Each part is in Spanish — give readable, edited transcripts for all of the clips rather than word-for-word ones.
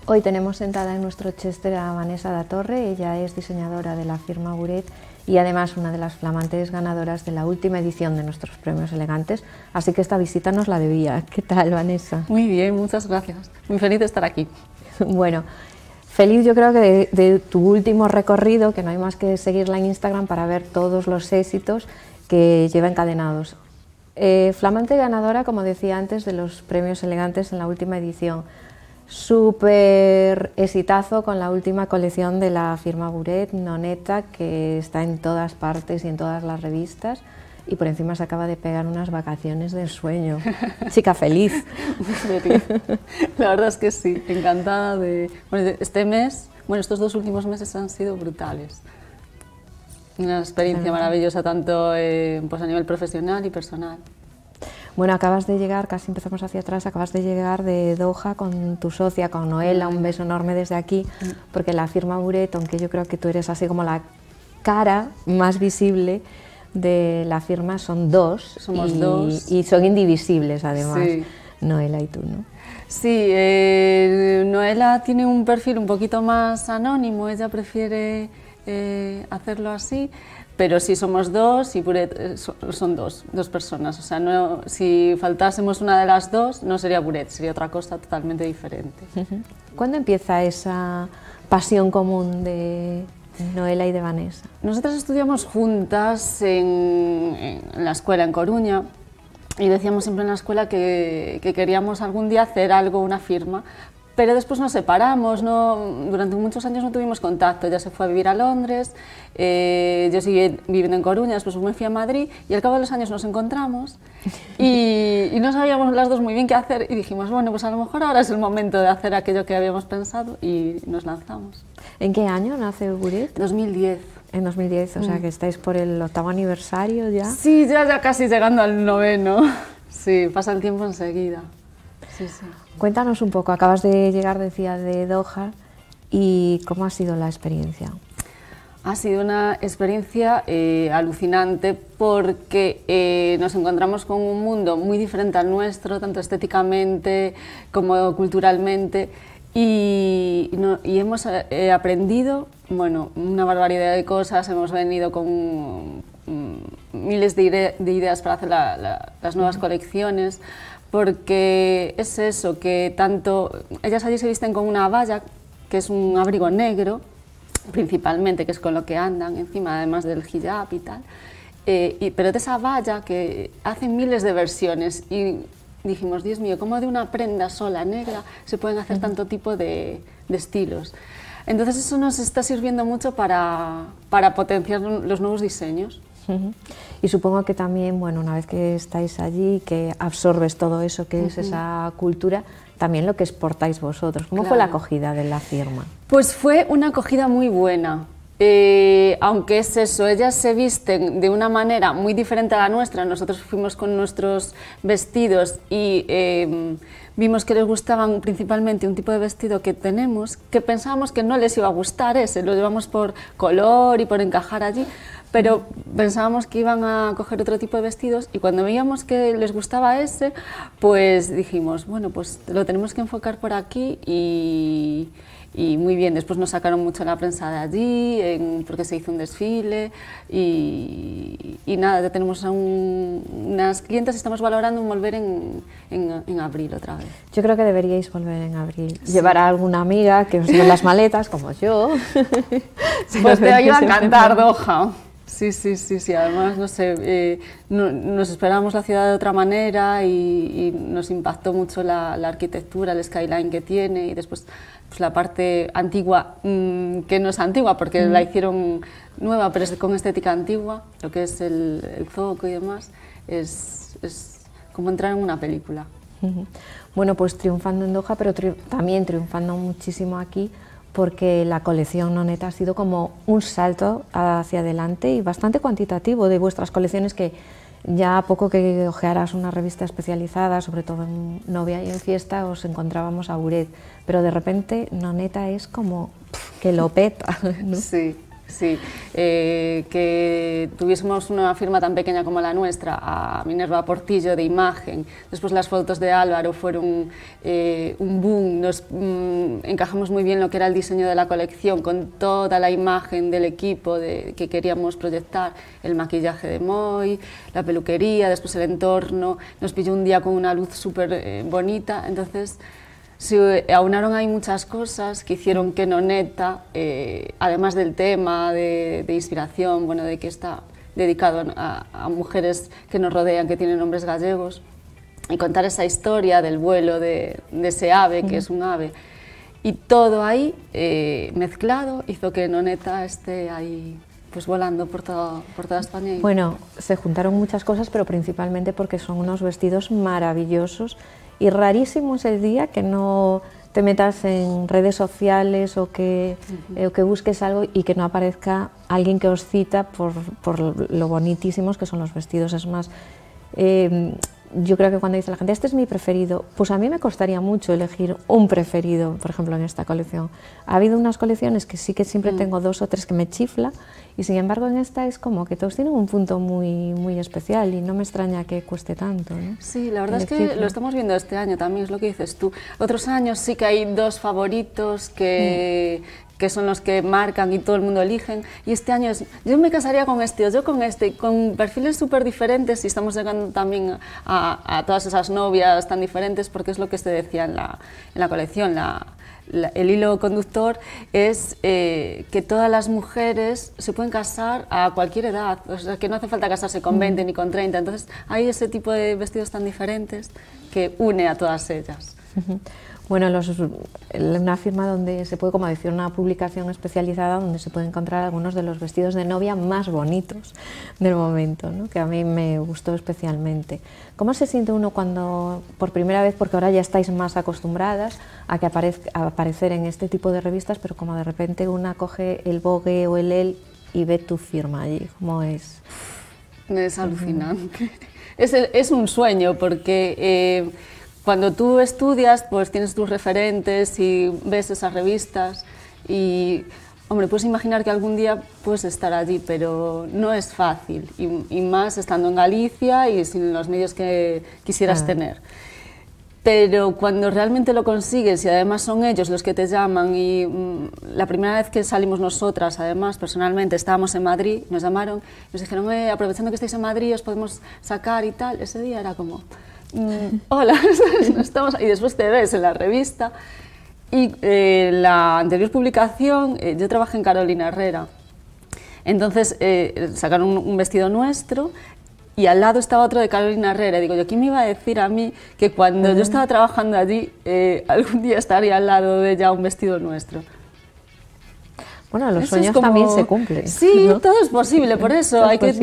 Hoy tenemos sentada en nuestro Chester a Vanessa da Torre. Ella es diseñadora de la firma Buret y además una de las flamantes ganadoras de la última edición de nuestros premios elegantes, así que esta visita nos la debía. ¿Qué tal, Vanessa? Muy bien, muchas gracias. Muy feliz de estar aquí. Bueno, feliz yo creo que de tu último recorrido, que no hay más que seguirla en Instagram para ver todos los éxitos que lleva encadenados. Flamante ganadora, como decía antes, de los premios elegantes en la última edición. Súper exitazo con la última colección de la firma Buret, Noneta, que está en todas partes y en todas las revistas, y por encima se acaba de pegar unas vacaciones de ensueño. Chica feliz. La verdad es que sí, encantada de... Bueno, este mes, bueno, estos 2 últimos meses han sido brutales. Una experiencia maravillosa tanto pues a nivel profesional y personal. Bueno, acabas de llegar, casi empezamos hacia atrás, acabas de llegar de Doha con tu socia, con Noela, un beso enorme desde aquí, porque la firma Buret, aunque yo creo que tú eres así como la cara más visible de la firma, son dos. Somos dos. Y son indivisibles además, sí. Noela y tú, ¿no? Sí, Noela tiene un perfil un poquito más anónimo, ella prefiere hacerlo así, pero sí somos dos y Buret son dos personas, o sea, no, si faltásemos una de las dos no sería Buret, sería otra cosa totalmente diferente. ¿Cuándo empieza esa pasión común de Noela y de Vanessa? Nosotras estudiamos juntas en la escuela en Coruña y decíamos siempre en la escuela que queríamos algún día hacer algo, una firma, pero después nos separamos, durante muchos años no tuvimos contacto. Ella se fue a vivir a Londres, yo seguí viviendo en Coruña, después me fui a Madrid y al cabo de los años nos encontramos y no sabíamos las dos muy bien qué hacer y dijimos, bueno, pues a lo mejor ahora es el momento de hacer aquello que habíamos pensado y nos lanzamos. ¿En qué año nace Buret? 2010. En 2010, o sea que estáis por el 8º aniversario ya. Sí, ya casi llegando al 9º. Sí, pasa el tiempo enseguida. Sí, sí. Cuéntanos un poco, acabas de llegar, decía, de Doha, y ¿cómo ha sido la experiencia? Ha sido una experiencia alucinante porque nos encontramos con un mundo muy diferente al nuestro, tanto estéticamente como culturalmente, y hemos aprendido, bueno, una barbaridad de cosas, hemos venido con miles de ideas para hacer las nuevas colecciones, porque es eso, que tanto ellas allí se visten con una abaya, que es un abrigo negro, principalmente, que es con lo que andan encima, además del hijab y tal, pero de esa abaya que hacen miles de versiones y dijimos, Dios mío, ¿cómo de una prenda sola negra se pueden hacer tanto tipo de estilos? Entonces eso nos está sirviendo mucho para potenciar los nuevos diseños. Y supongo que también, bueno, una vez que estáis allí, que absorbes todo eso que es esa cultura, también lo que exportáis vosotros. ¿Cómo fue la acogida de la firma? Pues fue una acogida muy buena, aunque es eso, ellas se visten de una manera muy diferente a la nuestra. Nosotros fuimos con nuestros vestidos y vimos que les gustaban principalmente un tipo de vestido que tenemos, que pensábamos que no les iba a gustar ese, lo llevamos por color y por encajar allí, pero pensábamos que iban a coger otro tipo de vestidos y cuando veíamos que les gustaba ese, pues dijimos, bueno, pues lo tenemos que enfocar por aquí y muy bien. Después nos sacaron mucho en la prensa de allí, porque se hizo un desfile y nada, ya tenemos a unas clientes y estamos valorando volver en abril otra vez. Yo creo que deberíais volver en abril. Sí. Llevar a alguna amiga que os lleve las maletas, como yo. Pues te iba a encantar, Doha. Sí, además, no sé, nos esperábamos la ciudad de otra manera y nos impactó mucho la arquitectura, el skyline que tiene y después pues, la parte antigua, que no es antigua porque la hicieron nueva, pero es con estética antigua, lo que es el zoco y demás, es como entrar en una película. Bueno, pues triunfando en Doha, pero también triunfando muchísimo aquí, porque la colección Noneta ha sido como un salto hacia adelante y bastante cuantitativo de vuestras colecciones, que ya a poco que ojearas una revista especializada, sobre todo en novia y en fiesta, os encontrábamos a Buret, pero de repente Noneta es como que lo peta, ¿no? Sí, Sí, que tuviésemos una firma tan pequeña como la nuestra, a Minerva Portillo de imagen, después las fotos de Álvaro fueron un boom, nos encajamos muy bien lo que era el diseño de la colección, con toda la imagen del equipo que queríamos proyectar, el maquillaje de Moi, la peluquería, después el entorno, nos pilló un día con una luz súper bonita, entonces se aunaron ahí muchas cosas que hicieron que Noneta, además del tema de inspiración, bueno, de que está dedicado a mujeres que nos rodean, que tienen nombres gallegos, y contar esa historia del vuelo de ese ave, que es un ave, y todo ahí mezclado hizo que Noneta esté ahí pues volando por toda España. Bueno, se juntaron muchas cosas, pero principalmente porque son unos vestidos maravillosos. Y rarísimo es el día que no te metas en redes sociales o que busques algo y que no aparezca alguien que os cita por lo bonitísimos que son los vestidos. Es más, yo creo que cuando dice la gente, este es mi preferido, pues a mí me costaría mucho elegir un preferido, por ejemplo, en esta colección. Ha habido unas colecciones que sí que siempre tengo 2 o 3 que me chifla, y sin embargo en esta es como que todos tienen un punto muy especial y no me extraña que cueste tanto, ¿no? Sí, la verdad es que lo estamos viendo este año también, es lo que dices tú. Otros años sí que hay 2 favoritos que son los que marcan y todo el mundo eligen, y este año es, yo me casaría con este o yo con este, con perfiles súper diferentes, y estamos llegando también a todas esas novias tan diferentes, porque es lo que se decía en la colección, el hilo conductor es que todas las mujeres se pueden casar a cualquier edad, o sea, que no hace falta casarse con 20 ni con 30, entonces hay ese tipo de vestidos tan diferentes que une a todas ellas. Bueno, una firma donde se puede, como decir, una publicación especializada donde se puede encontrar algunos de los vestidos de novia más bonitos del momento, ¿no? Que a mí me gustó especialmente. ¿Cómo se siente uno cuando, por primera vez, porque ahora ya estáis más acostumbradas a aparecer en este tipo de revistas, pero como de repente una coge el Vogue o el Elle y ve tu firma allí? ¿Cómo es? Es alucinante. Es un sueño porque cuando tú estudias, pues tienes tus referentes y ves esas revistas y, hombre, puedes imaginar que algún día puedes estar allí, pero no es fácil, y más estando en Galicia y sin los medios que quisieras tener. Pero cuando realmente lo consigues y además son ellos los que te llaman, y la primera vez que salimos nosotras, además, personalmente, estábamos en Madrid, nos llamaron, nos dijeron, aprovechando que estáis en Madrid, os podemos sacar y tal, ese día era como... hola, estamos, y después te ves en la revista. Y la anterior publicación, yo trabajé en Carolina Herrera, entonces sacaron un vestido nuestro y al lado estaba otro de Carolina Herrera, y digo yo, ¿quién me iba a decir a mí que cuando yo estaba trabajando allí algún día estaría al lado de ella un vestido nuestro? Bueno, los sueños también se cumplen. Sí, ¿no? todo es posible, por eso hay que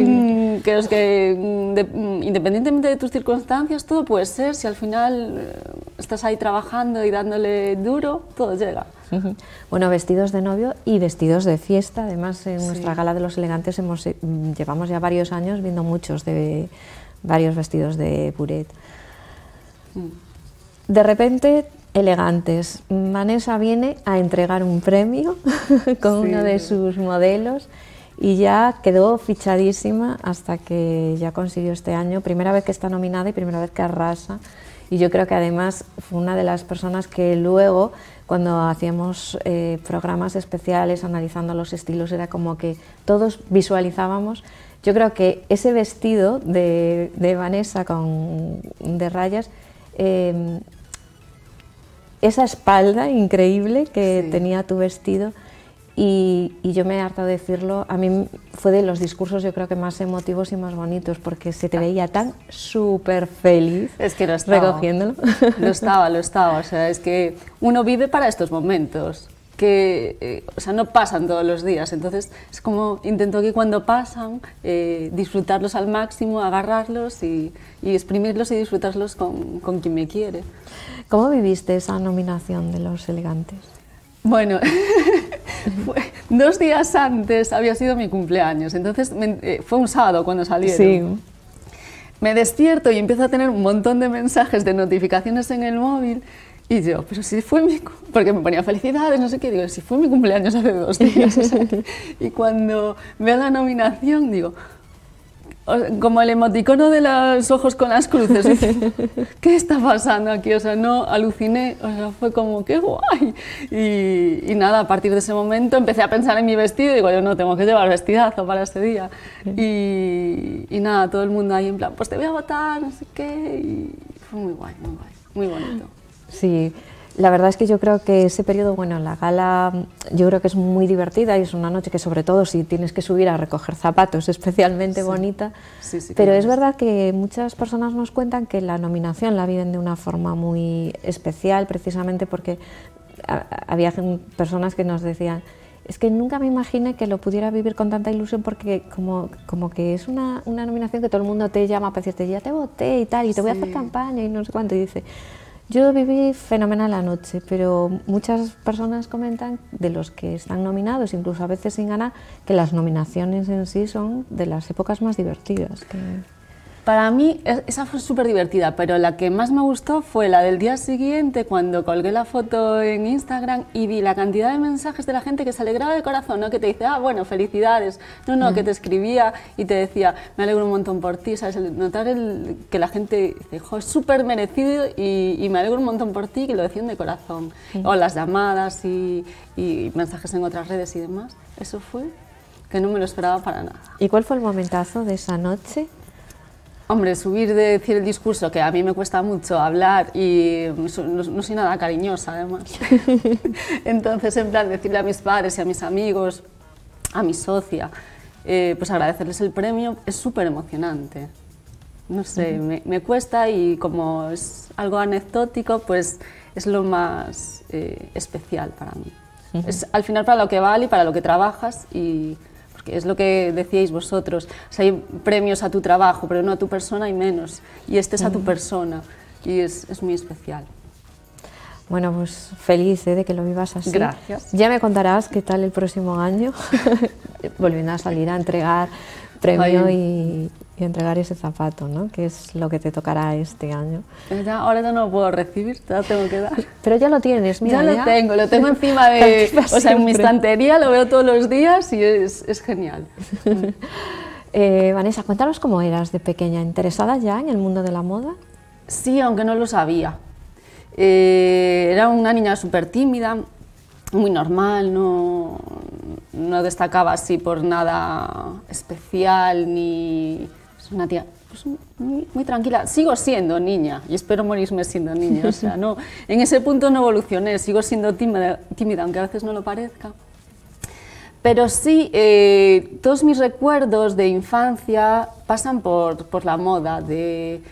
independientemente de tus circunstancias, todo puede ser, si al final estás ahí trabajando y dándole duro, todo llega. Bueno, vestidos de novio y vestidos de fiesta, además en nuestra gala de los elegantes llevamos ya varios años viendo varios vestidos de Buret. De repente, elegantes, Vanessa viene a entregar un premio con uno de sus modelos y ya quedó fichadísima hasta que ya consiguió este año, primera vez que está nominada y primera vez que arrasa, y yo creo que además fue una de las personas que luego, cuando hacíamos programas especiales analizando los estilos, era como que todos visualizábamos. Yo creo que ese vestido de Vanessa de rayas, esa espalda increíble que tenía tu vestido, y yo me he hartado de decirlo, a mí fue de los discursos yo creo que más emotivos y más bonitos, porque se te veía tan súper feliz. Es que lo estaba, recogiéndolo. Lo estaba, o sea, es que uno vive para estos momentos, que o sea, no pasan todos los días, entonces es como intento que cuando pasan disfrutarlos al máximo, agarrarlos y exprimirlos y disfrutarlos con quien me quiere. ¿Cómo viviste esa nominación de los elegantes? Bueno, 2 días antes había sido mi cumpleaños, entonces fue un sábado cuando salieron. Sí. Me despierto y empiezo a tener un montón de mensajes, de notificaciones en el móvil, Y yo, pero si fue porque me ponía felicidades, no sé qué, digo, si fue mi cumpleaños hace 2 días. O sea, y cuando veo la nominación, digo, como el emoticono de los ojos con las cruces, ¿qué está pasando aquí? O sea, no, aluciné, o sea, fue como, qué guay. Y nada, a partir de ese momento empecé a pensar en mi vestido, y digo, yo no tengo que llevar vestidazo para ese día. Y nada, todo el mundo ahí en plan, pues te voy a votar, no sé qué, y fue muy guay, muy bonito. Sí, la verdad es que yo creo que ese periodo, bueno, la gala yo creo que es muy divertida y es una noche que sobre todo si tienes que subir a recoger zapatos es especialmente bonita, pero es verdad que muchas personas nos cuentan que la nominación la viven de una forma muy especial, precisamente porque había personas que nos decían, es que nunca me imaginé que lo pudiera vivir con tanta ilusión, porque como que es una nominación que todo el mundo te llama para decirte, ya te voté y tal, y te voy a hacer campaña y no sé cuánto, y dice, yo viví fenomenal la noche, pero muchas personas comentan de los que están nominados, incluso a veces sin ganar, que las nominaciones en sí son de las épocas más divertidas. Para mí esa fue súper divertida, pero la que más me gustó fue la del día siguiente, cuando colgué la foto en Instagram y vi la cantidad de mensajes de la gente que se alegraba de corazón, ¿no? Que te dice, ah, bueno, felicidades, no, que te escribía y te decía, me alegro un montón por ti, ¿sabes? Notar que la gente dice, jo, es súper merecido y me alegro un montón por ti, que lo decían de corazón. O las llamadas y mensajes en otras redes y demás, eso fue que no me lo esperaba para nada. ¿Y cuál fue el momentazo de esa noche? Hombre, subir de decir el discurso, que a mí me cuesta mucho hablar y no soy nada cariñosa, además. Entonces, en plan, decirle a mis padres y a mis amigos, a mi socia, pues agradecerles el premio, es súper emocionante. No sé, me cuesta y como es algo anecdótico, pues es lo más especial para mí. Es al final para lo que vale y para lo que trabajas y... que es lo que decíais vosotros, o sea, hay premios a tu trabajo, pero no a tu persona hay menos, y este es a tu persona, y es muy especial. Bueno, pues feliz de que lo vivas así. Gracias. Ya me contarás qué tal el próximo año, volviendo a salir a entregar premio y entregar ese zapato, ¿no? Que es lo que te tocará este año. Ahora ya no lo puedo recibir, te lo tengo que dar. Pero ya lo tienes, mira. Ya lo tengo encima de, o sea, en mi estantería, lo veo todos los días y es genial. Vanessa, cuéntanos cómo eras de pequeña, ¿interesada ya en el mundo de la moda? Sí, aunque no lo sabía. Era una niña súper tímida, muy normal, no destacaba así por nada especial, ni... Es una tía pues, muy tranquila. Sigo siendo niña y espero morirme siendo niña, o sea, no, en ese punto no evolucioné, sigo siendo tímida, aunque a veces no lo parezca. Pero sí, todos mis recuerdos de infancia pasan por la moda, de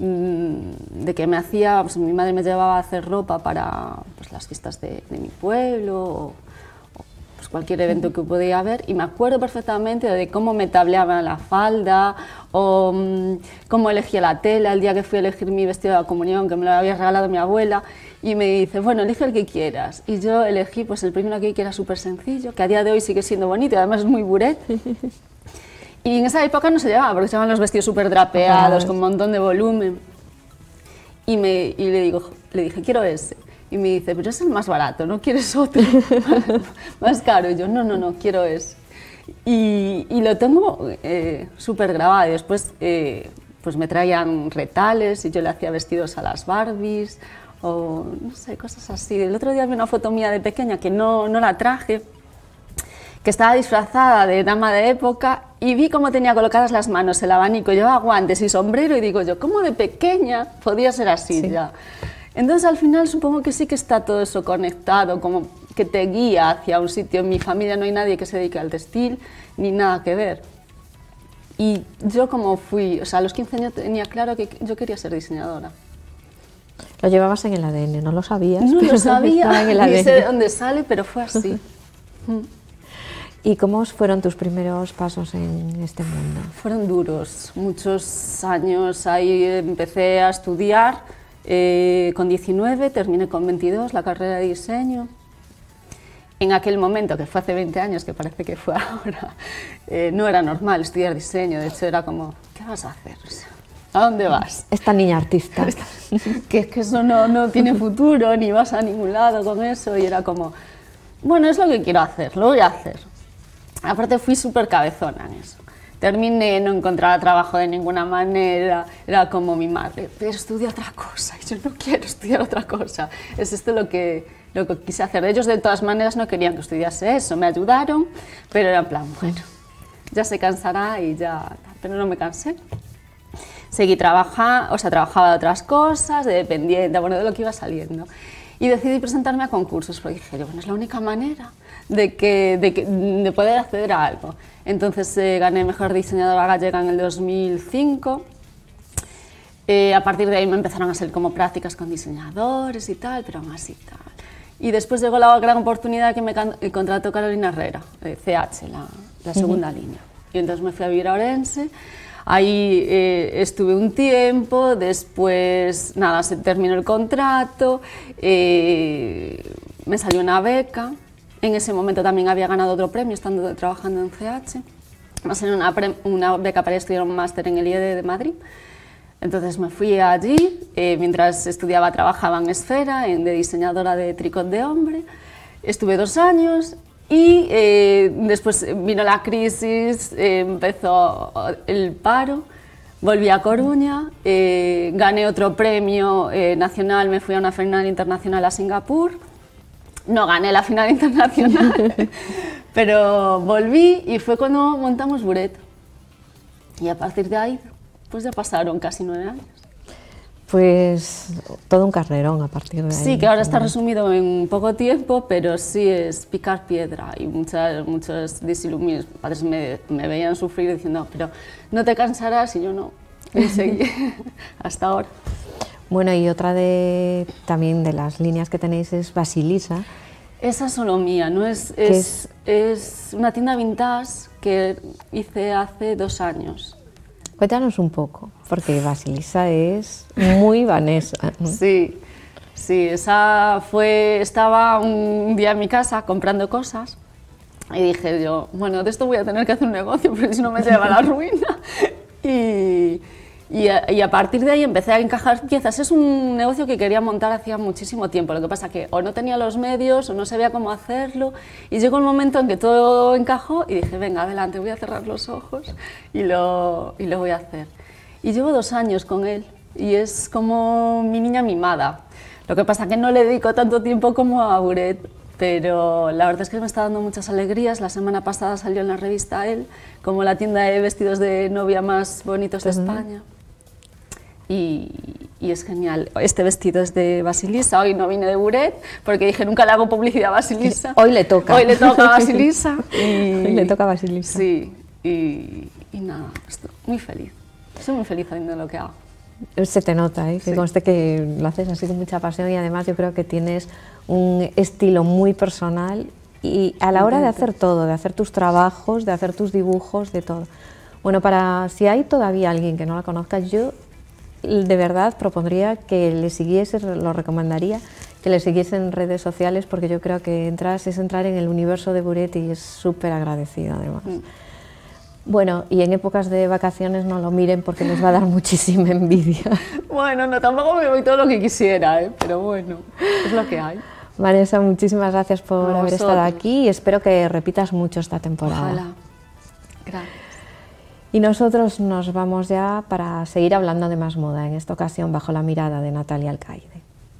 que me hacía, pues mi madre me llevaba a hacer ropa para pues, las fiestas de mi pueblo o pues, cualquier evento que podía haber, y me acuerdo perfectamente de cómo me tableaba la falda o cómo elegía la tela el día que fui a elegir mi vestido de la comunión, que me lo había regalado mi abuela, y me dice, bueno, elige el que quieras, y yo elegí pues el primero que era súper sencillo, que a día de hoy sigue siendo bonito y además es muy buret. Y en esa época no se llevaba, porque se llevaban los vestidos súper drapeados, con un montón de volumen. Y le dije, quiero ese. Y me dice, pero es el más barato, ¿no quieres otro? Más caro. Y yo, no, quiero ese. Y lo tengo súper grabado. Y después pues me traían retales y yo le hacía vestidos a las Barbies, o no sé, cosas así. El otro día vi una foto mía de pequeña que no la traje, que estaba disfrazada de dama de época y vi cómo tenía colocadas las manos, el abanico, llevaba guantes y sombrero y digo yo, ¿cómo de pequeña podía ser así ya? Entonces al final supongo que sí que está todo eso conectado, como que te guía hacia un sitio. En mi familia no hay nadie que se dedique al textil, ni nada que ver. Y yo como fui, o sea, a los 15 años tenía claro que yo quería ser diseñadora. Lo llevabas en el ADN, ¿no lo sabías? No lo sabía, ni sé de dónde sale, pero fue así. ¿Y cómo fueron tus primeros pasos en este mundo? Fueron duros, muchos años. Ahí empecé a estudiar con 19, terminé con 22 la carrera de diseño. En aquel momento, que fue hace 20 años, que parece que fue ahora, no era normal estudiar diseño. De hecho, era como, ¿qué vas a hacer? O sea, ¿A dónde vas? Esta niña artista. Que eso no tiene futuro, ni vas a ningún lado con eso, y era como, bueno, es lo que quiero hacer, lo voy a hacer. Aparte fui súper cabezona en eso. Terminé, no encontraba trabajo de ninguna manera, era como mi madre, pero estudia otra cosa, y yo no quiero estudiar otra cosa, es esto lo que quise hacer. Ellos de todas maneras no querían que estudiase eso, me ayudaron, pero era en plan, bueno, ya se cansará y ya, pero no me cansé. Seguí trabajando, o sea, trabajaba de otras cosas, de dependiente, bueno, de lo que iba saliendo. Y decidí presentarme a concursos, porque dije, bueno, es la única manera de poder acceder a algo. Entonces gané Mejor Diseñadora Gallega en el 2005. A partir de ahí me empezaron a hacer como prácticas con diseñadores y tal, pero aún así tal. Y después llegó la gran oportunidad que me contrató Carolina Herrera, de CH, la segunda línea. Y entonces me fui a vivir a Orense. Ahí estuve un tiempo, después nada, se terminó el contrato, me salió una beca. En ese momento también había ganado otro premio estando trabajando en CH. Me salió una beca para estudiar un máster en el IED de Madrid. Entonces me fui allí, mientras estudiaba trabajaba en Esfera, de diseñadora de tricot de hombre. Estuve 2 años. Y después vino la crisis, empezó el paro, volví a Coruña, gané otro premio nacional, me fui a una final internacional a Singapur, no gané la final internacional, pero volví y fue cuando montamos Buret. Y a partir de ahí, pues ya pasaron casi 9 años. Pues todo un carrerón a partir de ahí. Sí, que ahora está resumido en poco tiempo, pero sí es picar piedra y muchos desilusiones. Mis padres me veían sufrir diciendo, pero no te cansarás, y yo no, y seguí hasta ahora. Bueno, y otra también de las líneas que tenéis es Basilisa. Esa es solo mía, ¿no? Es una tienda vintage que hice hace 2 años. Cuéntanos un poco, porque Basilisa es muy vanesa, ¿no? Sí, estaba un día en mi casa comprando cosas y dije yo, bueno, de esto voy a tener que hacer un negocio, porque si no me lleva a la ruina. Y a partir de ahí empecé a encajar piezas. Es un negocio que quería montar hacía muchísimo tiempo, lo que pasa que o no tenía los medios o no sabía cómo hacerlo, y llegó el momento en que todo encajó y dije, venga, adelante, voy a cerrar los ojos y lo voy a hacer. Y llevo 2 años con él y es como mi niña mimada. Lo que pasa que no le dedico tanto tiempo como a Buret, pero la verdad es que me está dando muchas alegrías. La semana pasada salió en la revista él como la tienda de vestidos de novia más bonitos de España. Y es genial. Este vestido es de Basilisa, hoy no vine de Buret, porque dije nunca le hago publicidad a Basilisa. Hoy le toca. Hoy le toca a Basilisa. Hoy le toca a Basilisa. Sí, y nada, estoy muy feliz. Soy muy feliz haciendo lo que hago. Se te nota, ¿eh? Que Sí. conste que lo haces así con mucha pasión, y además yo creo que tienes un estilo muy personal y a la hora de hacer todo, de hacer tus trabajos, de hacer tus dibujos, de todo. Bueno, si hay todavía alguien que no la conozca, yo de verdad propondría que le siguiese, lo recomendaría, que le siguiese en redes sociales, porque yo creo que es entrar en el universo de Buret y es súper agradecido además. Bueno, y en épocas de vacaciones no lo miren porque les va a dar muchísima envidia. Bueno, no, tampoco me voy todo lo que quisiera, pero bueno, es lo que hay. Vanessa, muchísimas gracias por A haber estado vosotros. aquí y espero que repitas mucho esta temporada. Ojalá. Gracias. Y nosotros nos vamos ya para seguir hablando de más moda, en esta ocasión bajo la mirada de Natalia Alcaide.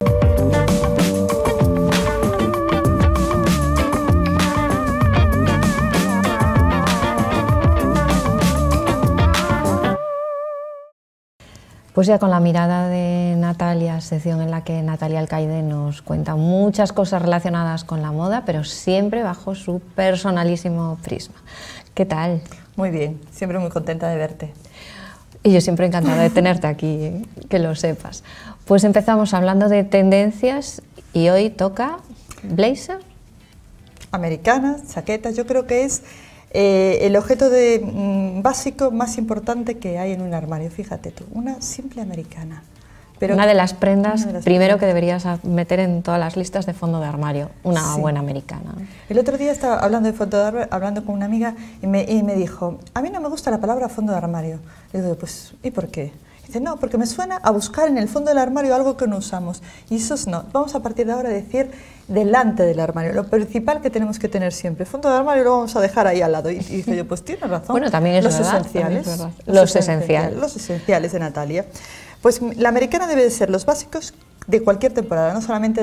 Pues ya con la mirada de Natalia, sección en la que Natalia Alcaide nos cuenta muchas cosas relacionadas con la moda, pero siempre bajo su personalísimo prisma. ¿Qué tal? Muy bien, siempre muy contenta de verte. Y yo siempre encantada de tenerte aquí, que lo sepas. Pues empezamos hablando de tendencias y hoy toca blazer. Americanas, chaquetas, yo creo que es el objeto básico más importante que hay en un armario. Fíjate tú, una simple americana. Pero una de las prendas primero prendas que deberías meter en todas las listas de fondo de armario, una Sí. buena americana. El otro día estaba hablando de fondo de armario, hablando con una amiga y me dijo, a mí no me gusta la palabra fondo de armario. Le digo, pues, ¿y por qué? Dice, no, porque me suena a buscar en el fondo del armario algo que no usamos. Y eso no. Vamos a partir de ahora a decir delante del armario, lo principal que tenemos que tener siempre. El fondo del armario lo vamos a dejar ahí al lado. Y dice yo, pues tienes razón. Bueno, también es los verdad. Esenciales, También es verdad. Los esenciales. Los esenciales de Natalia. Pues la americana debe de ser los básicos de cualquier temporada, no solamente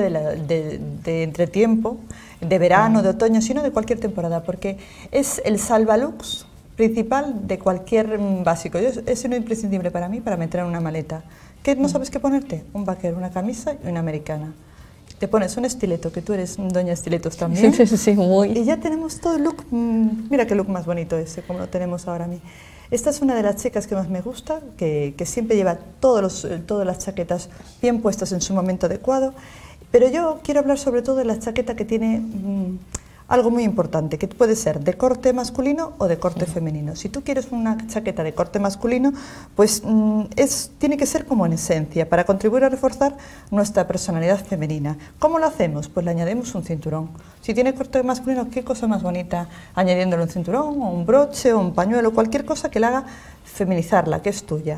de entretiempo, de verano, de otoño, sino de cualquier temporada, porque es el salvalux principal de cualquier básico. Es uno imprescindible para mí para meter en una maleta. ¿Qué no sabes qué ponerte? Un vaquero, una camisa y una americana. Te pones un estileto, que tú eres doña estiletos también. Sí, muy. Y ya tenemos todo el look. Mira qué look más bonito ese, como lo tenemos ahora a mí. Esta es una de las chicas que más me gusta, que siempre lleva todas las chaquetas bien puestas en su momento adecuado. Pero yo quiero hablar sobre todo de la chaqueta que tiene algo muy importante, que puede ser de corte masculino o de corte femenino. Si tú quieres una chaqueta de corte masculino, pues tiene que ser como en esencia, para contribuir a reforzar nuestra personalidad femenina. ¿Cómo lo hacemos? Pues le añadimos un cinturón. Si tiene corte masculino, ¿qué cosa más bonita? Añadiéndole un cinturón, o un broche, o un pañuelo, cualquier cosa que la haga feminizarla, que es tuya.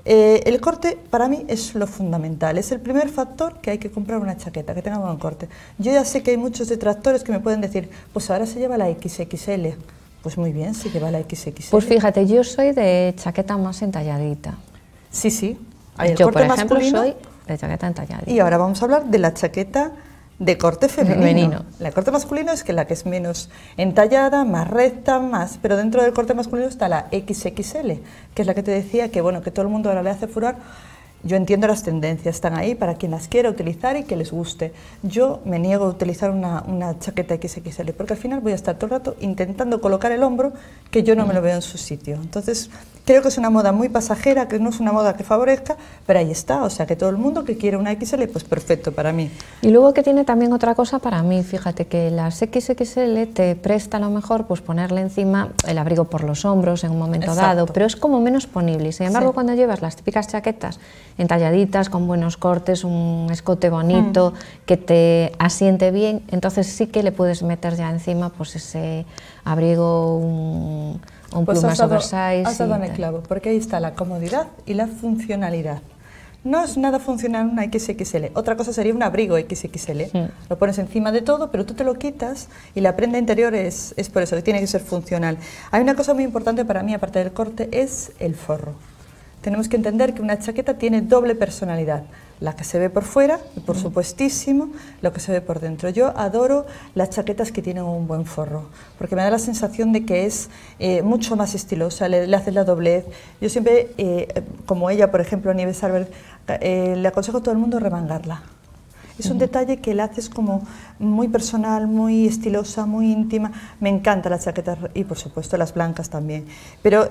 El corte para mí es lo fundamental, es el primer factor que hay que comprar una chaqueta, que tenga buen corte. Yo ya sé que hay muchos detractores que me pueden decir, pues ahora se lleva la XXL. Pues muy bien, se lleva la XXL. Pues fíjate, yo soy de chaqueta más entalladita. Sí, sí. Hay el yo, corte por ejemplo, masculino, soy de chaqueta entalladita. Y ahora vamos a hablar de la chaqueta de corte femenino. La corte masculino es la que es menos entallada, más recta, pero dentro del corte masculino está la XXL, que es la que te decía que bueno, que todo el mundo ahora le hace furor. Yo entiendo las tendencias, están ahí para quien las quiera utilizar y que les guste. Yo me niego a utilizar una chaqueta XXL porque al final voy a estar todo el rato intentando colocar el hombro que yo no me lo veo en su sitio. Entonces, creo que es una moda muy pasajera, que no es una moda que favorezca, pero ahí está. O sea, que todo el mundo que quiere una XL, pues perfecto para mí. Y luego que tiene también otra cosa para mí, fíjate que las XXL te presta a lo mejor pues ponerle encima el abrigo por los hombros en un momento dado, pero es como menos ponible. Y sin embargo, cuando llevas las típicas chaquetas entalladitas, con buenos cortes, un escote bonito, que te asiente bien, entonces sí que le puedes meter ya encima pues ese abrigo, un pues plumas oversize. Has dado en el clavo, porque ahí está la comodidad y la funcionalidad. No es nada funcional una XXL, otra cosa sería un abrigo XXL. Lo pones encima de todo, pero tú te lo quitas y la prenda interior es por eso, que tiene que ser funcional. Hay una cosa muy importante para mí, aparte del corte, es el forro. Tenemos que entender que una chaqueta tiene doble personalidad, la que se ve por fuera, y por supuestísimo, lo que se ve por dentro. Yo adoro las chaquetas que tienen un buen forro, porque me da la sensación de que es mucho más estilosa, le haces la doblez. Yo siempre, como ella, por ejemplo, Nieves Albert, le aconsejo a todo el mundo remangarla. Es un detalle que la haces como muy personal, muy estilosa, muy íntima. Me encantan las chaquetas y, por supuesto, las blancas también. Pero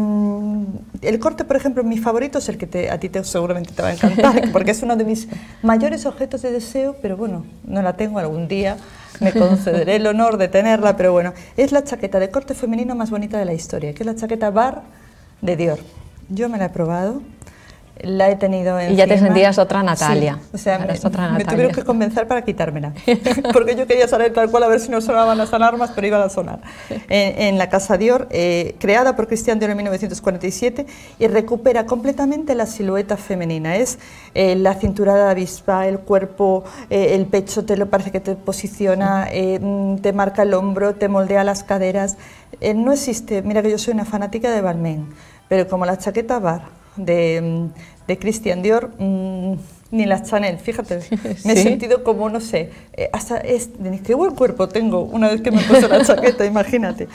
el corte, por ejemplo, mi favorito es el que a ti seguramente te va a encantar, porque es uno de mis mayores objetos de deseo, pero bueno, no la tengo algún día. Me concederé el honor de tenerla, pero bueno, es la chaqueta de corte femenino más bonita de la historia, que es la chaqueta Bar de Dior. Yo me la he probado. La he tenido encima. Y ya te sentías otra Natalia. Sí, o sea, me tuvieron que convencer para quitármela, porque yo quería salir tal cual a ver si no sonaban las alarmas, pero iban a sonar. En la casa Dior, creada por Christian Dior en 1947, y recupera completamente la silueta femenina. Es la cintura de avispa, el cuerpo, el pecho parece que te posiciona, te marca el hombro, te moldea las caderas. No existe, mira que yo soy una fanática de Balmain, pero como la chaqueta Bar de Christian Dior, ni las Chanel, fíjate, me he sentido como, no sé, hasta qué buen cuerpo tengo una vez que me he puesto la chaqueta, imagínate.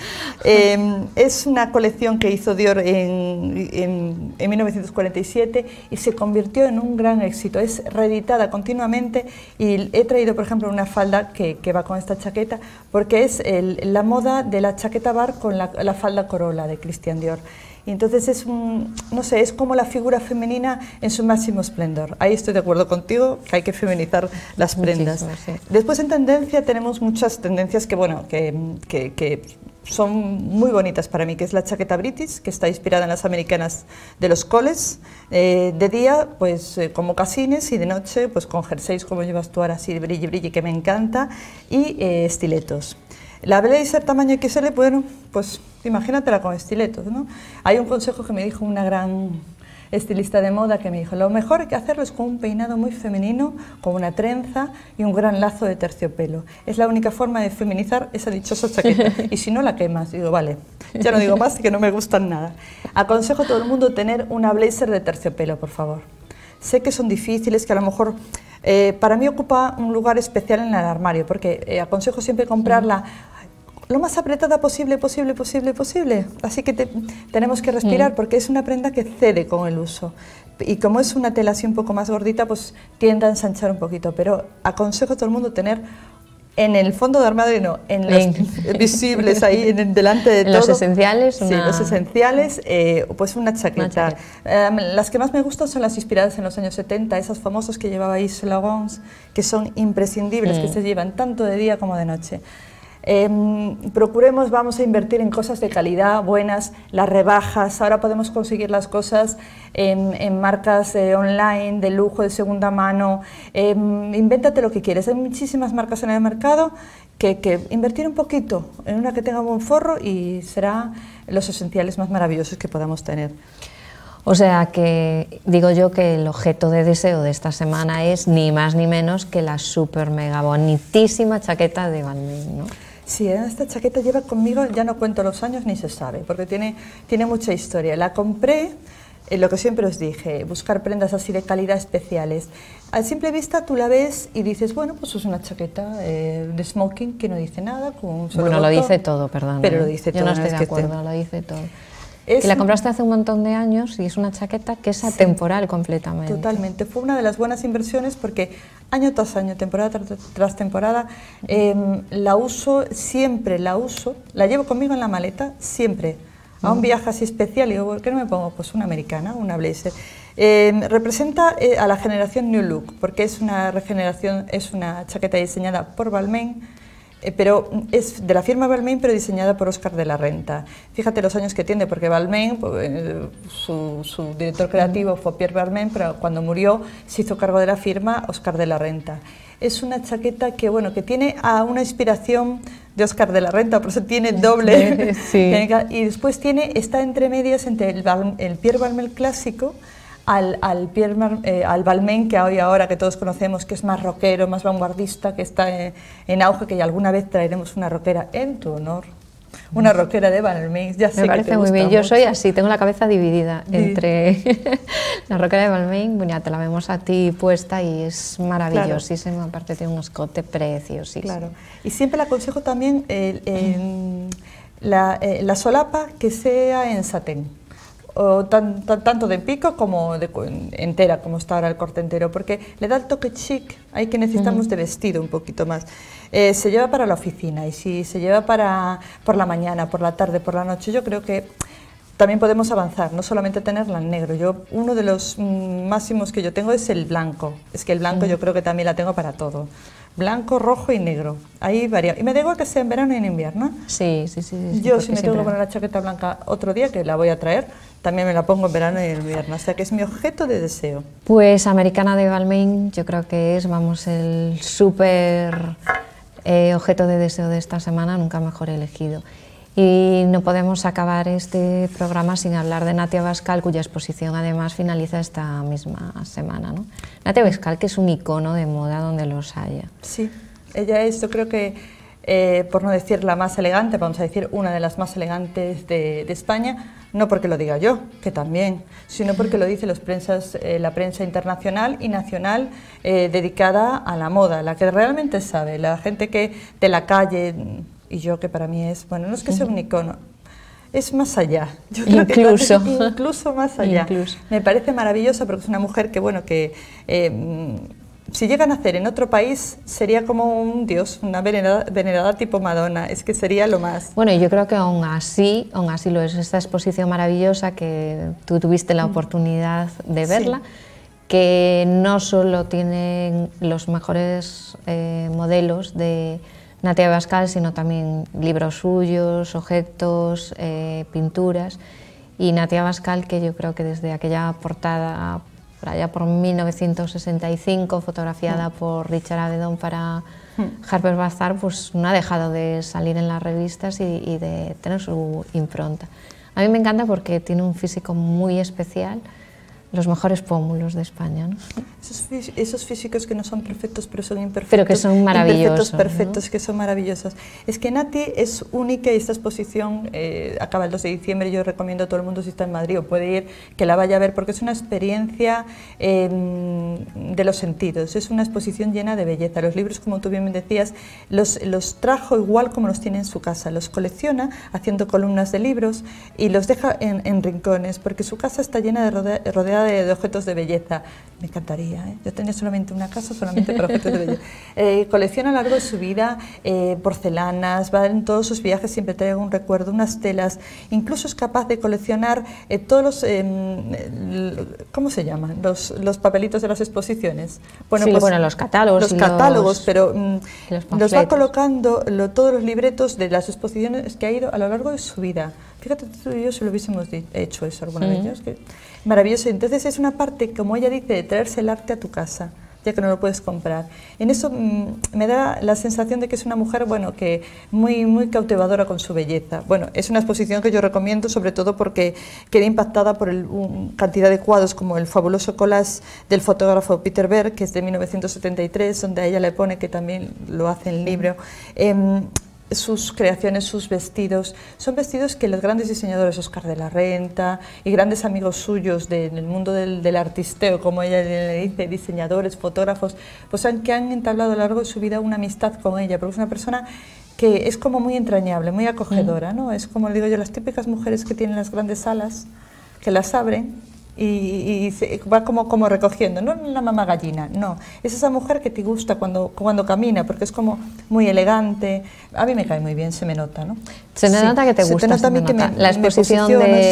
Es una colección que hizo Dior en 1947 y se convirtió en un gran éxito, es reeditada continuamente y he traído, por ejemplo, una falda que va con esta chaqueta porque es la moda de la chaqueta Bar con la falda Corolla de Christian Dior. Y entonces es no sé, es como la figura femenina en su máximo esplendor. Ahí estoy de acuerdo contigo, que hay que feminizar las prendas. Sí. Después en tendencia tenemos muchas tendencias que, bueno, que son muy bonitas para mí, que es la chaqueta British, que está inspirada en las americanas de los coles. De día, pues con mocasines, y de noche, pues con jerseys como llevas tú ahora, así de brilli brilli, que me encanta, y estiletos. La blazer tamaño XL, bueno, pues imagínatela con estiletos, ¿no? Hay un consejo que me dijo una gran estilista de moda, que me dijo, lo mejor que hacerlo es con un peinado muy femenino, con una trenza y un gran lazo de terciopelo. Es la única forma de feminizar esa dichosa chaqueta, y si no la quemas. Digo, vale, ya no digo más, que no me gustan nada. Aconsejo a todo el mundo tener una blazer de terciopelo, por favor. Sé que son difíciles, que a lo mejor para mí ocupa un lugar especial en el armario, porque aconsejo siempre comprarla lo más apretada posible. Así que tenemos que respirar, porque es una prenda que cede con el uso. Y como es una tela así un poco más gordita, pues tiende a ensanchar un poquito. Pero aconsejo a todo el mundo tener en el fondo de armario, no, en los visibles, ahí delante de todo. Los esenciales. Sí, los esenciales, pues una chaqueta. Las que más me gustan son las inspiradas en los años 70, esas famosas que llevaba Yves Saint Laurent, que son imprescindibles, que se llevan tanto de día como de noche. Procuremos, vamos a invertir en cosas de calidad, buenas, las rebajas. Ahora podemos conseguir las cosas en marcas online, de lujo, de segunda mano. Invéntate lo que quieres. Hay muchísimas marcas en el mercado que invertir un poquito en una que tenga buen forro y será los esenciales más maravillosos que podamos tener. O sea que digo yo que el objeto de deseo de esta semana es ni más ni menos que la súper mega bonitísima chaqueta de Balmain, ¿no? Sí, esta chaqueta lleva conmigo, ya no cuento los años ni se sabe, porque tiene mucha historia. La compré, lo que siempre os dije, buscar prendas así de calidad especiales. A simple vista tú la ves y dices, bueno, pues es una chaqueta de smoking que no dice nada, con un solo Bueno, botón, lo dice todo, perdón. pero lo dice todo. Yo no estoy de acuerdo, lo dice todo. Y la compraste hace un montón de años y es una chaqueta que es atemporal completamente. Totalmente, fue una de las buenas inversiones porque año tras año, temporada tras temporada, la uso, siempre la uso, la llevo conmigo en la maleta, siempre. A un viaje así especial, y digo, ¿por qué no me pongo pues una americana, una blazer? Representa a la generación New Look, porque es una regeneración, es una chaqueta diseñada por Balmain, pero es de la firma Balmain, pero diseñada por Óscar de la Renta. Fíjate los años que tiene, porque Balmain, su director creativo fue Pierre Balmain, pero cuando murió se hizo cargo de la firma Óscar de la Renta. Es una chaqueta que, bueno, que tiene una inspiración de Óscar de la Renta, por eso tiene doble. Sí. Y después está entre medias entre el Pierre Balmain clásico al Balmain que hoy ahora que todos conocemos, que es más rockero, más vanguardista, que está en auge, que alguna vez traeremos una rockera en tu honor. Una rockera de Balmain, ya sé. Me parece muy bien, yo soy así, tengo la cabeza dividida entre la rockera de Balmain, bueno, ya te la vemos a ti puesta y es maravillosísima, claro. Aparte tiene un escote preciosísimo. Claro, y siempre le aconsejo también la solapa que sea en satén. O tanto de pico como entera, como está ahora el corte entero, porque le da el toque chic, ahí que necesitamos de vestido un poquito más. Se lleva para la oficina y si se lleva por la mañana, por la tarde, por la noche, yo creo que también podemos avanzar, no solamente tenerla en negro. Uno de los máximos que yo tengo es el blanco, es que el blanco yo creo que también la tengo para todo. Blanco, rojo y negro, ahí varía. Y me da igual que sea en verano y en invierno. Sí. Yo si me tengo que poner la chaqueta blanca otro día, que la voy a traer, también me la pongo en verano y en invierno, o sea que es mi objeto de deseo. Pues americana de Balmain, yo creo que es, vamos, el súper objeto de deseo de esta semana, nunca mejor elegido. Y no podemos acabar este programa sin hablar de Natia Bascal, cuya exposición además finaliza esta misma semana, ¿no? Natia Bascal, que es un icono de moda donde los haya. Sí, ella es, yo creo que, por no decir la más elegante, vamos a decir una de las más elegantes de España, no porque lo diga yo, que también, sino porque lo dice la prensa internacional y nacional dedicada a la moda, la que realmente sabe, la gente que de la calle. Y yo, que para mí es, bueno, no es que sea un icono, es más allá. Yo creo incluso más allá. Me parece maravillosa porque es una mujer que, bueno, que si llega a nacer en otro país sería como un dios, una venerada tipo Madonna, es que sería lo más. Bueno, y yo creo que aún así lo es, esta exposición maravillosa que tú tuviste la oportunidad de verla, sí. Que no solo tienen los mejores modelos de Natia Bascal, sino también libros suyos, objetos, pinturas, y Natia Bascal, que yo creo que desde aquella portada, por allá por 1965, fotografiada por Richard Avedon para Harper's Bazaar, pues no ha dejado de salir en las revistas y de tener su impronta. A mí me encanta porque tiene un físico muy especial, los mejores pómulos de España, ¿no? Esos físicos que no son perfectos, pero son imperfectos. Pero que son maravillosos. Perfectos, ¿no? Que son maravillosos. Es que Nati es única y esta exposición acaba el 2 de diciembre. Yo recomiendo a todo el mundo, si está en Madrid o puede ir, que la vaya a ver, porque es una experiencia de los sentidos. Es una exposición llena de belleza. Los libros, como tú bien me decías, los trajo igual como los tiene en su casa. Los colecciona haciendo columnas de libros y los deja en rincones, porque su casa está llena rodeada de objetos de belleza. Me encantaría, ¿eh? Yo tenía solamente una casa solamente para objetos de belleza. Colecciona a lo largo de su vida porcelanas, va en todos sus viajes, siempre trae un recuerdo, unas telas, incluso es capaz de coleccionar todos los, ¿cómo se llaman? Los papelitos de las exposiciones. Bueno, sí, pues, bueno, los catálogos. Los catálogos, pero los va colocando todos los libretos de las exposiciones que ha ido a lo largo de su vida. Fíjate, tú y yo si lo hubiésemos hecho eso alguna vez. Es que maravilloso. Entonces es una parte, como ella dice, de traerse el arte a tu casa, ya que no lo puedes comprar. En eso me da la sensación de que es una mujer, bueno, que muy cautivadora con su belleza. Bueno, es una exposición que yo recomiendo, sobre todo porque quedé impactada por cantidad de cuadros, como el fabuloso collage del fotógrafo Peter Berg, que es de 1973, donde a ella le pone, que también lo hace en el libro, sus creaciones, sus vestidos, son vestidos que los grandes diseñadores, Óscar de la Renta y grandes amigos suyos del mundo del artisteo, como ella le dice, diseñadores, fotógrafos, pues que han entablado a lo largo de su vida una amistad con ella, porque es una persona que es como muy entrañable, muy acogedora, ¿no? Es como le digo yo, las típicas mujeres que tienen las grandes alas, que las abren y se va como recogiendo, no una mamá gallina, no, es esa mujer que te gusta cuando camina, porque es como muy elegante. A mí me cae muy bien, se me nota, ¿no? Se me nota que te gusta, nota a mí que la exposición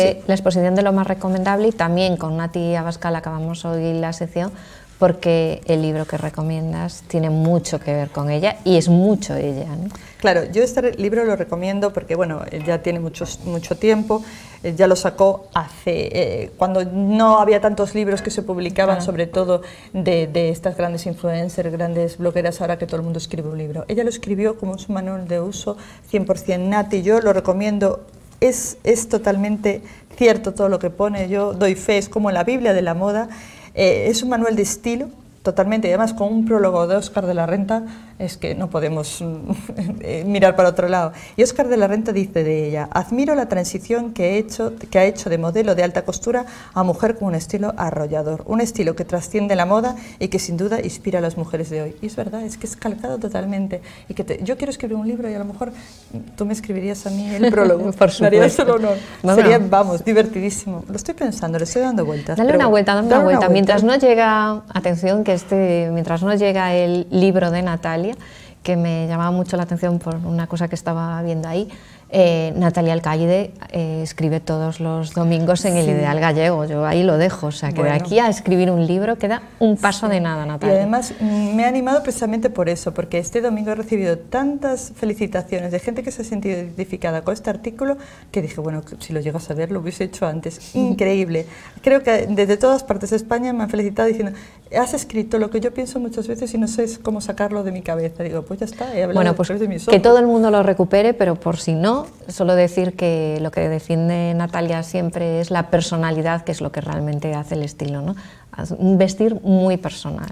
de lo más recomendable, y también con Nati Abascal acabamos hoy la sección, porque el libro que recomiendas tiene mucho que ver con ella y es mucho ella, ¿no? Claro, yo este libro lo recomiendo porque, bueno, ya tiene mucho tiempo, ya lo sacó hace, cuando no había tantos libros que se publicaban, sobre todo de estas grandes influencers, grandes blogueras, ahora que todo el mundo escribe un libro. Ella lo escribió como su manual de uso, 100% Nati, yo lo recomiendo, es totalmente cierto todo lo que pone, yo doy fe, es como la Biblia de la moda, es un manual de estilo, totalmente, y además con un prólogo de Óscar de la Renta, es que no podemos mirar para otro lado. Y Óscar de la Renta dice de ella: admiro la transición que ha hecho de modelo de alta costura a mujer con un estilo arrollador, un estilo que trasciende la moda y que sin duda inspira a las mujeres de hoy. Y es verdad, es que es calcado totalmente. Y que yo quiero escribir un libro y a lo mejor tú me escribirías a mí el prólogo. Por supuesto. Darías el honor. Sería, vamos, divertidísimo. Lo estoy pensando, le estoy dando vueltas. Dale una vuelta. Mientras no llega, atención, mientras no llega el libro de Natalia, que me llamaba mucho la atención por una cosa que estaba viendo ahí, Natalia Alcaide escribe todos los domingos en el Ideal Gallego, yo ahí lo dejo, o sea que de aquí a escribir un libro queda un paso de nada, Natalia. Y además me ha animado precisamente por eso, porque este domingo he recibido tantas felicitaciones de gente que se ha sentido identificada con este artículo, que dije, bueno, si lo llegas a ver lo hubiese hecho antes, increíble. Creo que desde todas partes de España me han felicitado diciendo, has escrito lo que yo pienso muchas veces y no sé cómo sacarlo de mi cabeza. Digo, pues ya está, he hablado de mis ojos. Que todo el mundo lo recupere, pero por si no, solo decir que lo que defiende Natalia siempre es la personalidad, que es lo que realmente hace el estilo, ¿no? Un vestir muy personal.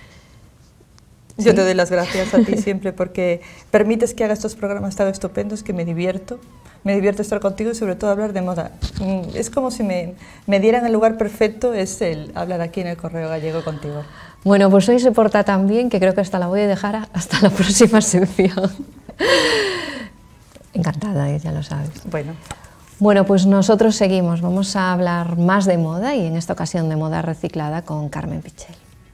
Yo te doy las gracias a ti siempre porque permites que haga estos programas tan estupendos, que me divierto estar contigo y sobre todo hablar de moda. Es como si me dieran el lugar perfecto, es el hablar aquí en el Correo Gallego contigo. Bueno, pues hoy se porta tan bien que creo que hasta la voy a dejar hasta la próxima sección. Encantada, ya lo sabes. Bueno, pues nosotros seguimos, vamos a hablar más de moda y en esta ocasión de moda reciclada con Carmen Pichel.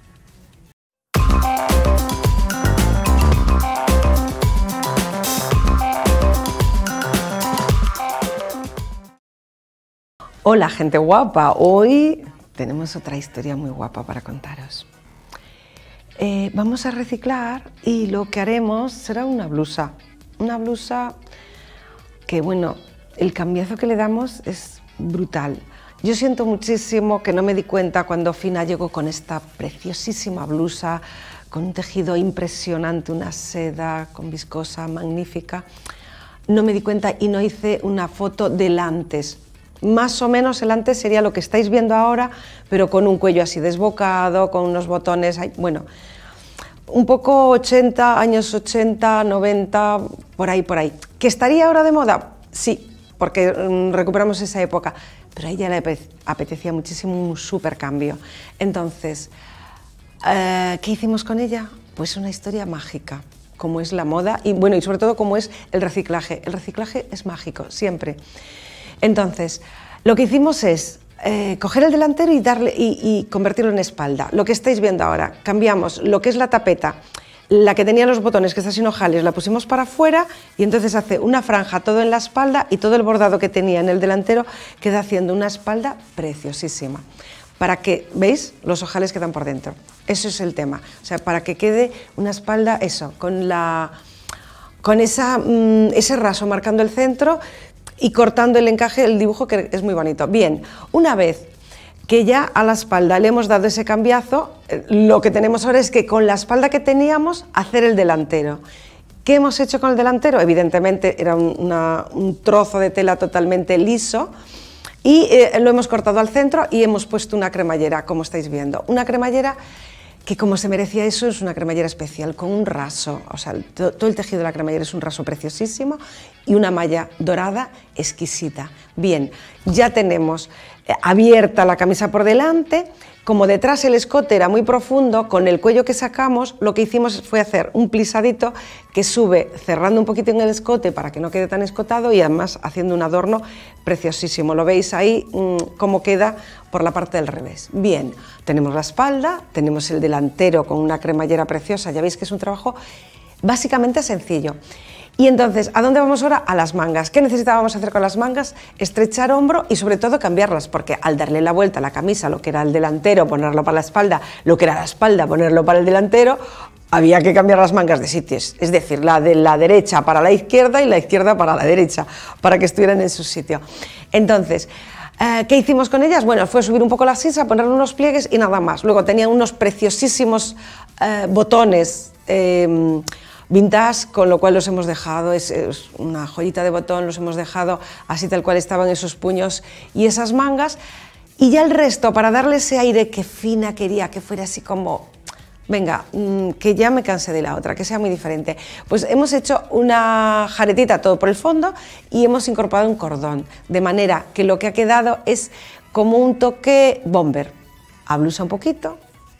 Hola gente guapa, hoy tenemos otra historia muy guapa para contaros. Vamos a reciclar y lo que haremos será una blusa que, bueno, el cambiazo que le damos es brutal. Yo siento muchísimo que no me di cuenta cuando Fina llegó con esta preciosísima blusa, con un tejido impresionante, una seda con viscosa magnífica. No me di cuenta y no hice una foto del antes. Más o menos el antes sería lo que estáis viendo ahora, pero con un cuello así desbocado, con unos botones, bueno, un poco 80, años 80, 90, por ahí. ¿Que estaría ahora de moda? Sí, porque recuperamos esa época, pero a ella le apetecía muchísimo un súper cambio. Entonces, ¿qué hicimos con ella? Pues una historia mágica, como es la moda y, bueno, y sobre todo como es el reciclaje. El reciclaje es mágico, siempre. Entonces, lo que hicimos es coger el delantero y convertirlo en espalda. Lo que estáis viendo ahora, cambiamos lo que es la tapeta, la que tenía los botones, que está sin ojales, la pusimos para afuera y entonces hace una franja todo en la espalda y todo el bordado que tenía en el delantero queda haciendo una espalda preciosísima. Para que, ¿veis? Los ojales quedan por dentro. Eso es el tema. O sea, para que quede una espalda, eso, con ese raso marcando el centro y cortando el encaje, el dibujo, que es muy bonito. Bien, una vez que ya a la espalda le hemos dado ese cambiazo, lo que tenemos ahora es que con la espalda que teníamos, hacer el delantero. ¿Qué hemos hecho con el delantero? Evidentemente era un trozo de tela totalmente liso y lo hemos cortado al centro y hemos puesto una cremallera, como estáis viendo. Una cremallera que, como se merecía eso, es una cremallera especial, con un raso, o sea, todo el tejido de la cremallera es un raso preciosísimo y una malla dorada exquisita. Bien, ya tenemos abierta la camisa por delante, como detrás el escote era muy profundo, con el cuello que sacamos, lo que hicimos fue hacer un plisadito que sube cerrando un poquito en el escote para que no quede tan escotado y además haciendo un adorno preciosísimo. Lo veis ahí cómo queda por la parte del revés. Bien, tenemos la espalda, tenemos el delantero con una cremallera preciosa, ya veis que es un trabajo básicamente sencillo. Y entonces, ¿a dónde vamos ahora? A las mangas. ¿Qué necesitábamos hacer con las mangas? Estrechar hombro y sobre todo cambiarlas, porque al darle la vuelta a la camisa, lo que era el delantero, ponerlo para la espalda, lo que era la espalda, ponerlo para el delantero, había que cambiar las mangas de sitios, es decir, la de la derecha para la izquierda y la izquierda para la derecha, para que estuvieran en su sitio. Entonces, ¿qué hicimos con ellas? Bueno, fue subir un poco la sisa, ponerle unos pliegues y nada más. Luego tenían unos preciosísimos botones vintage, con lo cual los hemos dejado, es una joyita de botón, los hemos dejado así tal cual estaban esos puños y esas mangas, y ya el resto, para darle ese aire que Fina quería que fuera así como, venga, que ya me cansé de la otra, que sea muy diferente, pues hemos hecho una jaretita todo por el fondo y hemos incorporado un cordón, de manera que lo que ha quedado es como un toque bomber, ablusa un poquito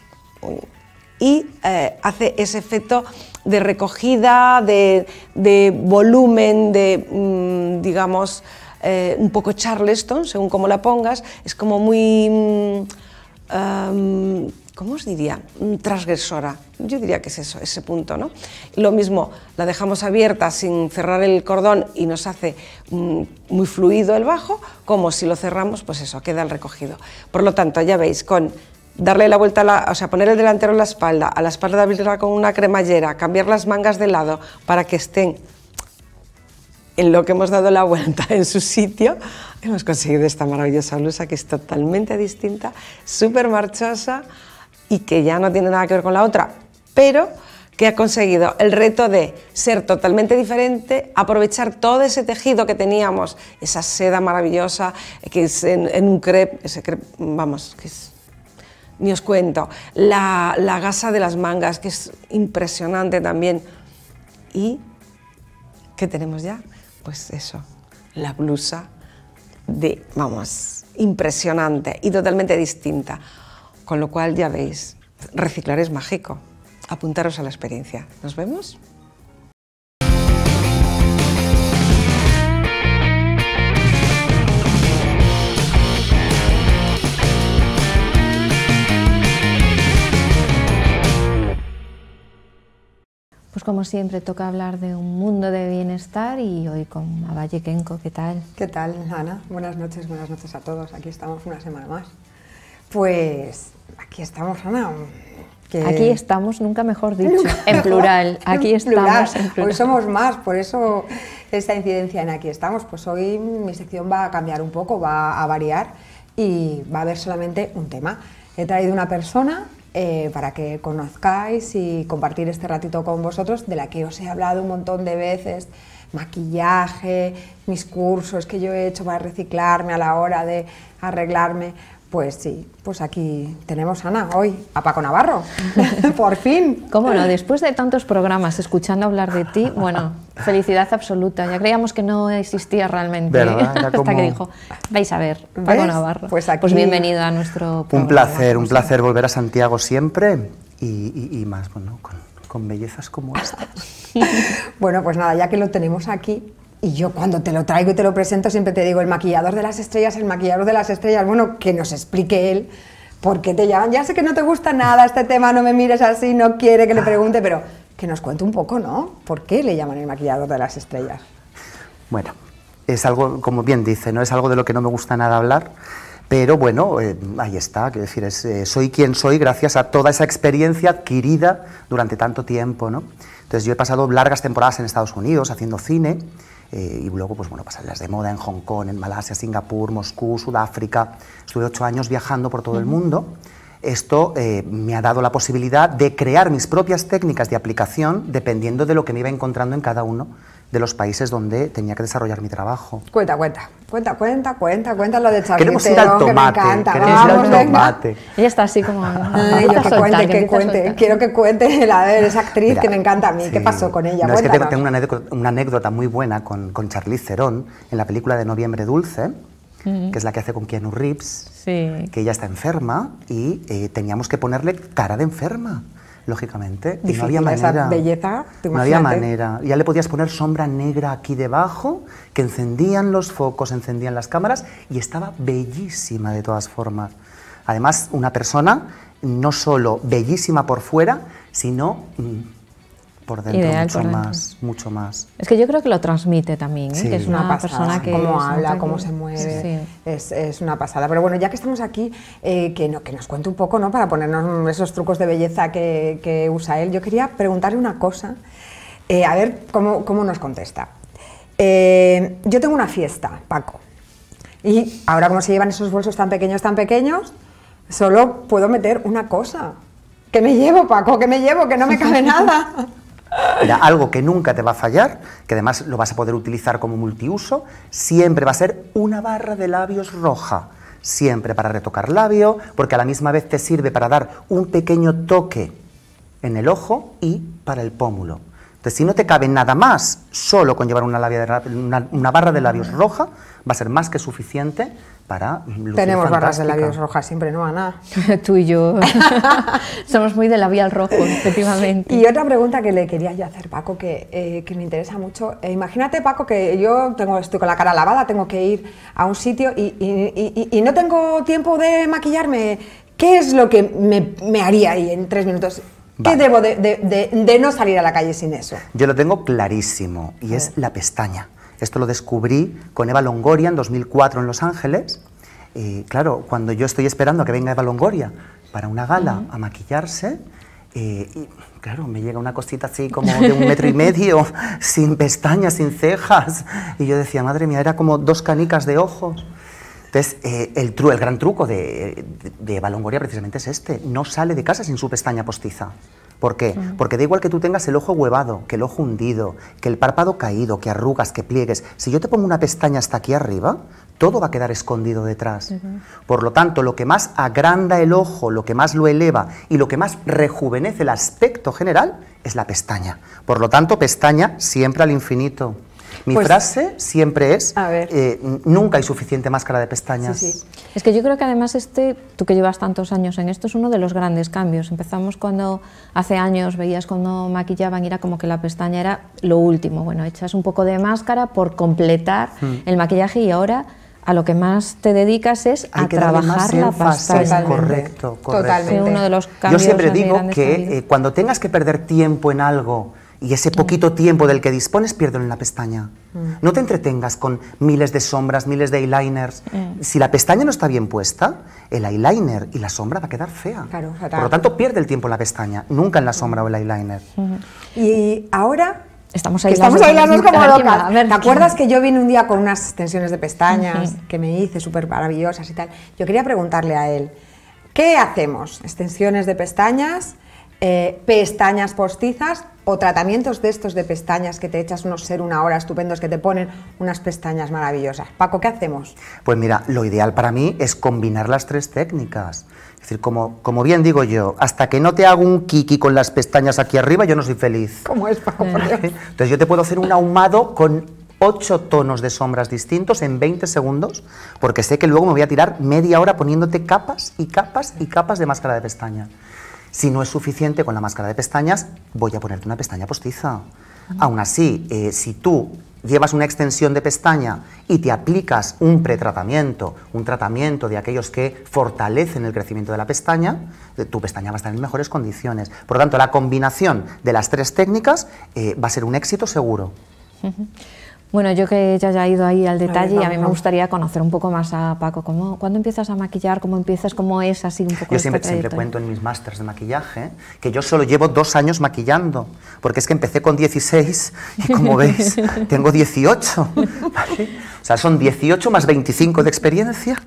y hace ese efecto de recogida, de volumen, de, digamos, un poco Charleston, según cómo la pongas, es como muy, ¿cómo os diría? Transgresora, yo diría que es eso, ese punto, ¿no? Lo mismo, la dejamos abierta sin cerrar el cordón y nos hace muy fluido el bajo, como si lo cerramos, pues eso, queda el recogido. Por lo tanto, ya veis, con darle la vuelta, o sea, poner el delantero en la espalda, a la espalda abrirla con una cremallera, cambiar las mangas de lado para que estén en lo que hemos dado la vuelta en su sitio, hemos conseguido esta maravillosa blusa que es totalmente distinta, súper marchosa y que ya no tiene nada que ver con la otra, pero que ha conseguido el reto de ser totalmente diferente, aprovechar todo ese tejido que teníamos, esa seda maravillosa que es en un crepe, ese crepe, vamos, que es... Ni os cuento, la gasa de las mangas, que es impresionante también. ¿Y qué tenemos ya? Pues eso, la blusa vamos, impresionante y totalmente distinta. Con lo cual, ya veis, reciclar es mágico. Apuntaros a la experiencia. ¿Nos vemos? Pues como siempre toca hablar de un mundo de bienestar y hoy con Abaye Kenko, ¿qué tal? ¿Qué tal, Ana? Buenas noches a todos. Aquí estamos una semana más. Pues aquí estamos, Ana. Aquí estamos, nunca mejor dicho, en plural. Aquí estamos en plural. Hoy somos más, por eso esta incidencia en aquí estamos. Pues hoy mi sección va a cambiar un poco, va a variar y va a haber solamente un tema. He traído una persona para que conozcáis y compartir este ratito con vosotros, de la que os he hablado un montón de veces, maquillaje, mis cursos que yo he hecho para reciclarme a la hora de arreglarme. Pues sí, pues aquí tenemos, Ana, hoy a Paco Navarro, por fin. ¿Cómo no? Después de tantos programas escuchando hablar de ti, bueno, felicidad absoluta. Ya creíamos que no existía realmente. ¿Verdad? Hasta que dijo, vais a ver, Paco Navarro. Pues aquí... bienvenido a nuestro programa. Un programa. placer volver a Santiago siempre y más, bueno, con bellezas como estas. Bueno, pues nada, ya que lo tenemos aquí, y yo cuando te lo traigo y te lo presento siempre te digo, el maquillador de las estrellas, bueno, que nos explique él por qué te llaman. Ya sé que no te gusta nada este tema, no me mires así, no quiere que le pregunte, pero que nos cuente un poco, ¿no? ¿Por qué le llaman el maquillador de las estrellas? Bueno, es algo, como bien dice, no es algo de lo que no me gusta nada hablar, pero bueno, ahí está, quiero decir, soy quien soy gracias a toda esa experiencia adquirida durante tanto tiempo, ¿no? Entonces yo he pasado largas temporadas en Estados Unidos haciendo cine, y luego, pues bueno, pasarelas de moda en Hong Kong, en Malasia, Singapur, Moscú, Sudáfrica. Estuve 8 años viajando por todo el mundo. Esto me ha dado la posibilidad de crear mis propias técnicas de aplicación dependiendo de lo que me iba encontrando en cada uno de los países donde tenía que desarrollar mi trabajo. Cuenta lo de Charlize Queremos ir al tomate, Ella está así como... Ay, que cuente, quiero que cuente esa actriz. Mira, que me encanta a mí. Sí. ¿Qué pasó con ella? No, es que tengo una anécdota muy buena con Charlize Theron en la película de Noviembre Dulce, que es la que hace con Keanu Reeves, que ella está enferma y teníamos que ponerle cara de enferma, lógicamente. Y no había manera. Esa belleza, no había manera. Ya le podías poner sombra negra aquí debajo, que encendían los focos, encendían las cámaras, y estaba bellísima de todas formas. Además, una persona no solo bellísima por fuera, sino por dentro. Ideal, mucho más. Es que yo creo que lo transmite también, sí. Que es una persona que... Cómo habla, cómo se mueve, sí. es una pasada. Pero bueno, ya que estamos aquí, que nos cuente un poco, ¿no? Para ponernos esos trucos de belleza que usa él. Yo quería preguntarle una cosa, a ver cómo nos contesta. Yo tengo una fiesta, Paco, y ahora como se llevan esos bolsos tan pequeños, solo puedo meter una cosa. ¿Qué me llevo, Paco? ¿Qué me llevo? Que no me cabe nada. Mira, algo que nunca te va a fallar, que además lo vas a poder utilizar como multiuso, siempre va a ser una barra de labios roja. Siempre para retocar labio, porque a la misma vez te sirve para dar un pequeño toque en el ojo y para el pómulo. Entonces, si no te cabe nada más, solo con llevar una barra de labios roja, va a ser más que suficiente para lucir. Tenemos barras de labios rojas siempre, ¿no, Ana? Tú y yo somos muy de labial rojo, efectivamente. Y otra pregunta que le quería yo hacer, Paco, que me interesa mucho. Imagínate, Paco, que yo estoy con la cara lavada, tengo que ir a un sitio y no tengo tiempo de maquillarme. ¿Qué es lo que me haría ahí en 3 minutos? ¿Qué debo de no salir a la calle sin eso? Yo lo tengo clarísimo, y es la pestaña. Esto lo descubrí con Eva Longoria en 2004 en Los Ángeles. Claro, cuando yo estoy esperando a que venga Eva Longoria para una gala a maquillarse, y claro, me llega una cosita así como de 1,5 metros, sin pestañas, sin cejas. Y yo decía, madre mía, era como 2 canicas de ojos. Entonces, el gran truco de Eva Longoria precisamente es este: no sale de casa sin su pestaña postiza. ¿Por qué? Porque da igual que tú tengas el ojo huevado, que el ojo hundido, que el párpado caído, que arrugas, que pliegues. Si yo te pongo una pestaña hasta aquí arriba, todo va a quedar escondido detrás. Por lo tanto, lo que más agranda el ojo, lo que más lo eleva y lo que más rejuvenece el aspecto general es la pestaña. Por lo tanto, pestaña siempre al infinito. Mi frase siempre es, nunca hay suficiente máscara de pestañas. Sí, sí. Es que yo creo que además tú que llevas tantos años en esto, es uno de los grandes cambios. Empezamos cuando hace años veías cuando maquillaban y era como que la pestaña era lo último. Bueno, echas un poco de máscara por completar el maquillaje y ahora a lo que más te dedicas es a trabajar la pestaña. Correcto. Totalmente. Uno de los cambios. Yo siempre digo que cuando tengas que perder tiempo en algo, y ese poquito tiempo del que dispones, piérdelo en la pestaña. No te entretengas con miles de sombras, miles de eyeliners. Si la pestaña no está bien puesta, el eyeliner y la sombra va a quedar fea. Claro, por lo tanto, pierde el tiempo en la pestaña, nunca en la sombra o el eyeliner. Y ahora... Estamos ahí las dos como locas. ¿Te acuerdas que yo vine un día con unas extensiones de pestañas que me hice súper maravillosas y tal? Yo quería preguntarle a él, ¿qué hacemos? ¿Extensiones de pestañas? pestañas postizas o tratamientos de estos de pestañas que te echas unos ser una hora estupendos que te ponen unas pestañas maravillosas. Paco, ¿qué hacemos? Pues mira, lo ideal para mí es combinar las 3 técnicas. Es decir, como bien digo yo, hasta que no te hago un kiki con las pestañas aquí arriba, yo no soy feliz. ¿Cómo es, Paco? Por Dios. Entonces yo te puedo hacer un ahumado con 8 tonos de sombras distintos en 20 segundos, porque sé que luego me voy a tirar media hora poniéndote capas y capas y capas de máscara de pestaña. Si no es suficiente con la máscara de pestañas, voy a ponerte una pestaña postiza. Aún así, si tú llevas una extensión de pestaña y te aplicas un pretratamiento, un tratamiento de aquellos que fortalecen el crecimiento de la pestaña, tu pestaña va a estar en mejores condiciones. Por lo tanto, la combinación de las 3 técnicas va a ser un éxito seguro. Bueno, yo que ya haya ido ahí al detalle, a mí me gustaría conocer un poco más a Paco. ¿Cuándo empiezas a maquillar? ¿Cómo empiezas? ¿Cómo es así un poco? Yo siempre cuento en mis másters de maquillaje que yo solo llevo 2 años maquillando, porque es que empecé con 16 y como veis tengo 18, ¿vale? O sea, son 18 más 25 de experiencia.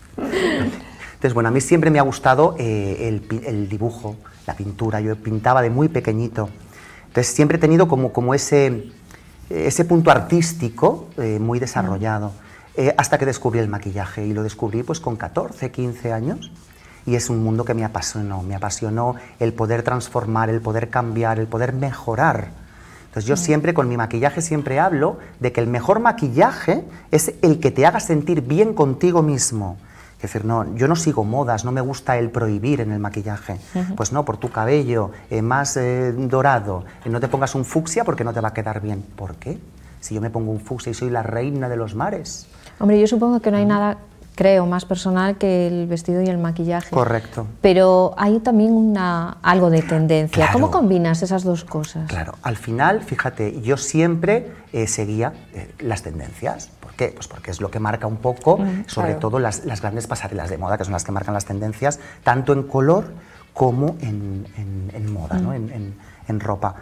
Entonces, bueno, a mí siempre me ha gustado el dibujo, la pintura. Yo pintaba de muy pequeñito. Entonces siempre he tenido como ese punto artístico muy desarrollado, hasta que descubrí el maquillaje, y lo descubrí pues con 14, 15 años, y es un mundo que me apasionó el poder transformar, el poder cambiar, el poder mejorar. Entonces yo siempre con mi maquillaje siempre hablo de que el mejor maquillaje es el que te haga sentir bien contigo mismo. Es decir, no, yo no sigo modas, no me gusta el prohibir en el maquillaje. Pues no, por tu cabello más dorado, no te pongas un fucsia porque no te va a quedar bien. ¿Por qué? Si yo me pongo un fucsia y soy la reina de los mares. Hombre, yo supongo que no hay nada, creo, más personal que el vestido y el maquillaje. Correcto. Pero hay también algo de tendencia. Claro. ¿Cómo combinas esas 2 cosas? Claro, al final, fíjate, yo siempre seguía las tendencias. ¿Por qué? Pues porque es lo que marca un poco, sobre todo las grandes pasarelas de moda, que son las que marcan las tendencias, tanto en color como en moda, ¿no? en ropa.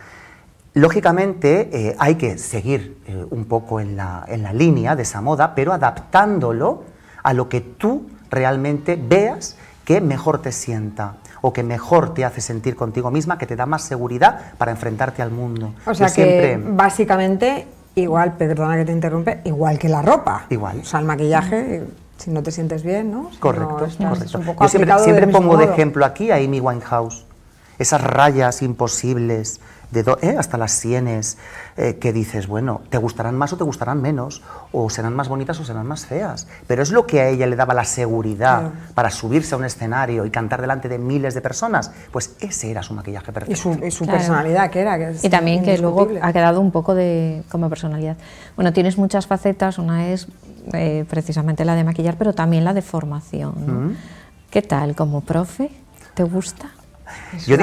Lógicamente hay que seguir un poco en la línea de esa moda, pero adaptándolo a lo que tú realmente veas que mejor te sienta o que mejor te hace sentir contigo misma, que te da más seguridad para enfrentarte al mundo. O sea que básicamente, igual, perdona que te interrumpe, igual que la ropa. Igual. O sea, el maquillaje, si no te sientes bien, ¿no? Si correcto, no estás, correcto. un poco Yo siempre pongo modo. de ejemplo aquí a Amy Winehouse. Esas rayas imposibles, hasta las sienes, que dices, bueno, te gustarán más o te gustarán menos, o serán más bonitas o serán más feas, pero es lo que a ella le daba la seguridad para subirse a un escenario y cantar delante de miles de personas, pues ese era su maquillaje perfecto. Y su personalidad, que era. Que es y también que luego ha quedado un poco como personalidad. Bueno, tienes muchas facetas, una es precisamente la de maquillar, pero también la de formación, ¿no? ¿Qué tal como profe? ¿Te gusta? Yo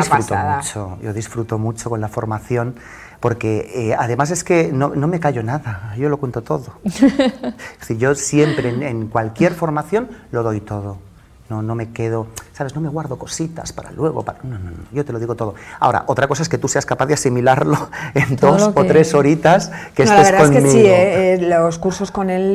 disfruto mucho con la formación, porque además es que no me callo nada, yo lo cuento todo. Es decir, yo siempre en cualquier formación lo doy todo. No me quedo, ¿sabes? No me guardo cositas para luego. No, yo te lo digo todo. Ahora, otra cosa es que tú seas capaz de asimilarlo en 2 o 3 horitas que estés conmigo. La verdad es que sí, los cursos con él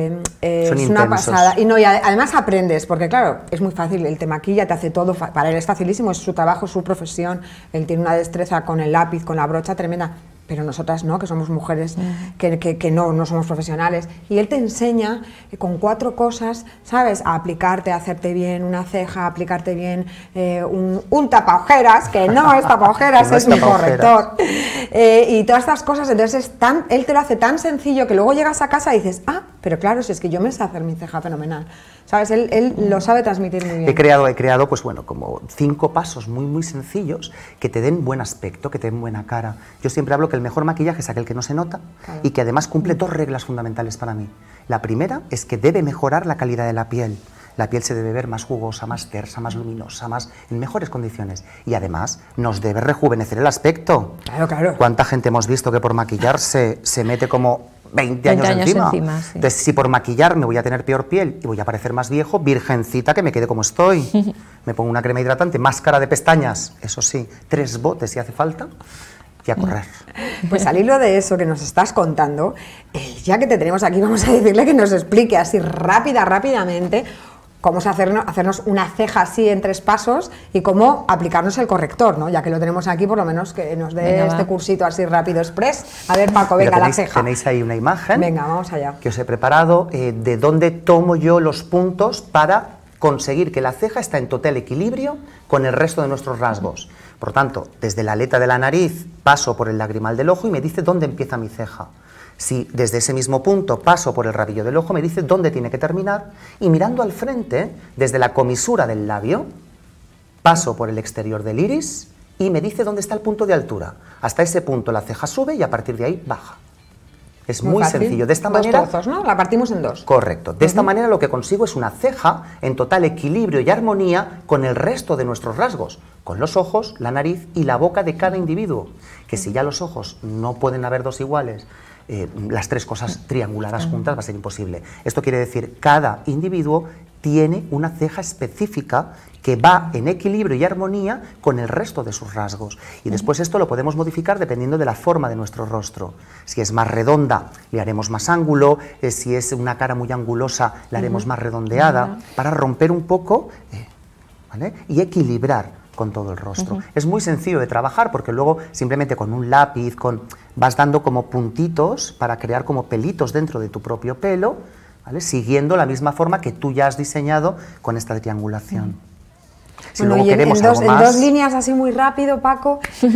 es una pasada. Y además aprendes, porque claro, es muy fácil, él te maquilla, te hace todo, para él es facilísimo, es su trabajo, su profesión, él tiene una destreza con el lápiz, con la brocha tremenda. Pero nosotras no, que somos mujeres que no somos profesionales. Y él te enseña con 4 cosas, ¿sabes? A aplicarte, a hacerte bien una ceja, a aplicarte bien un tapaojeras, que no es tapaojeras, es un corrector. Y todas estas cosas, entonces él te lo hace tan sencillo que luego llegas a casa y dices, pero claro, si es que yo me sé hacer mi ceja fenomenal. ¿Sabes? Él lo sabe transmitir muy bien. He creado pues bueno, como 5 pasos muy sencillos que te den buen aspecto, que te den buena cara. Yo siempre hablo que el mejor maquillaje es aquel que no se nota, claro, y que además cumple 2 reglas fundamentales para mí. La primera es que debe mejorar la calidad de la piel. La piel se debe ver más jugosa, más tersa, más luminosa, en mejores condiciones. Y además nos debe rejuvenecer el aspecto. Claro, claro. ¿Cuánta gente hemos visto que por maquillarse se mete como 20 años encima? Sí. Entonces, si por maquillar me voy a tener peor piel y voy a parecer más viejo, virgencita, que me quede como estoy. Me pongo una crema hidratante, máscara de pestañas, eso sí, 3 botes si hace falta, y a correr. Pues al hilo de eso que nos estás contando, ya que te tenemos aquí, vamos a decirle que nos explique así rápidamente cómo es hacernos una ceja así en 3 pasos y cómo aplicarnos el corrector, ¿no? Ya que lo tenemos aquí, por lo menos que nos dé este cursito así rápido express. A ver, Paco, venga, la ceja. Tenéis ahí una imagen. Venga, vamos allá. Que os he preparado de dónde tomo yo los puntos para conseguir que la ceja está en total equilibrio con el resto de nuestros rasgos. Por lo tanto, desde la aleta de la nariz paso por el lagrimal del ojo y me dice dónde empieza mi ceja. Si desde ese mismo punto paso por el rabillo del ojo, me dice dónde tiene que terminar, y mirando al frente, desde la comisura del labio, paso por el exterior del iris y me dice dónde está el punto de altura. Hasta ese punto la ceja sube y a partir de ahí baja. Es muy sencillo. De esta manera, dos trozos, ¿no? La partimos en 2. Correcto. De esta manera lo que consigo es una ceja en total equilibrio y armonía con el resto de nuestros rasgos, con los ojos, la nariz y la boca de cada individuo. Que si ya los ojos no pueden haber 2 iguales, las 3 cosas trianguladas juntas va a ser imposible. Esto quiere decir cada individuo tiene una ceja específica que va en equilibrio y armonía con el resto de sus rasgos. Y después esto lo podemos modificar dependiendo de la forma de nuestro rostro. Si es más redonda, le haremos más ángulo, si es una cara muy angulosa, la haremos más redondeada, para romper un poco, ¿vale? Y equilibrar con todo el rostro. Es muy sencillo de trabajar porque luego simplemente con un lápiz vas dando como puntitos para crear como pelitos dentro de tu propio pelo, ¿vale? Siguiendo la misma forma que tú ya has diseñado con esta triangulación. Si bueno, luego y queremos en 2 líneas así muy rápido, Paco, Lo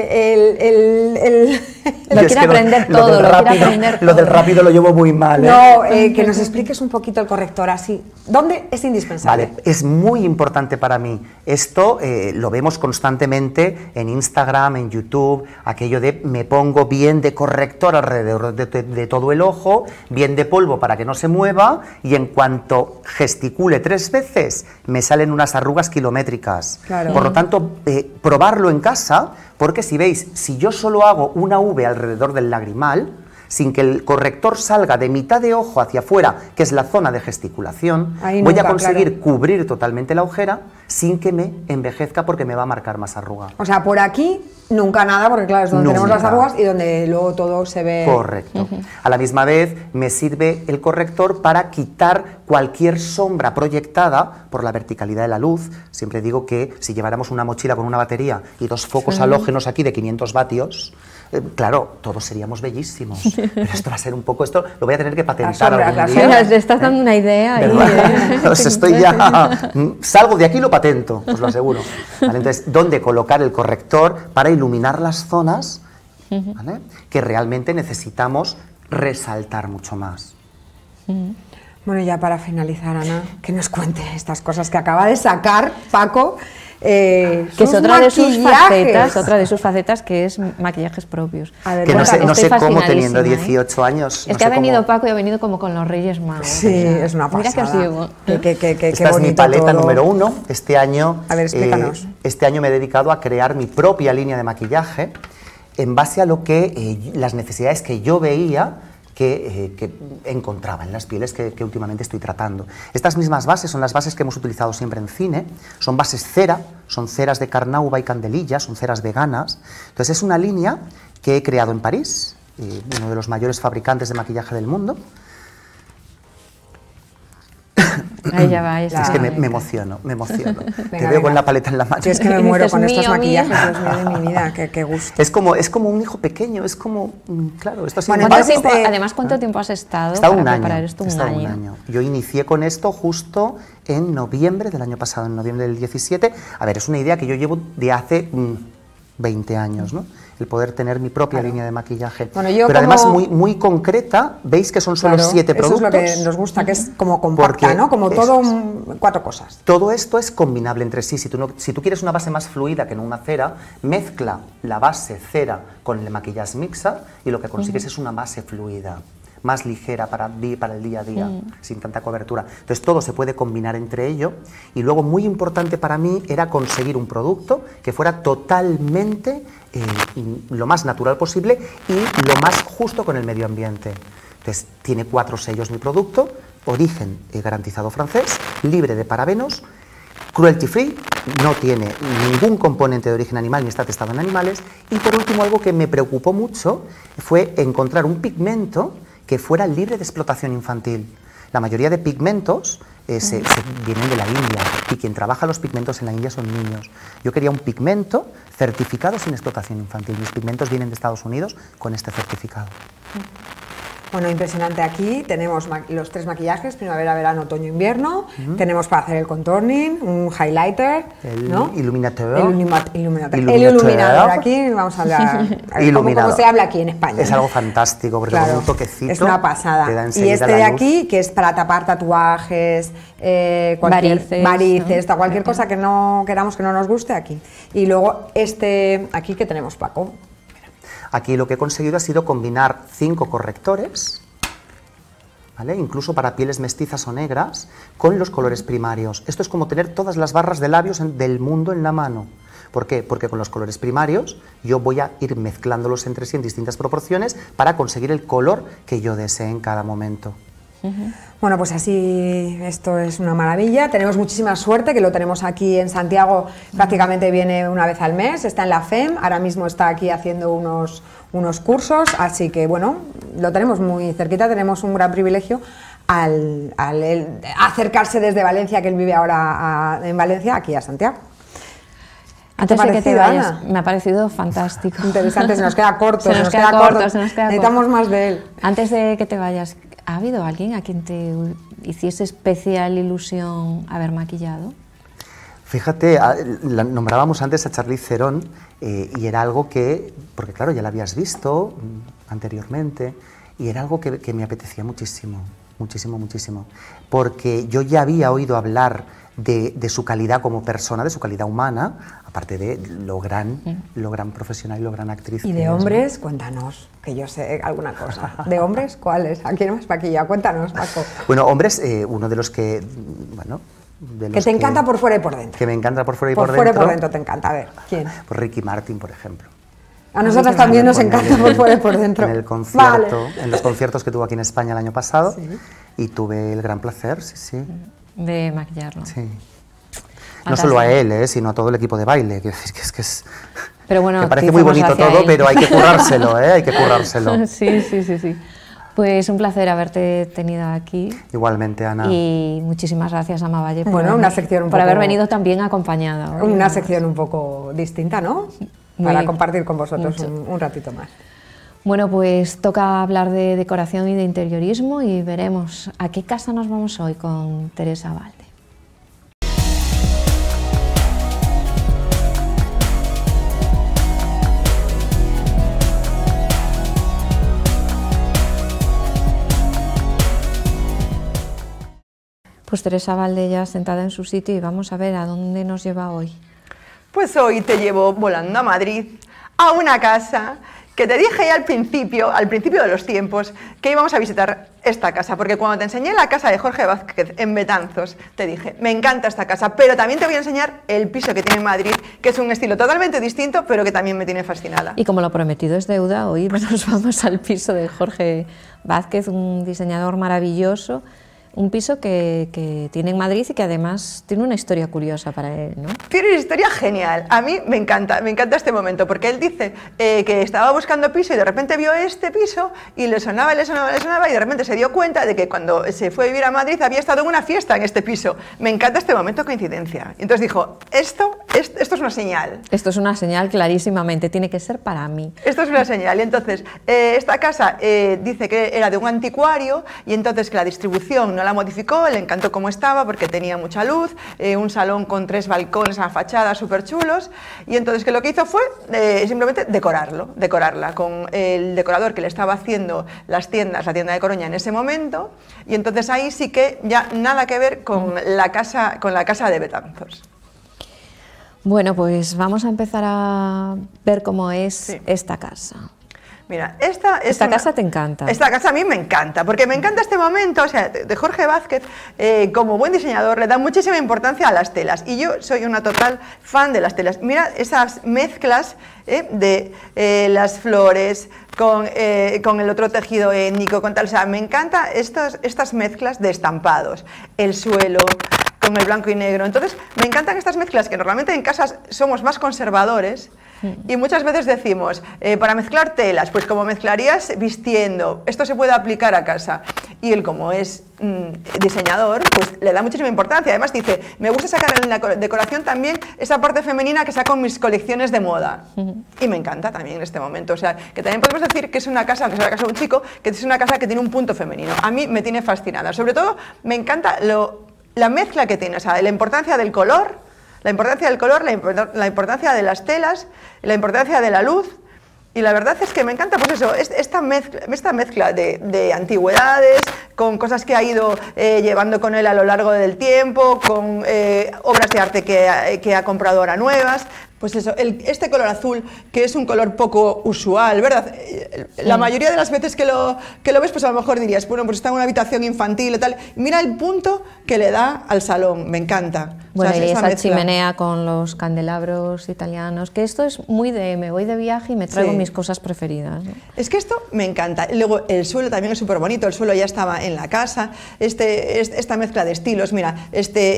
quiere aprender todo, lo del rápido lo llevo muy mal. No, que nos expliques un poquito el corrector así. ¿Dónde es indispensable? Vale, es muy importante para mí. Esto lo vemos constantemente en Instagram, en YouTube, aquello de me pongo bien de corrector alrededor de todo el ojo, bien de polvo para que no se mueva, y en cuanto gesticule 3 veces, me salen unas arrugas kilométricas. Claro. Por lo tanto, probarlo en casa, porque si veis, si yo solo hago una V alrededor del lagrimal, sin que el corrector salga de mitad de ojo hacia afuera, que es la zona de gesticulación, voy a conseguir cubrir totalmente la ojera sin que me envejezca porque me va a marcar más arruga. O sea, por aquí nunca nada, porque claro, es donde tenemos las arrugas y donde luego todo se ve... Correcto. A la misma vez me sirve el corrector para quitar cualquier sombra proyectada por la verticalidad de la luz. Siempre digo que si lleváramos una mochila con una batería y 2 focos halógenos aquí de 500 vatios, claro, todos seríamos bellísimos. Pero esto va a ser un poco, esto lo voy a tener que patentar algún día. Le estás dando una idea ahí. Os estoy ya... Salgo de aquí y lo patento, os lo aseguro. ¿Vale? Entonces, ¿dónde colocar el corrector para iluminar las zonas, ¿vale?, que realmente necesitamos resaltar mucho más? Bueno, ya para finalizar, Ana, que nos cuente estas cosas que acaba de sacar Paco. Que es otra de sus facetas, que es maquillajes propios. A ver, que no sé cómo teniendo 18 años... Es que ha venido Paco y ha venido como con los Reyes Magos. Sí, es una pasada. Mira que os llevo. Esta es mi paleta número 1. Este año, a ver, explícanos. Este año me he dedicado a crear mi propia línea de maquillaje en base a lo que las necesidades que yo veía que encontraba en las pieles que últimamente estoy tratando. Estas mismas bases son las bases que hemos utilizado siempre en cine, son bases cera, son ceras de carnauba y candelilla, son ceras veganas. Entonces es una línea que he creado en París, uno de los mayores fabricantes de maquillaje del mundo. Ahí ya va, es que me emociono. Te veo con la paleta en la mano. Yo es que me muero con estos maquillajes, Dios mío de mi vida, qué gusto. Es como un hijo pequeño, es como, claro, esto bueno, además, ¿cuánto tiempo has estado para preparar esto? Un año. Yo inicié con esto justo en noviembre del año pasado, en noviembre del 17. A ver, es una idea que yo llevo de hace 20 años, ¿no? El poder tener mi propia línea de maquillaje. Bueno, pero además muy concreta, veis que son solo 7 productos. Eso es lo que nos gusta, que es como compacta, ¿no? Como todo 4 cosas. Todo esto es combinable entre sí. Si tú quieres una base más fluida que no una cera, mezcla la base cera con el maquillaje mixa y lo que consigues es una base fluida, más ligera para el día a día, sin tanta cobertura. Entonces todo se puede combinar entre ello, y luego muy importante para mí era conseguir un producto que fuera totalmente lo más natural posible y lo más justo con el medio ambiente. Entonces tiene 4 sellos mi producto: origen garantizado francés, libre de parabenos, cruelty free, no tiene ningún componente de origen animal ni está testado en animales, y por último algo que me preocupó mucho fue encontrar un pigmento que fuera libre de explotación infantil. La mayoría de pigmentos vienen de la India, y quien trabaja los pigmentos en la India son niños. Yo quería un pigmento certificado sin explotación infantil. Mis pigmentos vienen de Estados Unidos con este certificado. Bueno, impresionante. Aquí tenemos los 3 maquillajes, primavera, verano, otoño, invierno. Tenemos para hacer el contouring, un highlighter, ¿no? Iluminador. El iluminador. Aquí vamos a hablar como se habla aquí en España. Es algo fantástico, porque con un toquecito es una pasada. te da Y enseguida este de aquí, que es para tapar tatuajes, varices, cualquier cosa que no queramos, que no nos guste, aquí. Y luego este aquí que tenemos, Paco. Aquí lo que he conseguido ha sido combinar 5 correctores, ¿vale? Incluso para pieles mestizas o negras, con los colores primarios. Esto es como tener todas las barras de labios del mundo en la mano. ¿Por qué? Porque con los colores primarios yo voy a ir mezclándolos entre sí en distintas proporciones para conseguir el color que yo desee en cada momento. Bueno, pues así, esto es una maravilla. Tenemos muchísima suerte que lo tenemos aquí en Santiago, prácticamente viene una vez al mes, está en la FEM, ahora mismo está aquí haciendo unos cursos, así que bueno, lo tenemos muy cerquita, tenemos un gran privilegio al acercarse desde Valencia, que él vive ahora en Valencia, aquí a Santiago. Antes de que te vayas, me ha parecido fantástico. Interesante, se nos queda corto, se nos queda corto. Necesitamos más de él. Antes de que te vayas, ¿ha habido alguien a quien te hiciese especial ilusión haber maquillado? Fíjate, nombrábamos antes a Charlize Theron y era algo que, porque claro, ya la habías visto anteriormente, y era algo que me apetecía muchísimo, muchísimo, porque yo ya había oído hablar de su calidad como persona, de su calidad humana, aparte de lo gran profesional y lo gran actriz. ¿Y de hombres? Cuéntanos, que yo sé alguna cosa. ¿De hombres cuáles? ¿A quién más maquilla? Cuéntanos, Paco. Bueno, hombres, uno de los que, bueno... que te encanta por fuera y por dentro. Que me encanta por fuera y por dentro. Por fuera y por dentro te encanta, a ver, ¿quién? Pues Ricky Martin, por ejemplo. A nosotras también nos encanta por fuera y por dentro. En el concierto, en los conciertos que tuvo aquí en España el año pasado, sí. Y tuve el gran placer, de maquillarlo. Sí. No solo a él, sino a todo el equipo de baile, que es pero bueno, que parece muy bonito todo, pero hay que currárselo, hay que currárselo. Sí. Pues un placer haberte tenido aquí. Igualmente, Ana. Y muchísimas gracias, Ama Valle, por haber venido también acompañada. Una sección un poco distinta, ¿no? Para compartir con vosotros un ratito más. Bueno, pues toca hablar de decoración y de interiorismo y veremos a qué casa nos vamos hoy con Teresa Valde. Pues Teresa Valde ya sentada en su sitio y vamos a ver a dónde nos lleva hoy. Pues hoy te llevo volando a Madrid, a una casa que te dije ya al principio de los tiempos, que íbamos a visitar esta casa, porque cuando te enseñé la casa de Jorge Vázquez en Betanzos, te dije, me encanta esta casa, pero también te voy a enseñar el piso que tiene en Madrid, que es un estilo totalmente distinto, pero que también me tiene fascinada. Y como lo prometido es deuda, hoy nos vamos al piso de Jorge Vázquez, un diseñador maravilloso. Un piso que tiene en Madrid y que además tiene una historia curiosa para él, ¿no? Tiene una historia genial. A mí me encanta este momento, porque él dice que estaba buscando piso y de repente vio este piso y le sonaba y de repente se dio cuenta de que cuando se fue a vivir a Madrid había estado en una fiesta en este piso. Me encanta este momento, coincidencia. Y entonces dijo, esto es una señal. Esto es una señal clarísimamente, tiene que ser para mí. Esto es una señal. Y entonces, esta casa dice que era de un anticuario y entonces que la distribución no la modificó, le encantó cómo estaba porque tenía mucha luz, un salón con 3 balcones a la fachada súper chulos, y entonces que lo que hizo fue simplemente decorarla con el decorador que le estaba haciendo la tienda de Coruña en ese momento, y entonces ahí sí que ya nada que ver con la casa de Betanzos. Bueno, pues vamos a empezar a ver cómo es esta casa. Mira, esta casa te encanta. Esta casa a mí me encanta, porque me encanta este momento, o sea, de Jorge Vázquez, como buen diseñador, le da muchísima importancia a las telas, y yo soy una total fan de las telas. Mira esas mezclas de las flores con el otro tejido étnico, con tal, o sea, me encantan estas mezclas de estampados, el suelo, con el blanco y negro. Entonces, me encantan estas mezclas que normalmente en casas somos más conservadores y muchas veces decimos, para mezclar telas, pues como mezclarías vistiendo, esto se puede aplicar a casa. Y él, como es diseñador, pues le da muchísima importancia. Además dice, me gusta sacar en la decoración también esa parte femenina que saco en mis colecciones de moda. Y me encanta también en este momento. O sea, que también podemos decir que es una casa, aunque sea la casa de un chico, que es una casa que tiene un punto femenino. A mí me tiene fascinada. Sobre todo, me encanta la mezcla que tiene, o sea, la importancia del color, la importancia de las telas, la importancia de la luz. Y la verdad es que me encanta, pues eso, esta mezcla de antigüedades, con cosas que ha ido llevando con él a lo largo del tiempo, con obras de arte que ha comprado ahora nuevas. Pues eso, este color azul, que es un color poco usual, ¿verdad? La mayoría de las veces que lo ves, pues a lo mejor dirías, bueno, pues está en una habitación infantil y tal. Mira el punto que le da al salón, me encanta. Bueno, o sea, y esa mezcla. chimenea con los candelabros italianos, que esto es muy de me voy de viaje y me traigo mis cosas preferidas, ¿no? Es que esto me encanta. Luego el suelo también es súper bonito, el suelo ya estaba en la casa, esta mezcla de estilos, mira,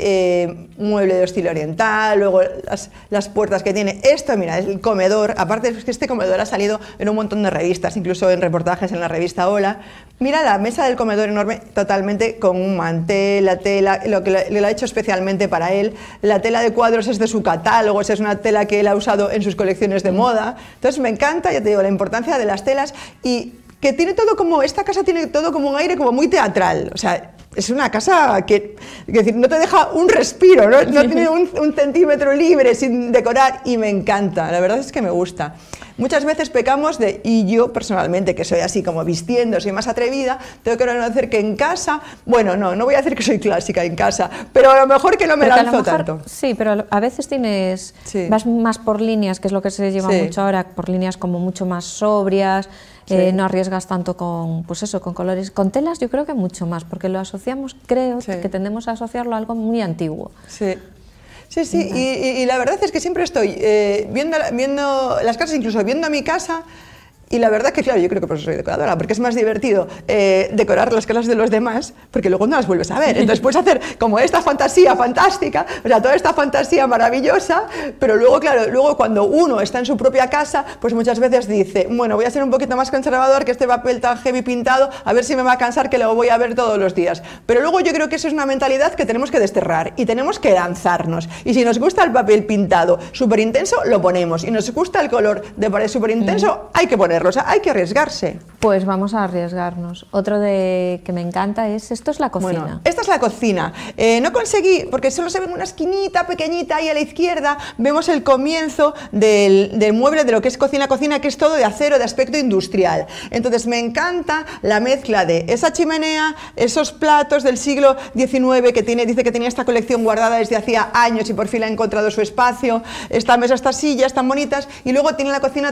mueble de estilo oriental, luego las puertas que tiene. Esto, mira, es el comedor, aparte es que este comedor ha salido en un montón de revistas, incluso en reportajes en la revista Hola. Mira la mesa del comedor enorme, totalmente con un mantel, la tela, lo que le ha hecho especialmente para él. La tela de cuadros es de su catálogo, es una tela que él ha usado en sus colecciones de moda. Entonces me encanta, ya te digo, la importancia de las telas y que tiene todo como, esta casa tiene todo como un aire como muy teatral, o sea, es una casa que es decir, no te deja un respiro, no tiene un centímetro libre sin decorar y me encanta, la verdad es que me gusta. Muchas veces pecamos y yo personalmente, que soy así como vistiendo, soy más atrevida, tengo que reconocer que en casa, bueno, no voy a decir que soy clásica en casa, pero a lo mejor que no me lanzo tanto. Sí, pero a veces vas más por líneas, que es lo que se lleva mucho ahora, por líneas como mucho más sobrias. No arriesgas tanto con, pues eso, con colores, con telas yo creo que mucho más, porque lo asociamos, creo que tendemos a asociarlo a algo muy antiguo. Sí, y la verdad es que siempre estoy viendo las casas, incluso viendo mi casa. Y la verdad que, claro, yo creo que por eso soy decoradora, porque es más divertido decorar las casas de los demás, porque luego no las vuelves a ver. Entonces puedes hacer como esta fantasía fantástica, o sea, toda esta fantasía maravillosa, pero luego, claro, cuando uno está en su propia casa, pues muchas veces dice, bueno, voy a ser un poquito más conservador que este papel tan heavy pintado, a ver si me va a cansar que lo voy a ver todos los días. Pero luego yo creo que eso es una mentalidad que tenemos que desterrar y tenemos que lanzarnos. Y si nos gusta el papel pintado súper intenso, lo ponemos. Y nos gusta el color de pared súper intenso, hay que ponerlo. O sea, hay que arriesgarse. Pues vamos a arriesgarnos. Otro que me encanta esto es la cocina. Bueno, esta es la cocina. No conseguí, porque solo se ve en una esquinita pequeñita ahí a la izquierda, vemos el comienzo del mueble de lo que es cocina, que es todo de acero, de aspecto industrial. Entonces me encanta la mezcla de esa chimenea, esos platos del siglo XIX que dice que tenía esta colección guardada desde hacía años y por fin ha encontrado su espacio, esta mesa, estas sillas tan bonitas, y luego tiene la cocina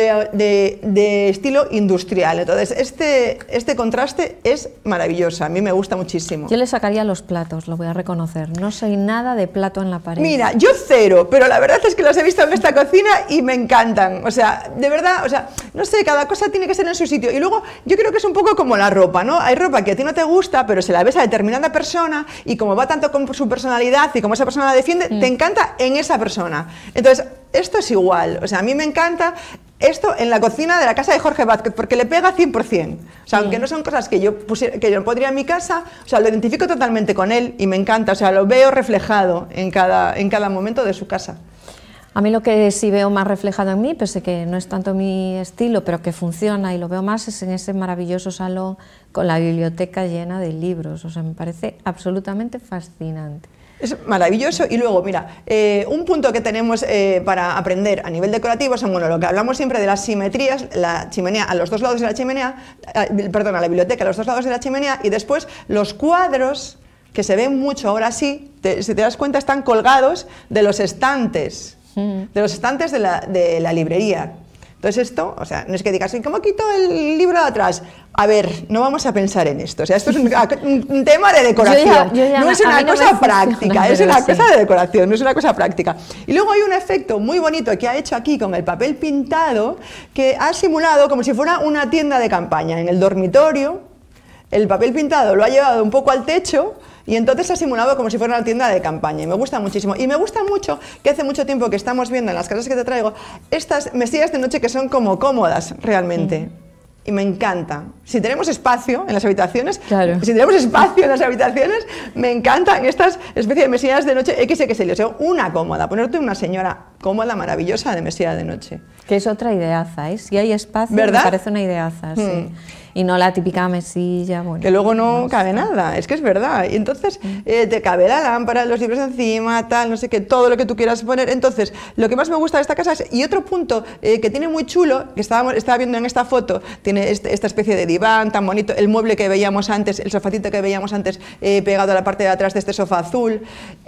de estilo industrial. Entonces este contraste es maravilloso, a mí me gusta muchísimo. Yo le sacaría los platos, lo voy a reconocer, no soy nada de plato en la pared. Mira, yo cero, pero la verdad es que los he visto en esta cocina y me encantan, o sea, de verdad, o sea, no sé, cada cosa tiene que ser en su sitio. Y luego yo creo que es un poco como la ropa, ¿no? Hay ropa que a ti no te gusta, pero se la ves a determinada persona y como va tanto con su personalidad y como esa persona la defiende, te encanta en esa persona. Entonces, esto es igual, o sea, a mí me encanta esto en la cocina de la casa de Jorge Vázquez, porque le pega 100%. O sea, aunque no son cosas que yo pondría en mi casa, o sea, lo identifico totalmente con él y me encanta, o sea, lo veo reflejado en cada momento de su casa. A mí lo que sí veo más reflejado en mí, pese que no es tanto mi estilo, pero que funciona y lo veo más, es en ese maravilloso salón con la biblioteca llena de libros. O sea, me parece absolutamente fascinante. Es maravilloso. Y luego, mira, un punto que tenemos para aprender a nivel decorativo son, bueno, lo que hablamos siempre de las simetrías, la chimenea a los dos lados de la chimenea, perdón, a la biblioteca a los dos lados de la chimenea, y después los cuadros, que se ven mucho ahora sí, si te das cuenta, están colgados de los estantes, de la librería. Entonces esto, o sea, no es que digas, ¿cómo quito el libro de atrás? A ver, no vamos a pensar en esto, o sea, esto es un tema de decoración, no es una cosa práctica, es una cosa de decoración, no es una cosa práctica. Y luego hay un efecto muy bonito que ha hecho aquí con el papel pintado, que ha simulado como si fuera una tienda de campaña. En el dormitorio, el papel pintado lo ha llevado un poco al techo Y entonces ha simulado como si fuera una tienda de campaña y me gusta muchísimo. Y me gusta mucho que hace mucho tiempo que estamos viendo en las casas que te traigo estas mesillas de noche que son como cómodas realmente. Y me encanta. Si tenemos espacio en las habitaciones, me encantan estas especies de mesillas de noche XXL. O sea, una cómoda, ponerte una señora cómoda, maravillosa de mesilla de noche. Que es otra ideaza, ¿eh? Si hay espacio, ¿verdad? Me parece una ideaza, sí. Y no la típica mesilla, bueno. Que luego no cabe nada, es que es verdad. Y entonces te cabe la lámpara, los libros encima, tal, no sé qué, todo lo que tú quieras poner. Entonces, lo que más me gusta de esta casa es, y otro punto que tiene muy chulo, que estaba viendo en esta foto, tiene esta especie de diván tan bonito, el mueble que veíamos antes, el sofacito que veíamos antes pegado a la parte de atrás de este sofá azul.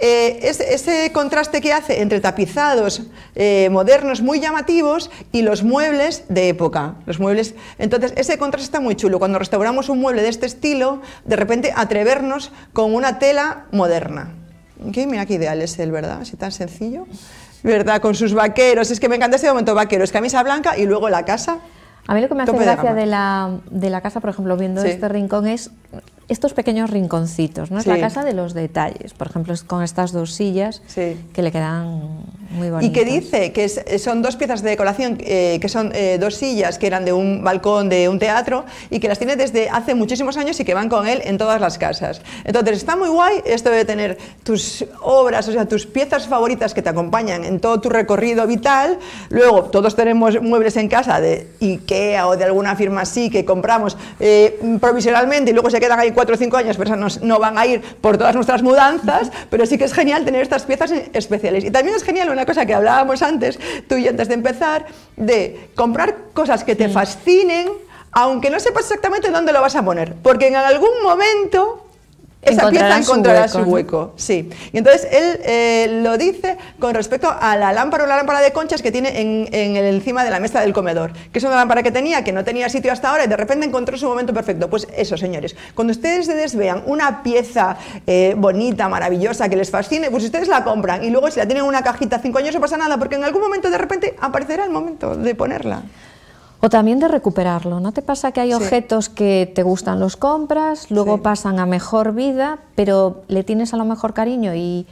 Ese contraste que hace entre tapizados modernos muy llamativos y los muebles de época. Los muebles, entonces, ese contraste está muy chulo. Cuando restauramos un mueble de este estilo, de repente atrevernos con una tela moderna. Mira qué ideal es él, ¿verdad? Así tan sencillo, ¿verdad? Con sus vaqueros. Es que me encanta ese momento vaqueros, camisa blanca y luego la casa. A mí lo que me hace gracia de la casa, por ejemplo, viendo este rincón, es estos pequeños rinconcitos, ¿no? Es la casa de los detalles, por ejemplo, es con estas dos sillas que le quedan muy bonitas. Y que dice que son dos piezas de decoración, que son dos sillas que eran de un balcón de un teatro y que las tiene desde hace muchísimos años y que van con él en todas las casas. Entonces está muy guay esto de tener tus obras, o sea, tus piezas favoritas que te acompañan en todo tu recorrido vital. Luego todos tenemos muebles en casa de IKEA o de alguna firma así que compramos provisionalmente y luego se quedan ahí 4 o 5 años, pero no van a ir por todas nuestras mudanzas, pero sí que es genial tener estas piezas especiales. Y también es genial una cosa que hablábamos antes, tú y yo antes de empezar, de comprar cosas que te fascinen, aunque no sepas exactamente dónde lo vas a poner, porque en algún momento esa pieza encontrará su hueco. Sí. Y entonces él lo dice con respecto a la lámpara de conchas que tiene encima de la mesa del comedor, que es una lámpara que no tenía sitio hasta ahora y de repente encontró su momento perfecto. Pues eso, señores, cuando ustedes vean una pieza bonita, maravillosa, que les fascine, pues ustedes la compran y luego si la tienen en una cajita 5 años no pasa nada, porque en algún momento de repente aparecerá el momento de ponerla. O también de recuperarlo, ¿no te pasa que hay objetos que te gustan, los compras, luego pasan a mejor vida, pero le tienes a lo mejor cariño y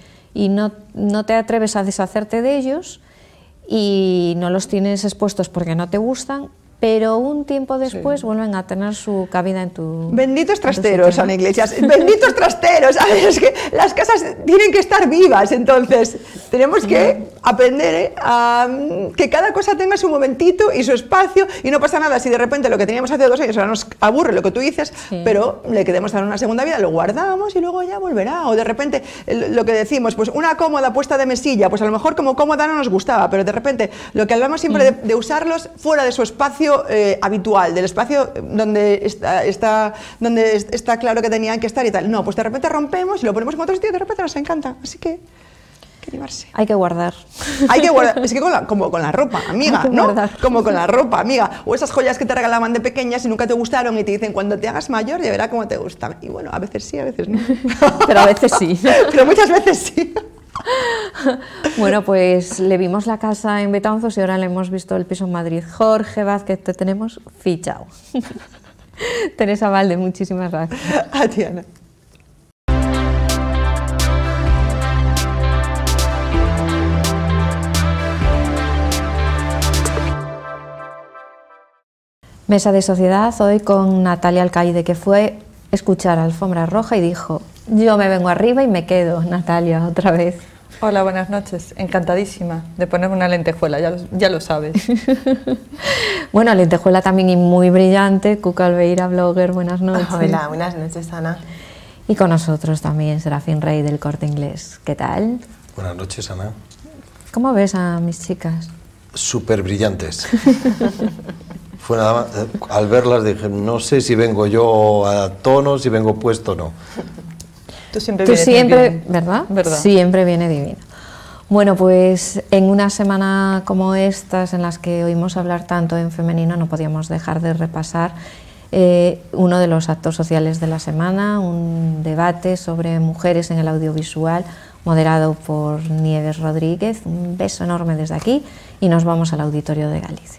no te atreves a deshacerte de ellos y no los tienes expuestos porque no te gustan, pero un tiempo después vuelven a tener su cabida en tu... Benditos trasteros, Ana Iglesias, benditos trasteros. A ver, es que las casas tienen que estar vivas, entonces tenemos que aprender a que cada cosa tenga su momentito y su espacio y no pasa nada si de repente lo que teníamos hace 2 años ahora nos aburre lo que tú dices, pero le queremos dar una segunda vida, lo guardamos y luego ya volverá. O de repente lo que decimos, pues una cómoda puesta de mesilla, pues a lo mejor como cómoda no nos gustaba, pero de repente lo que hablamos siempre de usarlos fuera de su espacio habitual, del espacio donde está claro que tenían que estar y tal. No, pues de repente rompemos y lo ponemos en otro sitio y de repente nos encanta. Así que hay que animarse. Hay que guardar. Hay que guardar. Es que como con la ropa, amiga, ¿no? Como con la ropa, amiga. O esas joyas que te regalaban de pequeñas y nunca te gustaron y te dicen, cuando te hagas mayor ya verás cómo te gustan. Y bueno, a veces sí, a veces no. Pero a veces sí. Pero muchas veces sí. Bueno, pues le vimos la casa en Betanzos y ahora le hemos visto el piso en Madrid. Jorge Vázquez, te tenemos fichado. Teresa Valde, muchísimas gracias. A ti, Ana. Mesa de sociedad hoy con Natalia Alcaide, que fue escuchar Alfombra Roja y dijo: yo me vengo arriba y me quedo. Natalia, otra vez. Hola, buenas noches. Encantadísima de ponerme una lentejuela, ya lo sabes. Bueno, lentejuela también y muy brillante. Cuca Alveira, blogger, buenas noches. Hola, buenas noches, Ana. Y con nosotros también Serafín Rey del Corte Inglés. ¿Qué tal? Buenas noches, Ana. ¿Cómo ves a mis chicas? Súper brillantes. Fue nada más, al verlas dije, no sé si vengo yo a tono, si vengo puesto o no. Tú siempre, ¿verdad? Siempre viene divino. Bueno, pues en una semana como estas, en las que oímos hablar tanto en femenino, no podíamos dejar de repasar uno de los actos sociales de la semana, un debate sobre mujeres en el audiovisual, moderado por Nieves Rodríguez. Un beso enorme desde aquí y nos vamos al Auditorio de Galicia.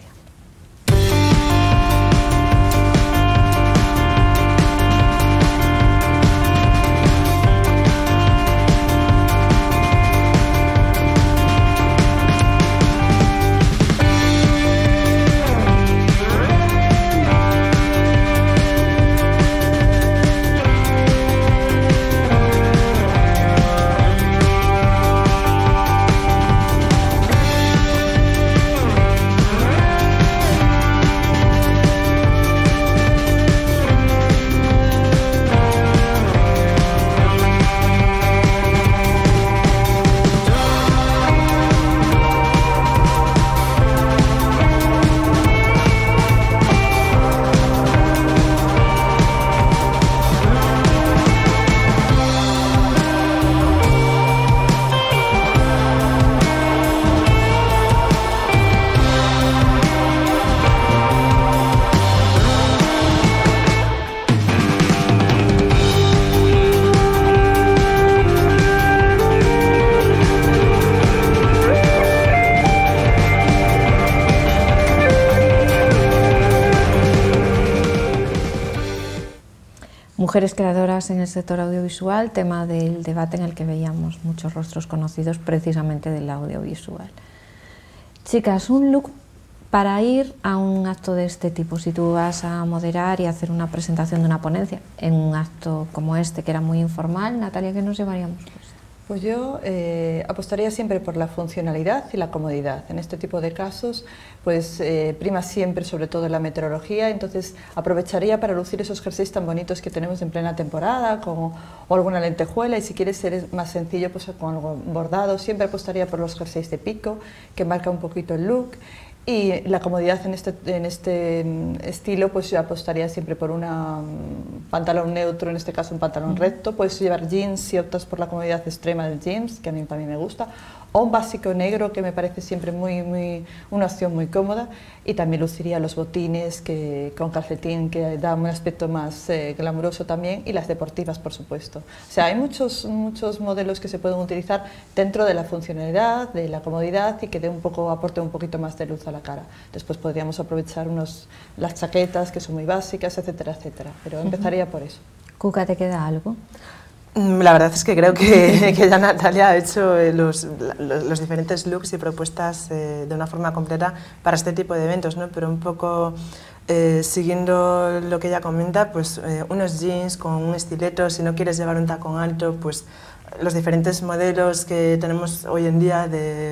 Mujeres creadoras en el sector audiovisual, tema del debate en el que veíamos muchos rostros conocidos precisamente del audiovisual. Chicas, un look para ir a un acto de este tipo, si tú vas a moderar y hacer una presentación de una ponencia en un acto como este, que era muy informal, Natalia, ¿qué nos llevaríamos? Pues yo apostaría siempre por la funcionalidad y la comodidad. En este tipo de casos, pues prima siempre sobre todo la meteorología, entonces aprovecharía para lucir esos jerseys tan bonitos que tenemos en plena temporada, o alguna lentejuela, y si quieres ser más sencillo, pues con algo bordado. Siempre apostaría por los jerseys de pico, que marca un poquito el look. Y la comodidad en este estilo, pues yo apostaría siempre por un pantalón neutro, en este caso un pantalón recto. Puedes llevar jeans si optas por la comodidad extrema del jeans, que a mí también me gusta, o un básico negro, que me parece siempre una opción muy cómoda, y también luciría los botines con calcetín, que da un aspecto más glamuroso también, y las deportivas, por supuesto. O sea, hay muchos modelos que se pueden utilizar dentro de la funcionalidad, de la comodidad, y que aporte un poquito más de luz a la cara. Después podríamos aprovechar las chaquetas, que son muy básicas, etcétera, etcétera, pero empezaría por eso. Cuca, ¿te queda algo? La verdad es que creo que ya Natalia ha hecho los diferentes looks y propuestas de una forma completa para este tipo de eventos, ¿no? Pero un poco siguiendo lo que ella comenta, pues unos jeans con un estileto, si no quieres llevar un tacón alto, pues los diferentes modelos que tenemos hoy en día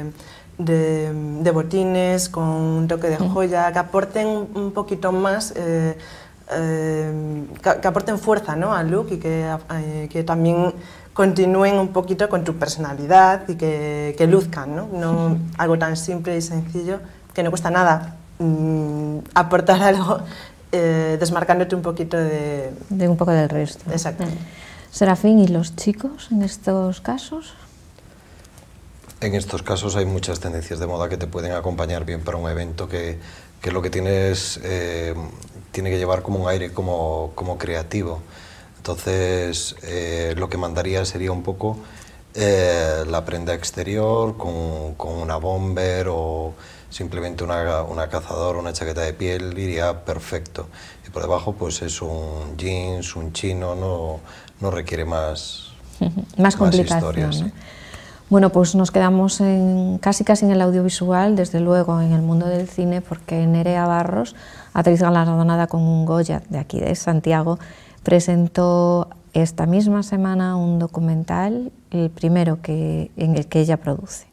de botines con un toque de joya, que aporten un poquito más, que aporten fuerza, ¿no?, al look, y que también continúen un poquito con tu personalidad y que luzcan, ¿no? Algo tan simple y sencillo que no cuesta nada aportar algo, desmarcándote un poquito un poco del resto. Exacto. Serafín, ¿y los chicos en estos casos? En estos casos hay muchas tendencias de moda que te pueden acompañar bien para un evento que lo que tienes tiene que llevar como un aire como creativo. Entonces lo que mandaría sería un poco la prenda exterior con una bomber o simplemente una cazadora, una chaqueta de piel, iría perfecto. Y por debajo pues es un jeans, un chino, no requiere más complicación, historias, ¿no? Sí. Bueno, pues nos quedamos casi en el audiovisual, desde luego en el mundo del cine, porque Nerea Barros, actriz galardonada con un Goya de aquí de Santiago, presentó esta misma semana un documental, el primero en el que ella produce.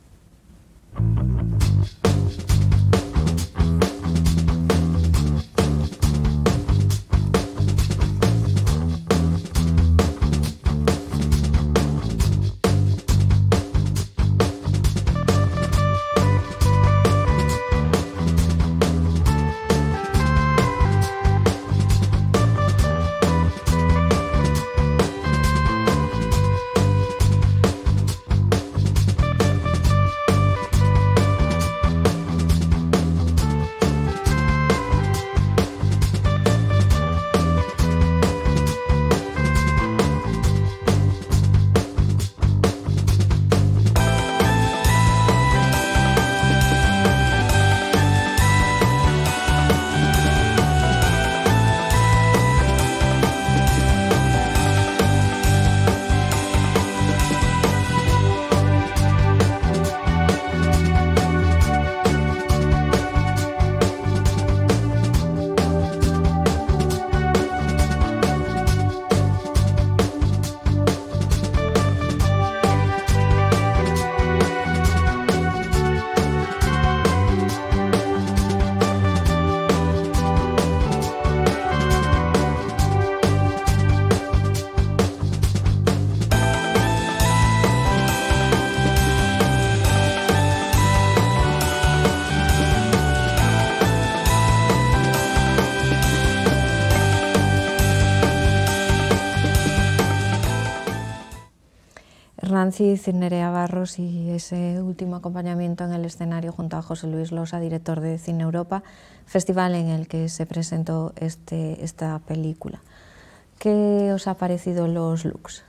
Rancid, Nerea Barros y ese último acompañamiento en el escenario junto a José Luis Losa, director de Cine Europa, festival en el que se presentó esta película. ¿Qué os ha parecido los looks?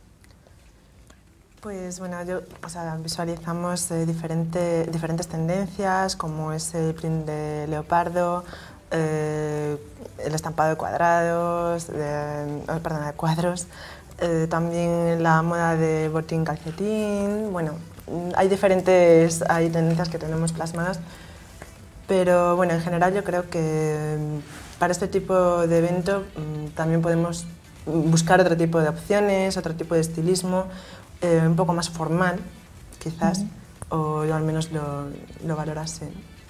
Pues bueno, visualizamos diferentes tendencias, como es el print de leopardo, el estampado de cuadrados, de cuadros, también la moda de botín calcetín. Bueno, hay tendencias que tenemos plasmadas, pero bueno, en general yo creo que para este tipo de evento también podemos buscar otro tipo de opciones, otro tipo de estilismo, un poco más formal, quizás, o yo al menos lo valorase.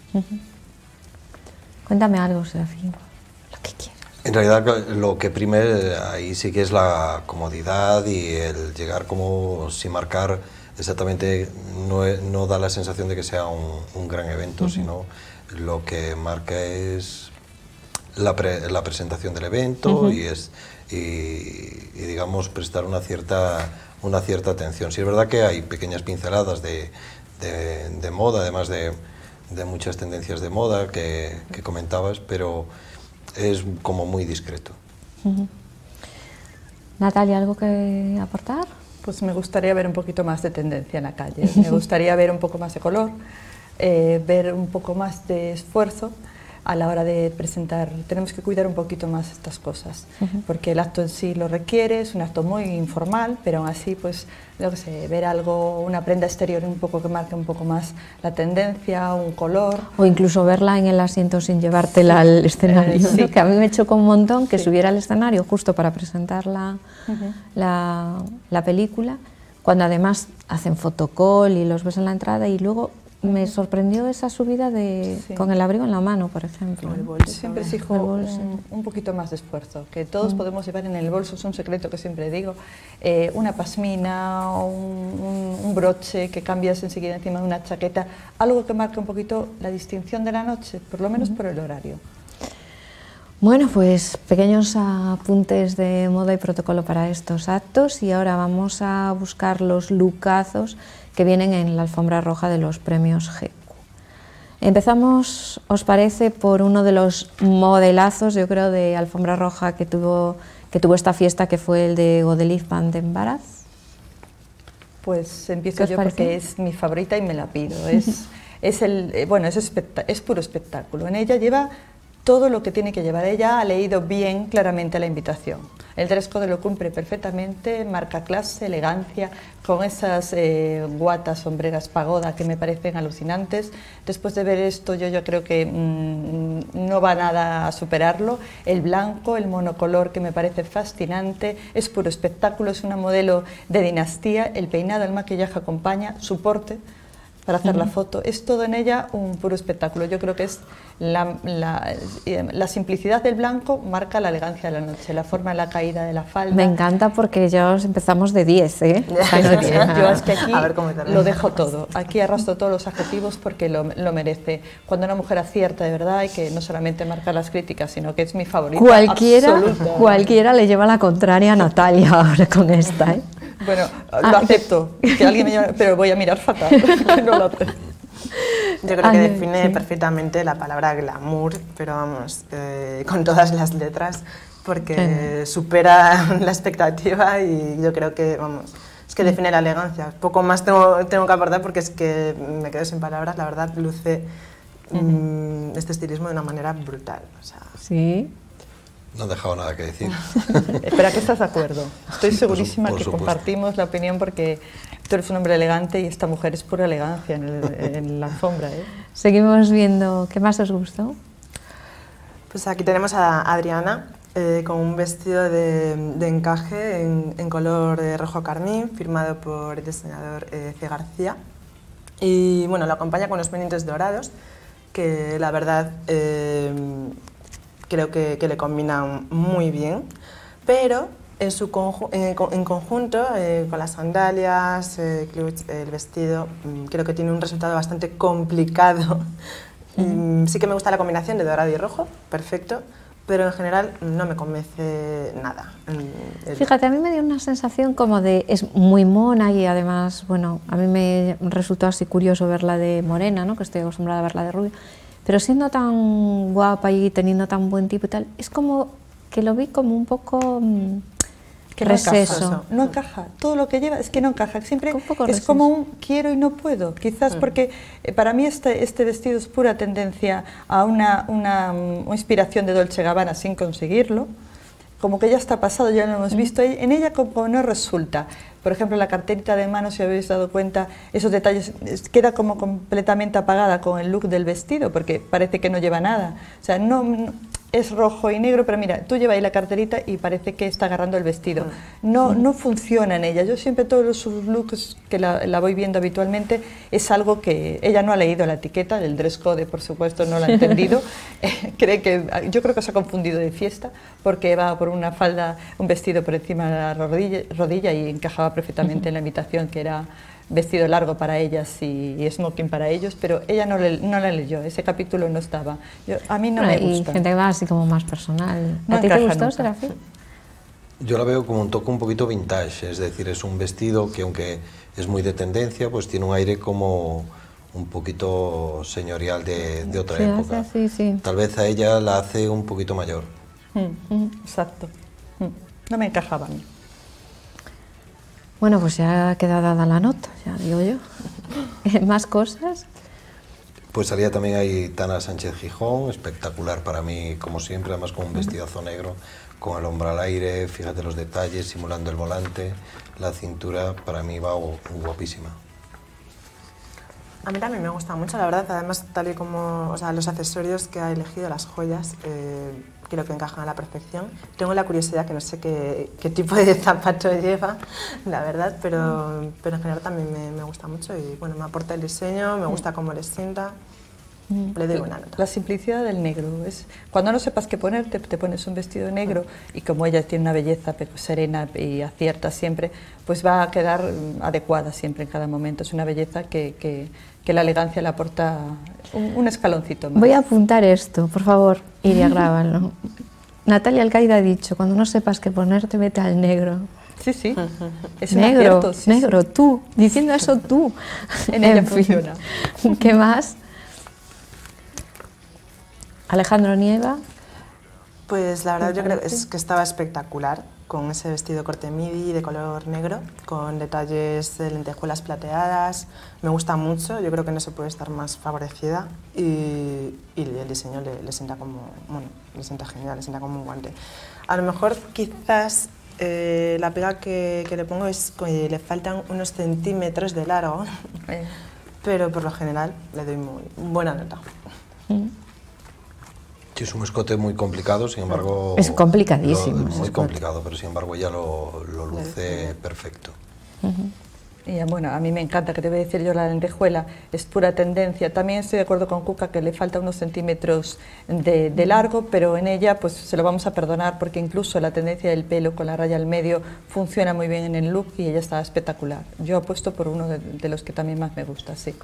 Cuéntame algo, Serafín, lo que quieras. En realidad lo que prime ahí sí que es la comodidad y el llegar como sin marcar exactamente, no da la sensación de que sea un gran evento, sino lo que marca es la presentación del evento y digamos prestar una cierta atención. Sí es verdad que hay pequeñas pinceladas de moda, además de muchas tendencias de moda que comentabas, pero es como muy discreto. Natalia, ¿algo que aportar? Pues me gustaría ver un poquito más de tendencia en la calle, me gustaría ver un poco más de color, ver un poco más de esfuerzo a la hora de presentar. Tenemos que cuidar un poquito más estas cosas, porque el acto en sí lo requiere, es un acto muy informal, pero aún así, pues, yo qué sé, ver algo, una prenda exterior un poco que marque un poco más la tendencia, un color. O incluso verla en el asiento sin llevártela al escenario, sí. ¿no? Que a mí me chocó un montón que subiera al escenario justo para presentar la película, cuando además hacen fotocall y los ves en la entrada, y luego me sorprendió esa subida con el abrigo en la mano, por ejemplo. El bolso. Siempre exijo un poquito más de esfuerzo, que todos podemos llevar en el bolso, es un secreto que siempre digo, una pasmina, un broche que cambias enseguida encima de una chaqueta, algo que marque un poquito la distinción de la noche, por lo menos por el horario. Bueno, pues pequeños apuntes de moda y protocolo para estos actos, y ahora vamos a buscar los lookazos que vienen en la alfombra roja de los premios GQ. Empezamos, ¿os parece?, por uno de los modelazos, yo creo, de alfombra roja que tuvo esta fiesta, que fue el de Godelieve van den Barras. Pues empiezo yo porque es mi favorita y me la pido. Es puro espectáculo. En ella lleva todo lo que tiene que llevar. Ella ha leído bien claramente la invitación. El dress code lo cumple perfectamente, marca clase, elegancia, con esas guatas, sombreras pagoda que me parecen alucinantes. Después de ver esto, yo creo que no va nada a superarlo. El blanco, el monocolor, que me parece fascinante, es puro espectáculo, es una modelo de dinastía. El peinado, el maquillaje acompaña, su porte para hacer la foto, es todo en ella un puro espectáculo. Yo creo que es la simplicidad del blanco marca la elegancia de la noche, la forma de la caída de la falda. Me encanta porque ya empezamos de 10, ¿eh? Yo es que aquí lo dejo todo, aquí arrastro todos los adjetivos porque lo merece. Cuando una mujer acierta de verdad, hay que no solamente marcar las críticas, sino que es mi favorita. Cualquiera le lleva la contraria a Natalia ahora con esta, ¿eh? Bueno, lo acepto, que alguien me llame, pero voy a mirar fatal, no lo acepto. Yo creo que define perfectamente la palabra glamour, pero vamos, con todas las letras, porque supera la expectativa y yo creo que, vamos, es que define la elegancia. Poco más tengo que aportar porque es que me quedo sin palabras, la verdad, luce este estilismo de una manera brutal. O sea, sí. No he dejado nada que decir. Espera, que estás de acuerdo. Estoy segurísima que compartimos la opinión porque tú eres un hombre elegante y esta mujer es pura elegancia en la alfombra, ¿eh? Seguimos viendo, ¿qué más os gustó? Pues aquí tenemos a Adriana con un vestido de encaje en color rojo carmín, firmado por el diseñador C. García. Y bueno, lo acompaña con unos pendientes dorados, que la verdad creo que le combinan muy bien, pero en conjunto, con las sandalias, el vestido, creo que tiene un resultado bastante complicado. Sí que me gusta la combinación de dorado y rojo, perfecto, pero en general no me convence nada. Fíjate, a mí me dio una sensación como de, es muy mona y además, bueno, a mí me resultó así curioso verla de morena, ¿no? Que estoy acostumbrada a verla de rubia, pero siendo tan guapa y teniendo tan buen tipo y tal, es como que lo vi como un poco Que no encaja, no encaja, todo lo que lleva es que no encaja, siempre es como un quiero y no puedo, quizás porque para mí este vestido es pura tendencia a una inspiración de Dolce & Gabbana sin conseguirlo, como que ya está pasado, ya lo hemos visto, en ella como no resulta. Por ejemplo, la carterita de mano, si habéis dado cuenta, esos detalles, queda como completamente apagada con el look del vestido, porque parece que no lleva nada, o sea, es rojo y negro, pero mira, tú llevas ahí la carterita y parece que está agarrando el vestido. No funciona en ella. Yo siempre todos sus looks que la voy viendo habitualmente es algo que ella no ha leído la etiqueta, el dress code por supuesto no lo ha entendido. Yo creo que se ha confundido de fiesta porque va por una falda, un vestido por encima de la rodilla y encajaba perfectamente en la invitación que era vestido largo para ellas y smoking para ellos, pero ella no la leyó, ese capítulo no estaba. A mí no me gusta. Y gente que va así como más personal. ¿A ti te gustó, Serafín? Yo la veo como un toque un poquito vintage, es decir, es un vestido que aunque es muy de tendencia, pues tiene un aire como un poquito señorial de otra época. Sí. Tal vez a ella la hace un poquito mayor. Exacto. No me encajaba a mí. Bueno, pues ya ha quedado dada la nota, ya digo yo. ¿Más cosas? Pues salía también ahí Tana Sánchez Gijón, espectacular para mí, como siempre, además con un vestidazo negro, con el hombro al aire, fíjate los detalles, simulando el volante, la cintura, para mí va guapísima. A mí también me gusta mucho, la verdad, además tal y como, o sea, los accesorios que ha elegido, las joyas, creo que encajan a la perfección. Tengo la curiosidad que no sé qué tipo de zapato lleva, la verdad, pero en general también me gusta mucho y bueno, me aporta el diseño, me gusta cómo le sienta, le doy buena nota. La simplicidad del negro, cuando no sepas qué ponerte, te pones un vestido negro y como ella tiene una belleza serena y acierta siempre, pues va a quedar adecuada siempre en cada momento. Es una belleza que la elegancia le aporta un escaloncito más. Voy a apuntar esto, por favor, Iria, grábalo. Natalia Alcaide ha dicho, cuando no sepas qué ponerte, vete al negro. Sí. Es negro, un acierto, negro, tú, diciendo eso tú. En ella funciona. ¿Qué más? Alejandro Nieva. Pues la verdad yo creo que estaba espectacular, con ese vestido corte midi de color negro, con detalles de lentejuelas plateadas, me gusta mucho, yo creo que no se puede estar más favorecida y el diseño le sienta como, bueno, le sienta genial, le sienta como un guante. A lo mejor quizás la pega que le pongo es que le faltan unos centímetros de largo, pero por lo general le doy muy buena nota. Sí, es un escote muy complicado, sin embargo... Es complicadísimo. Muy complicado, pero sin embargo ella lo luce perfecto. Y bueno, a mí me encanta, que te voy a decir yo, la lentejuela es pura tendencia. También estoy de acuerdo con Cuca que le falta unos centímetros de largo, pero en ella pues se lo vamos a perdonar porque incluso la tendencia del pelo con la raya al medio funciona muy bien en el look y ella está espectacular. Yo apuesto por uno de los que también más me gusta, sí.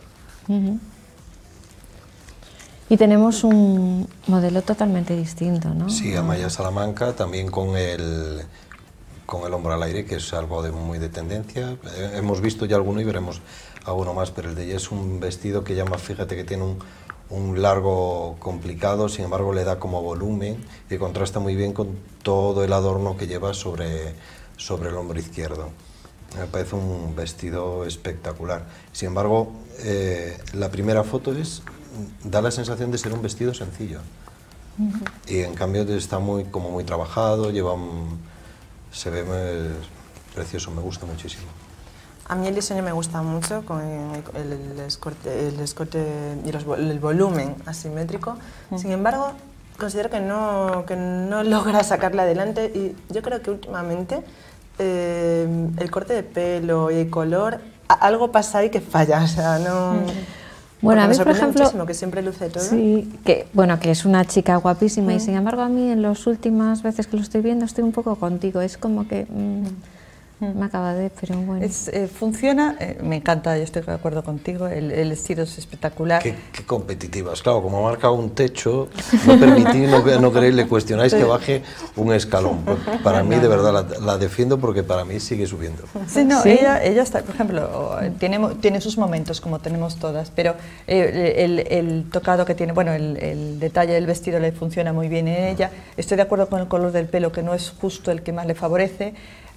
Y tenemos un modelo totalmente distinto, ¿no? Sí, Amaya Salamanca, también con el hombro al aire, que es algo muy de tendencia. Hemos visto ya alguno y veremos alguno más, pero el de ella es un vestido que llama, fíjate que tiene un largo complicado, sin embargo le da como volumen y contrasta muy bien con todo el adorno que lleva sobre el hombro izquierdo. Me parece un vestido espectacular. Sin embargo, la primera foto da la sensación de ser un vestido sencillo. Y en cambio está muy trabajado, se ve precioso, me gusta muchísimo. A mí el diseño me gusta mucho, con el escote y el volumen asimétrico. Sin embargo, considero que no logra sacarla adelante y yo creo que últimamente el corte de pelo y el color, algo pasa ahí que falla, o sea, no... Bueno, a mí, por ejemplo, que siempre luce todo. Sí, que es una chica guapísima y sin embargo a mí en las últimas veces que lo estoy viendo estoy un poco contigo, es como que me acaba pero bueno. Funciona, me encanta, yo estoy de acuerdo contigo, el estilo es espectacular. Qué competitivas, claro, como ha marcado un techo, no permitís, no queréis, le cuestionáis que baje un escalón. Para mí, de verdad, la defiendo porque para mí sigue subiendo. Sí, no, ¿sí? Ella está, por ejemplo, tiene sus momentos, como tenemos todas, pero el tocado que tiene, bueno, el detalle del vestido le funciona muy bien en ella. Estoy de acuerdo con el color del pelo, que no es justo el que más le favorece.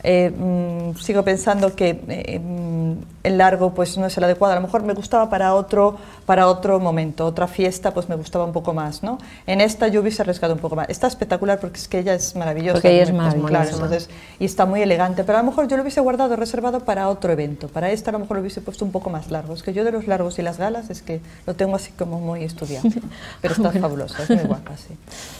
Sigo pensando que el largo pues no es el adecuado, a lo mejor me gustaba para otro momento, otra fiesta pues me gustaba un poco más, ¿no? En esta yo hubiese arriesgado un poco más. Está espectacular porque es que ella es maravillosa. Porque ella es maravillosa. Claro, entonces, y está muy elegante, pero a lo mejor yo lo hubiese guardado reservado para otro evento, para esta a lo mejor lo hubiese puesto un poco más largo. Es que yo de los largos y las galas es que lo tengo así como muy estudiado, pero está fabulosa, es muy guapa, sí.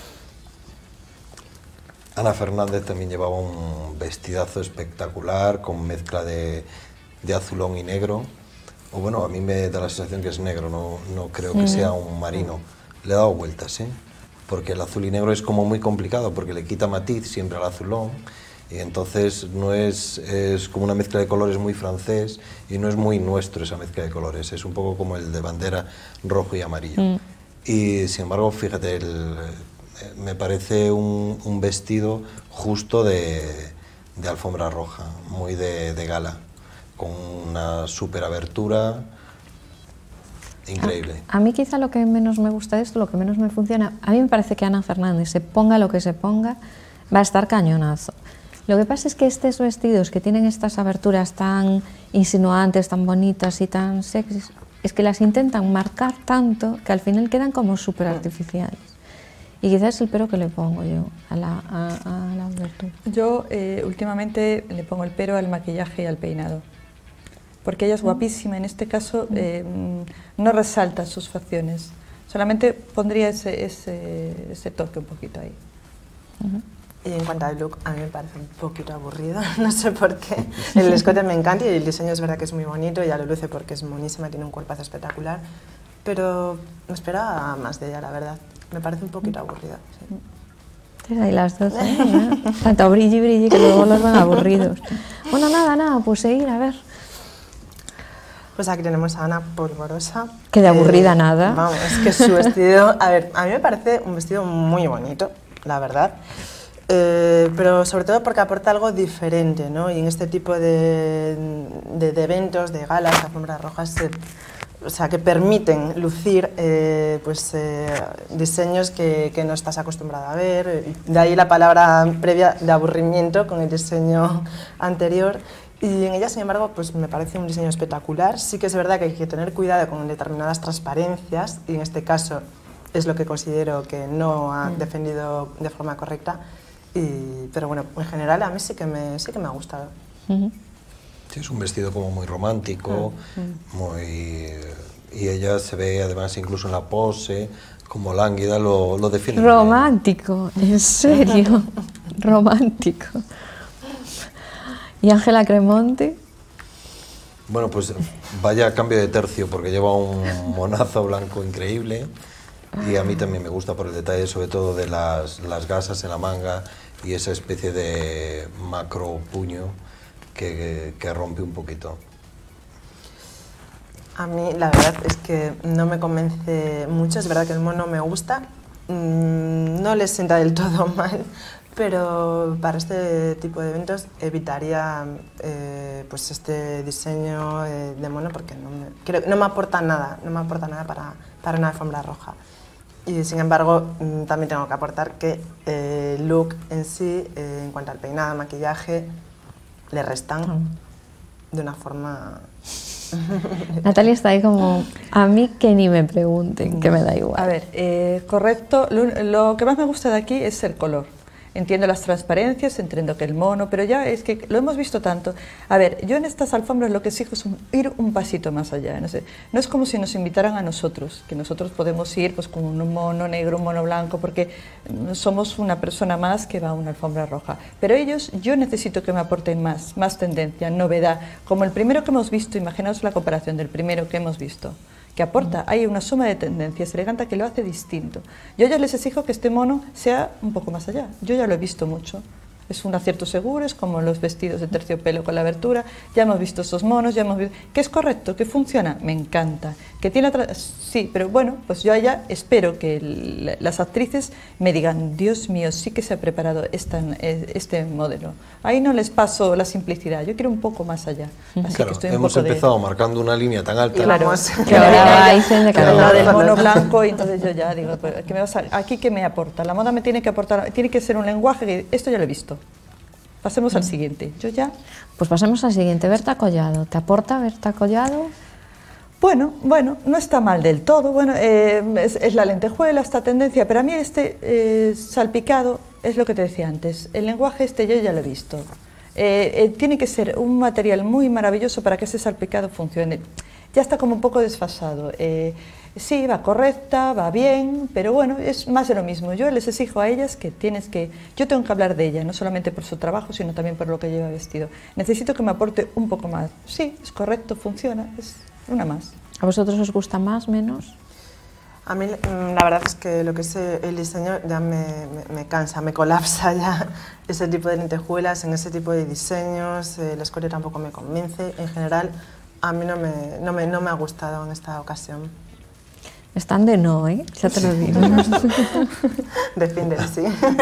Ana Fernández también llevaba un vestidazo espectacular con mezcla de azulón y negro. O bueno, a mí me da la sensación que es negro, no creo que sea un marino. Le he dado vueltas, ¿eh? Porque el azul y negro es como muy complicado, porque le quita matiz siempre al azulón. Y entonces no es como una mezcla de colores muy francés y no es muy nuestro esa mezcla de colores. Es un poco como el de bandera rojo y amarillo. Y sin embargo, fíjate, me parece un vestido justo de alfombra roja, muy de gala, con una súper abertura increíble. A mí quizá lo que menos me gusta de esto, lo que menos me funciona, a mí me parece que Ana Fernández, se ponga lo que se ponga, va a estar cañonazo. Lo que pasa es que estos vestidos que tienen estas aberturas tan insinuantes, tan bonitas y tan sexys, es que las intentan marcar tanto que al final quedan como súper artificiales. Y quizás es el pero que le pongo yo a la abertura. Yo últimamente le pongo el pero al maquillaje y al peinado, porque ella es guapísima, en este caso no resalta sus facciones, solamente pondría ese toque un poquito ahí. Y en cuanto al look, a mí me parece un poquito aburrido, no sé por qué. El escote me encanta y el diseño es verdad que es muy bonito, ella lo luce porque es monísima, tiene un cuerpazo espectacular, pero me esperaba más de ella, la verdad. Me parece un poquito aburrida. Sí. Ahí las dos, ¿eh? Tanto brilli brilli que luego los van aburridos. Bueno, nada, pues seguir, a ver. Pues aquí tenemos a Ana Polvorosa. Que de aburrida nada. Vamos, es que su vestido, a ver, a mí me parece un vestido muy bonito, la verdad. Pero sobre todo porque aporta algo diferente, ¿no? Y en este tipo de eventos, de galas, alfombras rojas, o sea, que permiten lucir diseños que no estás acostumbrado a ver. De ahí la palabra previa de aburrimiento con el diseño anterior. Y en ella, sin embargo, pues me parece un diseño espectacular. Sí que es verdad que hay que tener cuidado con determinadas transparencias, y en este caso es lo que considero que no ha defendido de forma correcta. Pero bueno, en general a mí sí que me ha gustado. Sí, es un vestido como muy romántico, y ella se ve además incluso en la pose, como lánguida, lo define. Romántico, en serio, romántico. ¿Y Ángela Cremonte? Bueno, pues vaya cambio de tercio, porque lleva un monazo blanco increíble, y a mí también me gusta por el detalle, sobre todo de las gasas en la manga y esa especie de macro puño que rompe un poquito. A mí la verdad es que no me convence mucho, es verdad que el mono me gusta, no les sienta del todo mal, pero para este tipo de eventos evitaría pues este diseño de mono, porque no me aporta nada, para una alfombra roja. Y sin embargo, también tengo que aportar que el look en sí, en cuanto al peinado, maquillaje, le restan de una forma... Natalia está ahí como, a mí que ni me pregunten, que me da igual. A ver, correcto, lo que más me gusta de aquí es el color. Entiendo las transparencias, entiendo que el mono, pero ya es que lo hemos visto tanto. A ver, yo en estas alfombras lo que exijo es ir un pasito más allá. No sé, no es como si nos invitaran a nosotros, que nosotros podemos ir pues con un mono negro, un mono blanco, porque somos una persona más que va a una alfombra roja. Pero ellos, yo necesito que me aporten más tendencia, novedad. Como el primero que hemos visto, imaginaos la comparación del primero que hemos visto, que aporta, hay una suma de tendencias elegante que lo hace distinto. Yo ya les exijo que este mono sea un poco más allá, yo ya lo he visto mucho. Es un acierto seguro, es como los vestidos de terciopelo con la abertura, ya hemos visto esos monos, ya hemos visto... ¿Que es correcto? ¿Que funciona? Me encanta. ¿Que tiene otra...? Sí, pero bueno, pues yo allá espero que las actrices me digan, Dios mío, sí que se ha preparado este modelo. Ahí no les paso la simplicidad, yo quiero un poco más allá. Así claro, que estoy hemos empezado marcando una línea tan alta. Claro, que ahora dicen de la del mono blanco, y entonces yo ya digo, pues, ¿qué me vas aquí qué me aporta? La moda me tiene que aportar, tiene que ser un lenguaje que esto ya lo he visto. Pasemos al siguiente. Yo ya... Pues pasemos al siguiente, Berta Collado. ¿Te aporta Berta Collado? Bueno, no está mal del todo. Bueno, es la lentejuela, esta tendencia, pero a mí este salpicado es lo que te decía antes. El lenguaje este yo ya lo he visto. Tiene que ser un material muy maravilloso para que ese salpicado funcione. Ya está como un poco desfasado. Sí, va correcta, va bien, pero bueno, es más de lo mismo. Yo les exijo a ellas que yo tengo que hablar de ella, no solamente por su trabajo, sino también por lo que lleva vestido. Necesito que me aporte un poco más. Sí, es correcto, funciona, es una más. ¿A vosotros os gusta más, menos? A mí la verdad es que lo que es el diseño ya me cansa, me colapsa ya ese tipo de lentejuelas, en ese tipo de diseños, la escoria tampoco me convence. En general, a mí no me ha gustado en esta ocasión. Están de no, ¿eh? Ya te lo digo. Defiende, sí.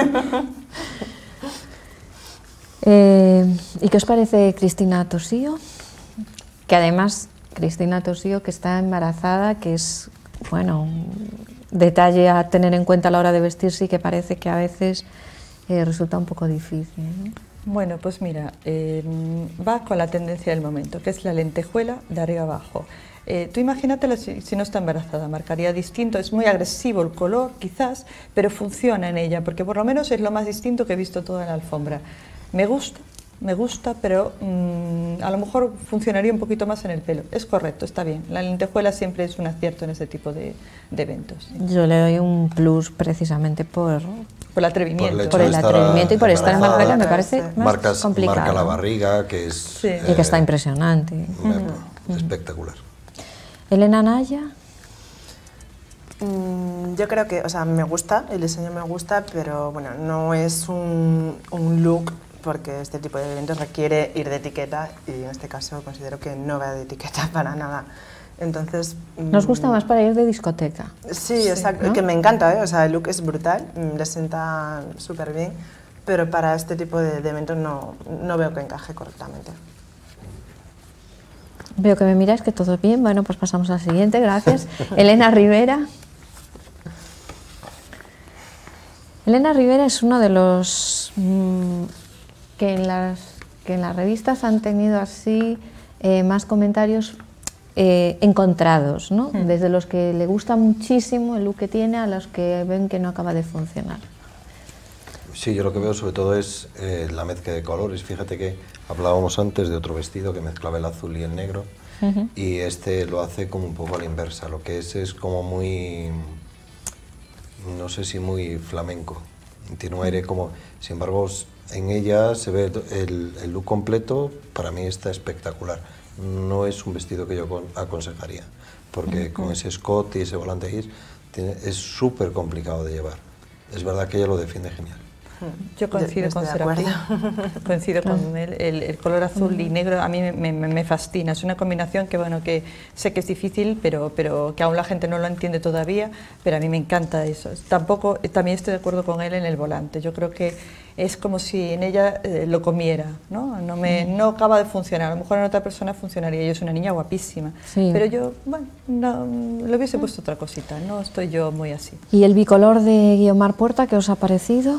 ¿Y qué os parece Cristina Tosío? Que además, Cristina Tosío, que está embarazada, que es, bueno, un detalle a tener en cuenta a la hora de vestirse y que parece que a veces resulta un poco difícil, ¿no? Bueno, pues mira, va con la tendencia del momento, que es la lentejuela de arriba abajo. Tú imagínatela si no está embarazada, marcaría distinto, es muy agresivo el color quizás, pero funciona en ella, porque por lo menos es lo más distinto que he visto toda la alfombra. Me gusta, pero a lo mejor funcionaría un poquito más en el pelo. Es correcto, está bien. La lentejuela siempre es un acierto en ese tipo de eventos. ¿Sí? Yo le doy un plus precisamente por el atrevimiento. Por el atrevimiento y por estar embarazada, me parece más complicado. Marca la barriga, que es... Sí. Y que está impresionante. Espectacular. Elena Naya. Yo creo que, o sea, me gusta, el diseño me gusta, pero bueno, no es un look, porque este tipo de eventos requiere ir de etiqueta y en este caso considero que no va de etiqueta para nada. Entonces... ¿Nos gusta más para ir de discoteca? Sí, exacto, ¿no? Que me encanta, ¿eh? O sea, el look es brutal, le sienta súper bien, pero para este tipo de eventos no veo que encaje correctamente. Veo que me miráis, que todo bien. Bueno, pues pasamos al siguiente, gracias. Elena Rivera. Elena Rivera es uno de los que en las revistas han tenido así más comentarios encontrados, ¿no? Desde los que le gusta muchísimo el look que tiene a los que ven que no acaba de funcionar. Sí, yo lo que veo sobre todo es la mezcla de colores. Fíjate que hablábamos antes de otro vestido que mezclaba el azul y el negro, y este lo hace como un poco a la inversa. Lo que es como muy, no sé si muy flamenco. Tiene un aire como, sin embargo, en ella se ve el look completo. Para mí está espectacular. No es un vestido que yo aconsejaría, porque con ese escote y ese volante gris es súper complicado de llevar. Es verdad que ella lo defiende genial. Yo coincido con Serafín, coincido con él, el color azul y negro a mí me fascina, es una combinación que bueno, que sé que es difícil, pero que aún la gente no lo entiende todavía, pero a mí me encanta eso. También estoy de acuerdo con él en el volante, yo creo que es como si en ella lo comiera, no acaba de funcionar, a lo mejor en otra persona funcionaría, yo soy una niña guapísima, pero yo, bueno, le hubiese puesto otra cosita, no estoy yo muy así. ¿Y el bicolor de Guiomar Puerta, qué os ha parecido?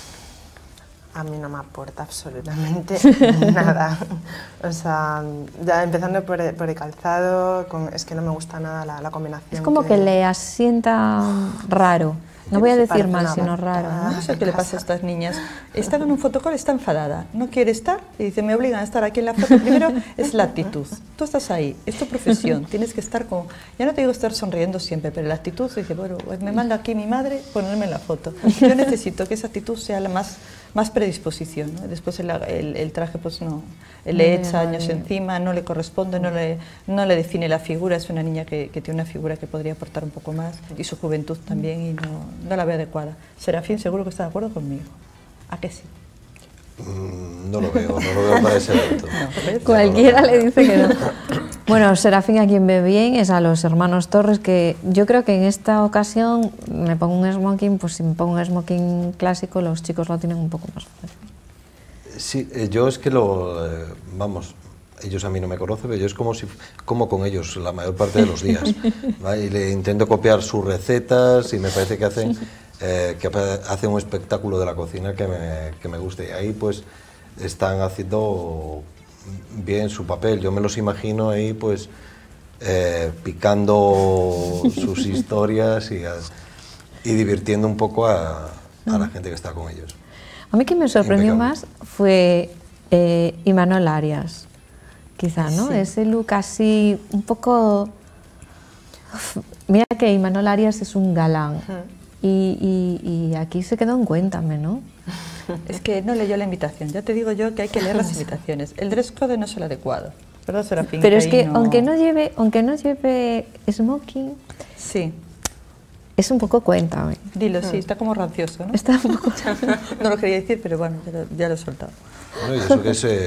A mí no me aporta absolutamente nada. O sea, ya empezando por el calzado, es que no me gusta nada la combinación. Es como que le asienta raro. No voy a decir mal, sino raro. No sé qué le pasa a estas niñas. Están en un fotocall, está enfadada, no quiere estar y dice, me obligan a estar aquí en la foto. Primero es la actitud. Tú estás ahí, es tu profesión, tienes que estar como... Ya no te digo estar sonriendo siempre, pero la actitud, dice, bueno, pues me manda aquí mi madre ponerme en la foto. Yo necesito que esa actitud sea la más predisposición, ¿no? Después el traje pues no le echa años encima, no le corresponde, no le define la figura. Es una niña que tiene una figura que podría aportar un poco más y su juventud también, y no la veo adecuada. Serafín seguro que está de acuerdo conmigo. ¿A qué sí? No lo veo para ese evento. Cualquiera le dice que no. Bueno, Serafín a quien ve bien es a los hermanos Torres, que yo creo que en esta ocasión me pongo un smoking, pues si me pongo un smoking clásico los chicos lo tienen un poco más fácil. Sí, yo es que vamos, ellos a mí no me conocen, pero yo es como con ellos la mayor parte de los días, ¿vale? Y le intento copiar sus recetas y me parece que hacen un espectáculo de la cocina que me gusta, y ahí pues están haciendo bien su papel. Yo me los imagino ahí pues picando sus historias y divirtiendo un poco a la gente que está con ellos. A mí quien me sorprendió más fue Imanol Arias, quizá, ¿no? Sí. Ese look así un poco... Uf, mira que Imanol Arias es un galán y aquí se quedó en Cuéntame, ¿no? Es que no leyó la invitación. Ya te digo yo que hay que leer las invitaciones. El dress code no es el adecuado. ¿Verdad, Serafín? Pero es ahí que no... aunque no lleve smoking, Sí. es un poco Cuéntame. Dilo, sí, está como rancioso, ¿no? Está un poco... No lo quería decir, pero bueno, ya lo he soltado. Bueno, y eso que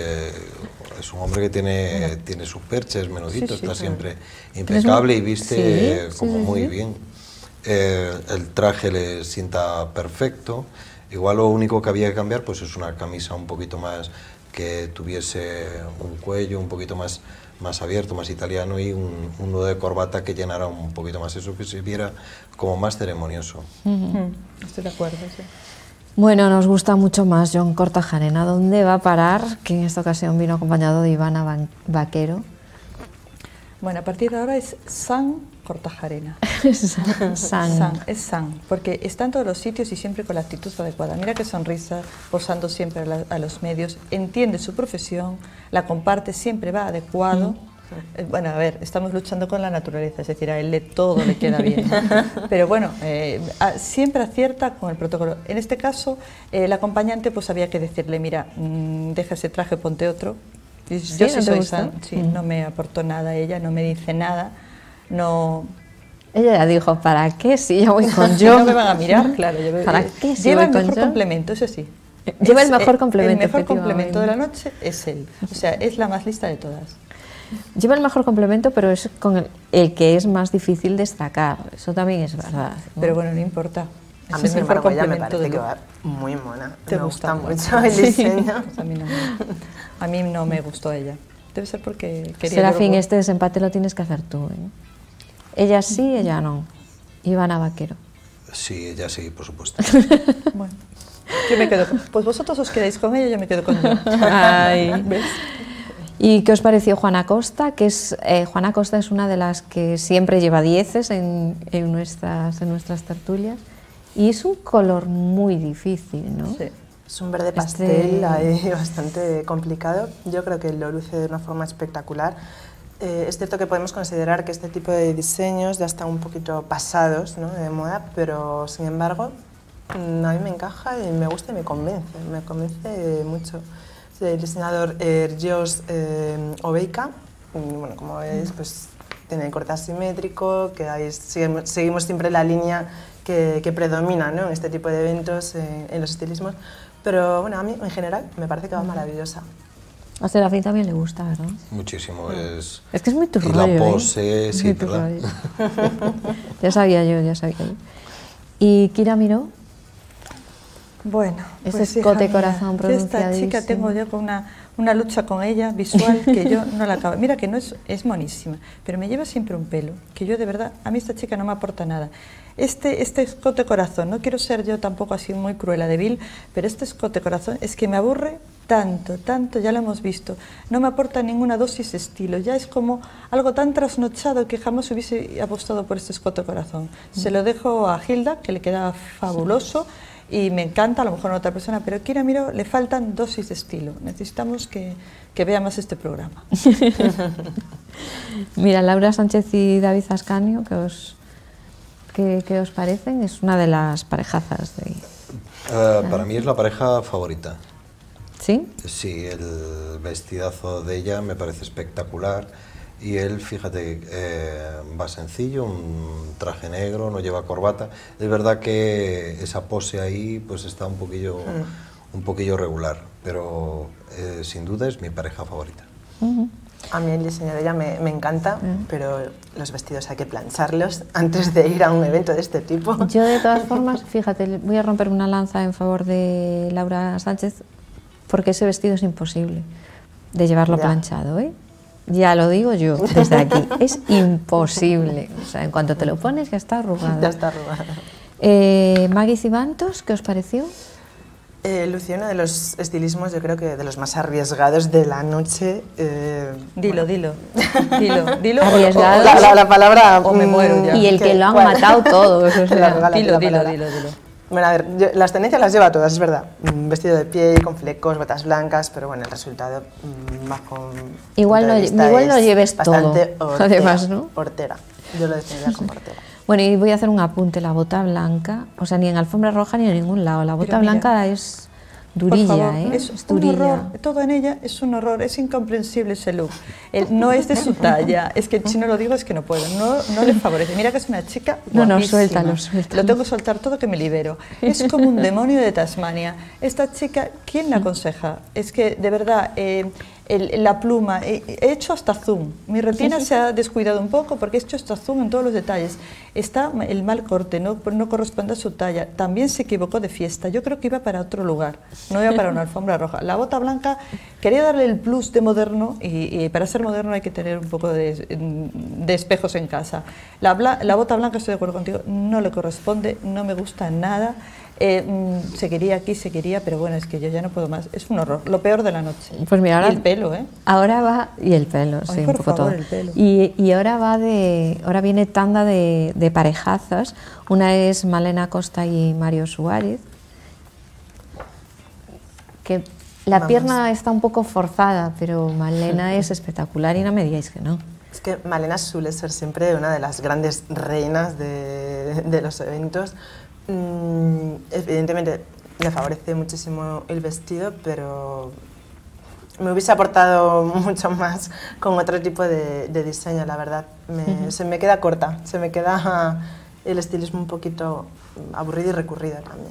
es un hombre que tiene sus perches, menudito, Sí, sí, está claro. siempre impecable y viste Sí, como sí, muy sí. bien. El traje le sienta perfecto. Igual lo único que había que cambiar pues es una camisa un poquito más que tuviese un cuello un poquito más abierto, más italiano, y un nudo de corbata que llenara un poquito más eso, que se viera como más ceremonioso. Estoy de acuerdo, sí. Bueno, nos gusta mucho más Jon Kortajarena. ¿Dónde va a parar? Que en esta ocasión vino acompañado de Ivana Vaquero. Bueno, a partir de ahora es San Kortajarena. San. Es San, porque está en todos los sitios y siempre con la actitud adecuada. Mira qué sonrisa, posando siempre a los medios, entiende su profesión, la comparte, siempre va adecuado. Bueno, a ver, estamos luchando con la naturaleza, es decir, a él todo le queda bien. Pero bueno, siempre acierta con el protocolo. En este caso, el acompañante pues había que decirle, mira, deja ese traje, ponte otro. Y ¿Sí? yo ¿No te sí soy gustó? San, sí, no me aportó nada ella, no me dice nada, no... Ella ya dijo, ¿para qué si yo voy con Si Jon? no me van a mirar, claro. ¿Para qué si Lleva voy el con mejor Jon? complemento, eso sí. Lleva el mejor complemento, El mejor efectivamente. complemento de la noche es él. O sea, es la más lista de todas. Lleva el mejor complemento, pero es con el que es más difícil destacar. Eso también es verdad, ¿no? Pero bueno, no importa. A Es mí, el sin mejor embargo, ella me complemento parece que de va muy mona. ¿Te Me gusta mucho el diseño. Pues a mí no me gustó ella. Debe ser porque quería... Serafín, luego- este desempate lo tienes que hacer tú, ¿eh? Ella sí, ella no. Ivana Vaquero. Sí, ella sí, por supuesto. Bueno, yo me quedo con... Pues vosotros os quedáis con ella, yo me quedo con ella. Ay. ¿Ves? ¿Y qué os pareció Juana Costa? Que es, Juana Costa es una de las que siempre lleva 10 en nuestras tertulias y es un color muy difícil, ¿no? Sí. Es un verde pastel ahí bastante complicado. Yo creo que lo luce de una forma espectacular. Es cierto que podemos considerar que este tipo de diseños ya están un poquito pasados, ¿no?, de moda, pero sin embargo a mí me encaja y me gusta y me convence mucho. El diseñador Jos Oveika, bueno, como veis, pues tiene corte asimétrico, que ahí seguimos siempre la línea que predomina, ¿no?, en este tipo de eventos, en los estilismos, pero bueno, a mí en general me parece que va maravillosa. A Serafín también le gusta, ¿verdad? Muchísimo. Es que es muy tu y rollo, la pose, Es sí, muy tu ¿verdad? rollo. Ya sabía yo. ¿Y Kira Miró? Bueno, Ese pues, escote hija mía, corazón yo esta pronunciadísimo. chica tengo yo con una lucha con ella visual que yo no la acabo. Mira que no es monísima, pero me lleva siempre un pelo, que yo de verdad, a mí esta chica no me aporta nada. Este escote corazón, no quiero ser yo tampoco así muy cruela de vil, pero este escote corazón es que me aburre tanto, ya lo hemos visto, no me aporta ninguna dosis de estilo, ya es como algo tan trasnochado que jamás hubiese apostado por este escote corazón. Se lo dejo a Hilda, que le queda fabuloso, y me encanta, a lo mejor a otra persona, pero Kira Miró le faltan dosis de estilo. Necesitamos que vea más este programa. Mira, Laura Sánchez y David Ascanio, ¿qué os parecen? Es una de las parejazas de... Para mí es la pareja favorita. ¿Sí? Sí, el vestidazo de ella me parece espectacular y él, fíjate, va sencillo, un traje negro, no lleva corbata. Es verdad que esa pose ahí pues está un poquillo regular, pero sin duda es mi pareja favorita. A mí el diseño de ella me encanta, pero los vestidos hay que plancharlos antes de ir a un evento de este tipo. Yo de todas formas, fíjate, voy a romper una lanza en favor de Laura Sánchez porque ese vestido es imposible de llevarlo planchado, ¿eh? Ya lo digo yo desde aquí, es imposible. O sea, en cuanto te lo pones ya está arrugado. Ya está arrugado. Maggie Cibantos, ¿qué os pareció? Lucía, uno de los estilismos, yo creo que de los más arriesgados de la noche. Dilo. Arriesgado. La palabra... O me muero ya. Y el que lo han matado todos. O sea. Dilo. Bueno, a ver, las tendencias las lleva todas, es verdad. Vestido de piel, con flecos, botas blancas, pero bueno, el resultado, bajo Igual no lleves todo, además, ¿no? Hortera. Yo lo definiría como hortera. Bueno, y voy a hacer un apunte, la bota blanca, o sea, ni en alfombra roja ni en ningún lado, la bota blanca es durilla, por favor, ¿eh? Es durilla. un horror, todo en ella es un horror, es incomprensible ese look. No es de su talla, es que si no lo digo es que no puedo, no le favorece. Mira que es una chica guapísima. No, suéltalo. Lo tengo que soltar todo que me libero. Es como un demonio de Tasmania. Esta chica, ¿quién la aconseja? Es que, de verdad, la pluma, he hecho hasta zoom. Mi retina se ha descuidado un poco porque he hecho hasta zoom en todos los detalles. Está el mal corte, no corresponde a su talla. También se equivocó de fiesta. Yo creo que iba para otro lugar, no iba para una alfombra roja. La bota blanca quería darle el plus de moderno y para ser moderno hay que tener un poco de espejos en casa. La bota blanca, estoy de acuerdo contigo, no le corresponde, no me gusta nada. Seguiría aquí, pero bueno, es que yo ya no puedo más. Es un horror, lo peor de la noche. Pues mira, ahora, y el pelo, ¿eh? Ahora va, y el pelo, Ay, sí, un por poco favor, todo. el pelo. Y ahora viene tanda de parejazos. Una es Malena Costa y Mario Suárez. Que la pierna está un poco forzada, pero Malena es espectacular y no me digáis que no. Es que Malena suele ser siempre una de las grandes reinas de los eventos. Evidentemente le favorece muchísimo el vestido, pero me hubiese aportado mucho más con otro tipo de diseño, la verdad. Se me queda corta, se me queda el estilismo un poquito aburrido y recurrido también.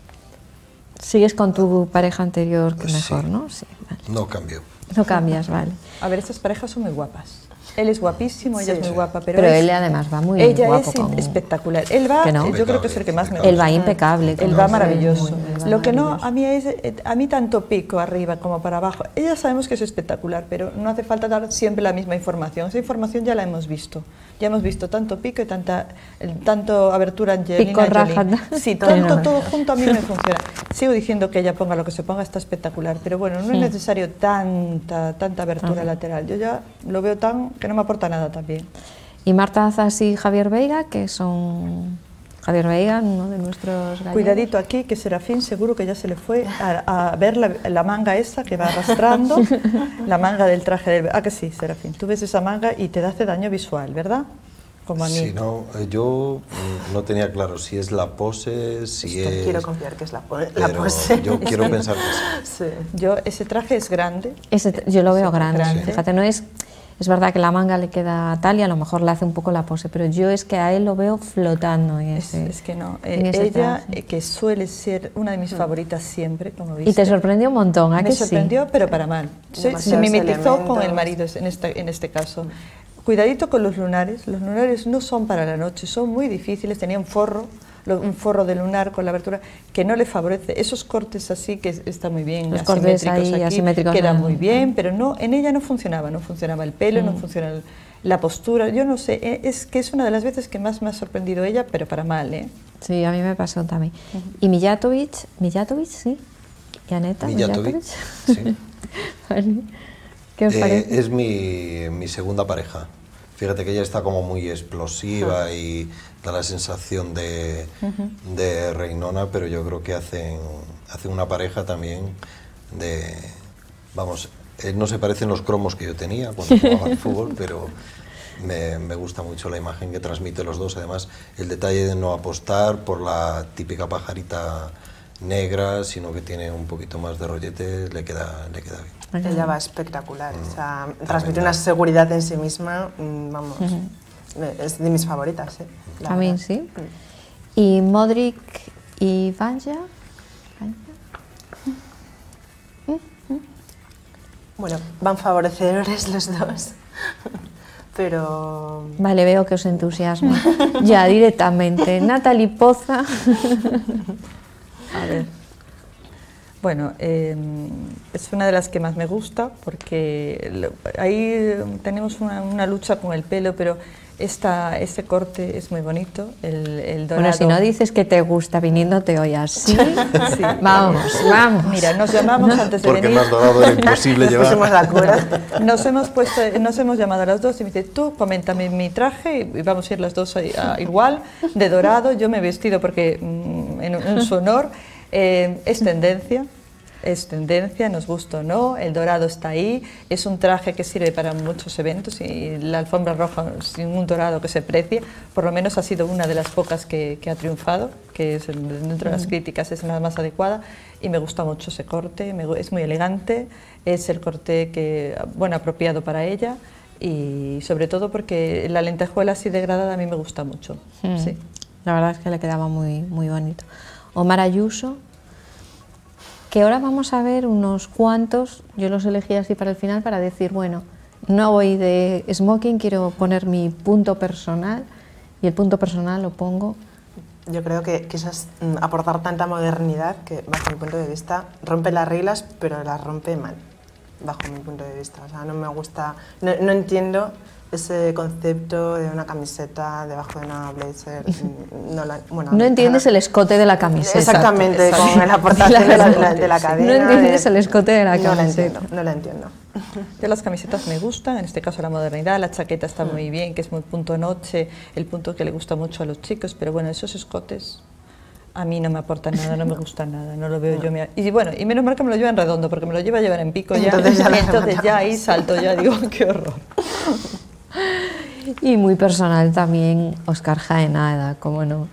¿Sigues con tu pareja anterior que mejor, sí. no? Sí, vale. No cambio. No cambias, vale. A ver, estas parejas son muy guapas. Él es guapísimo, ella es muy guapa, pero él además va muy ella guapo. Ella es espectacular. Él va, no? yo creo que es el que más me gusta. Él va impecable. Él va maravilloso. Lo que no, a mí tanto pico arriba como para abajo. Ella sabemos que es espectacular, pero no hace falta dar siempre la misma información. Esa información ya la hemos visto. Ya hemos visto tanto pico y tanto abertura Angelina Jolie. Sí, todo junto a mí me funciona. Sigo diciendo que ella ponga lo que se ponga, está espectacular, pero bueno, no es necesario tanta abertura lateral. Yo ya lo veo que no me aporta nada también. Y Marta Azas y Javier Veiga, que son... Javier Veiga, uno de nuestros gallegos. Cuidadito aquí, que Serafín seguro que ya se le fue a ver la manga esa que va arrastrando, la manga del traje del... Ah, que sí, Serafín, tú ves esa manga y te hace daño visual, ¿verdad? Como a mí. Sí, no, yo no tenía claro si es la pose, si es... Quiero confiar que es la pose. Yo quiero pensar que sí. Sí. Ese traje es grande. Yo lo veo grande. Sí. Fíjate, no es... Es verdad que la manga le queda a tal y a lo mejor le hace un poco la pose, pero yo es que a él lo veo flotando en ese. Es que no. Ella, que suele ser una de mis favoritas siempre, como viste. Y te sorprendió un montón, ¿a que sí? Me sorprendió, pero para mal. Se mimetizó con el marido en este caso. Cuidadito con los lunares no son para la noche, son muy difíciles, tenía un forro de lunar con la abertura que no le favorece. Esos cortes así que está muy bien, los cortes ahí, asimétricos quedan muy bien, pero no, en ella no funcionaba el pelo, no funcionaba la postura, yo no sé, es que es una de las veces que más me ha sorprendido ella, pero para mal, ¿eh? Sí, a mí me pasó también. Y Mijatovic, sí, y Aneta, Mijatovic, sí. ¿Qué os parece? Es mi segunda pareja. Fíjate que ella está como muy explosiva y da la sensación de reinona, pero yo creo que hacen una pareja también de... Vamos, no se parecen los cromos que yo tenía cuando jugaba al fútbol, pero me gusta mucho la imagen que transmite los dos. Además, el detalle de no apostar por la típica pajarita negra, sino que tiene un poquito más de rollete, le queda bien. Ella va espectacular, o sea, transmite una seguridad en sí misma, vamos, es de mis favoritas. A mí sí. ¿Y Modric y Vanja? Bueno, van favorecedores los dos, pero... Vale, veo que os entusiasma. Ya, directamente. Natalie Poza. A ver. Bueno, es una de las que más me gusta porque ahí tenemos una lucha con el pelo, pero Este corte es muy bonito, el dorado. Bueno, si no dices que te gusta viniéndote hoy así, sí. Vamos. Mira, nos llamamos antes de Porque venir. más dorado era imposible llevar. Pusimos de acuerdo. Nos hemos llamado a las dos y me dice, tú coméntame mi traje y vamos a ir las dos igual, de dorado. Yo me he vestido porque en su honor es tendencia, nos gusta o no, el dorado está ahí, es un traje que sirve para muchos eventos y la alfombra roja sin un dorado que se precie, por lo menos ha sido una de las pocas que ha triunfado, que es, dentro de las críticas es la más adecuada y me gusta mucho ese corte, es muy elegante, es el corte que, bueno, apropiado para ella y sobre todo porque la lentejuela así degradada a mí me gusta mucho. Sí. La verdad es que le quedaba muy bonito. Omar Ayuso, que ahora vamos a ver unos cuantos, yo los elegí así para el final para decir, bueno, no voy de smoking, quiero poner mi punto personal y el punto personal lo pongo. Yo creo que quizás aportar tanta modernidad que, bajo mi punto de vista, rompe las reglas, pero las rompe mal, bajo mi punto de vista. O sea, no me gusta, no entiendo ese concepto de una camiseta debajo de una blazer. No entiendes el escote de la camiseta. Exactamente, con la aportación de la cadena. No entiendes el escote de la camiseta. No la entiendo. Yo las camisetas me gustan, en este caso la modernidad, la chaqueta está muy bien, que es muy punto noche, el punto que le gusta mucho a los chicos, pero bueno, esos escotes a mí no me aportan nada, no me gustan nada, no lo veo yo. Y bueno, y menos mal que me lo lleva en redondo, porque me lo lleva a llevar en pico ya, entonces ya ahí salto, ya digo, qué horror. Y muy personal también Óscar Jaenada, cómo no.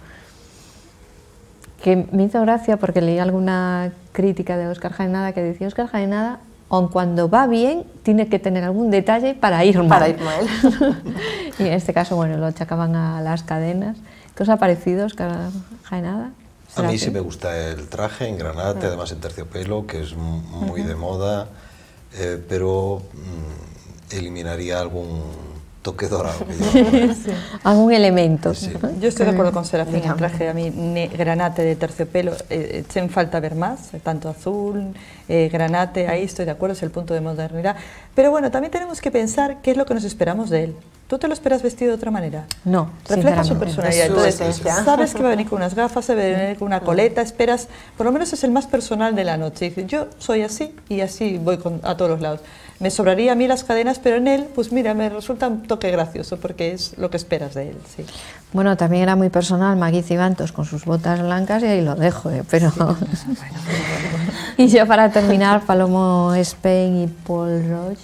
Que me hizo gracia porque leí alguna crítica de Óscar Jaenada que decía Óscar Jaenada, aun cuando va bien, tiene que tener algún detalle para ir mal. Para ir mal. Y en este caso, bueno, lo achacaban a las cadenas. ¿Qué os ha parecido Óscar Jaenada? A mí sí me gusta el traje en granate, además en terciopelo, que es muy de moda, pero eliminaría algún toque dorado. Sí. Algún elemento. Sí. Yo estoy de acuerdo con Serafín, el traje a mí granate de terciopelo, eché en falta ver más, tanto azul, granate, ahí estoy de acuerdo, es el punto de modernidad. Pero bueno, también tenemos que pensar qué es lo que nos esperamos de él. ¿Tú te lo esperas vestido de otra manera? No, refleja su personalidad. Entonces, esencia. sabes que va a venir con unas gafas, va a venir con una coleta, esperas, por lo menos es el más personal de la noche. Dice, yo soy así y así voy a todos los lados. Me sobraría a mí las cadenas, pero en él, pues mira, me resulta un toque gracioso porque es lo que esperas de él. Sí. Bueno, también era muy personal Magui Cibantos con sus botas blancas y ahí lo dejo, pero... Sí, y ya para terminar, Palomo Spain y Paul Roche.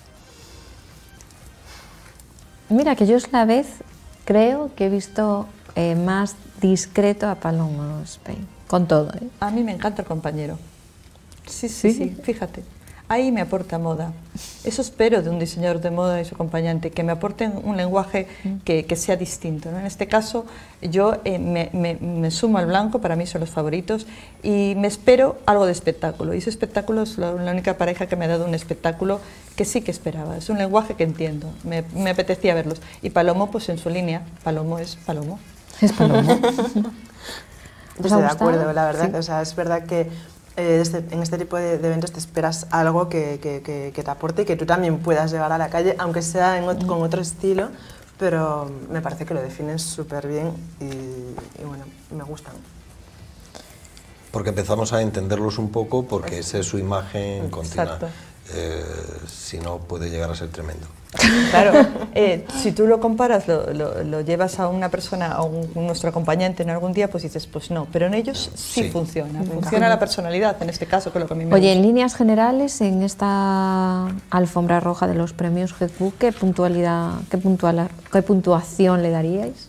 Mira, que yo es la vez, creo que he visto más discreto a Palomo Spain, con todo. A mí me encanta el compañero. Sí, fíjate. Ahí me aporta moda. Eso espero de un diseñador de moda y su acompañante, que me aporten un lenguaje que sea distinto, ¿no? En este caso, yo me sumo al blanco, para mí son los favoritos, y me espero algo de espectáculo. Y ese espectáculo es la única pareja que me ha dado un espectáculo que sí que esperaba. Es un lenguaje que entiendo, me apetecía verlos. Y Palomo, pues en su línea, Palomo es Palomo. Es Palomo. Yo estoy de acuerdo, la verdad. Sí. O sea, es verdad que en este tipo de eventos te esperas algo que te aporte y que tú también puedas llevar a la calle, aunque sea con otro estilo, pero me parece que lo definen súper bien y bueno, me gustan. Porque empezamos a entenderlos un poco, porque esa es su imagen continua. Si no, puede llegar a ser tremendo. Claro, si tú lo comparas, lo llevas a una persona, a nuestro acompañante en algún día, pues dices, pues no, pero en ellos sí funciona, funciona la personalidad, en este caso, que es lo que a mí me gusta. En líneas generales, en esta alfombra roja de los premios Headbook, ¿qué puntuación le daríais?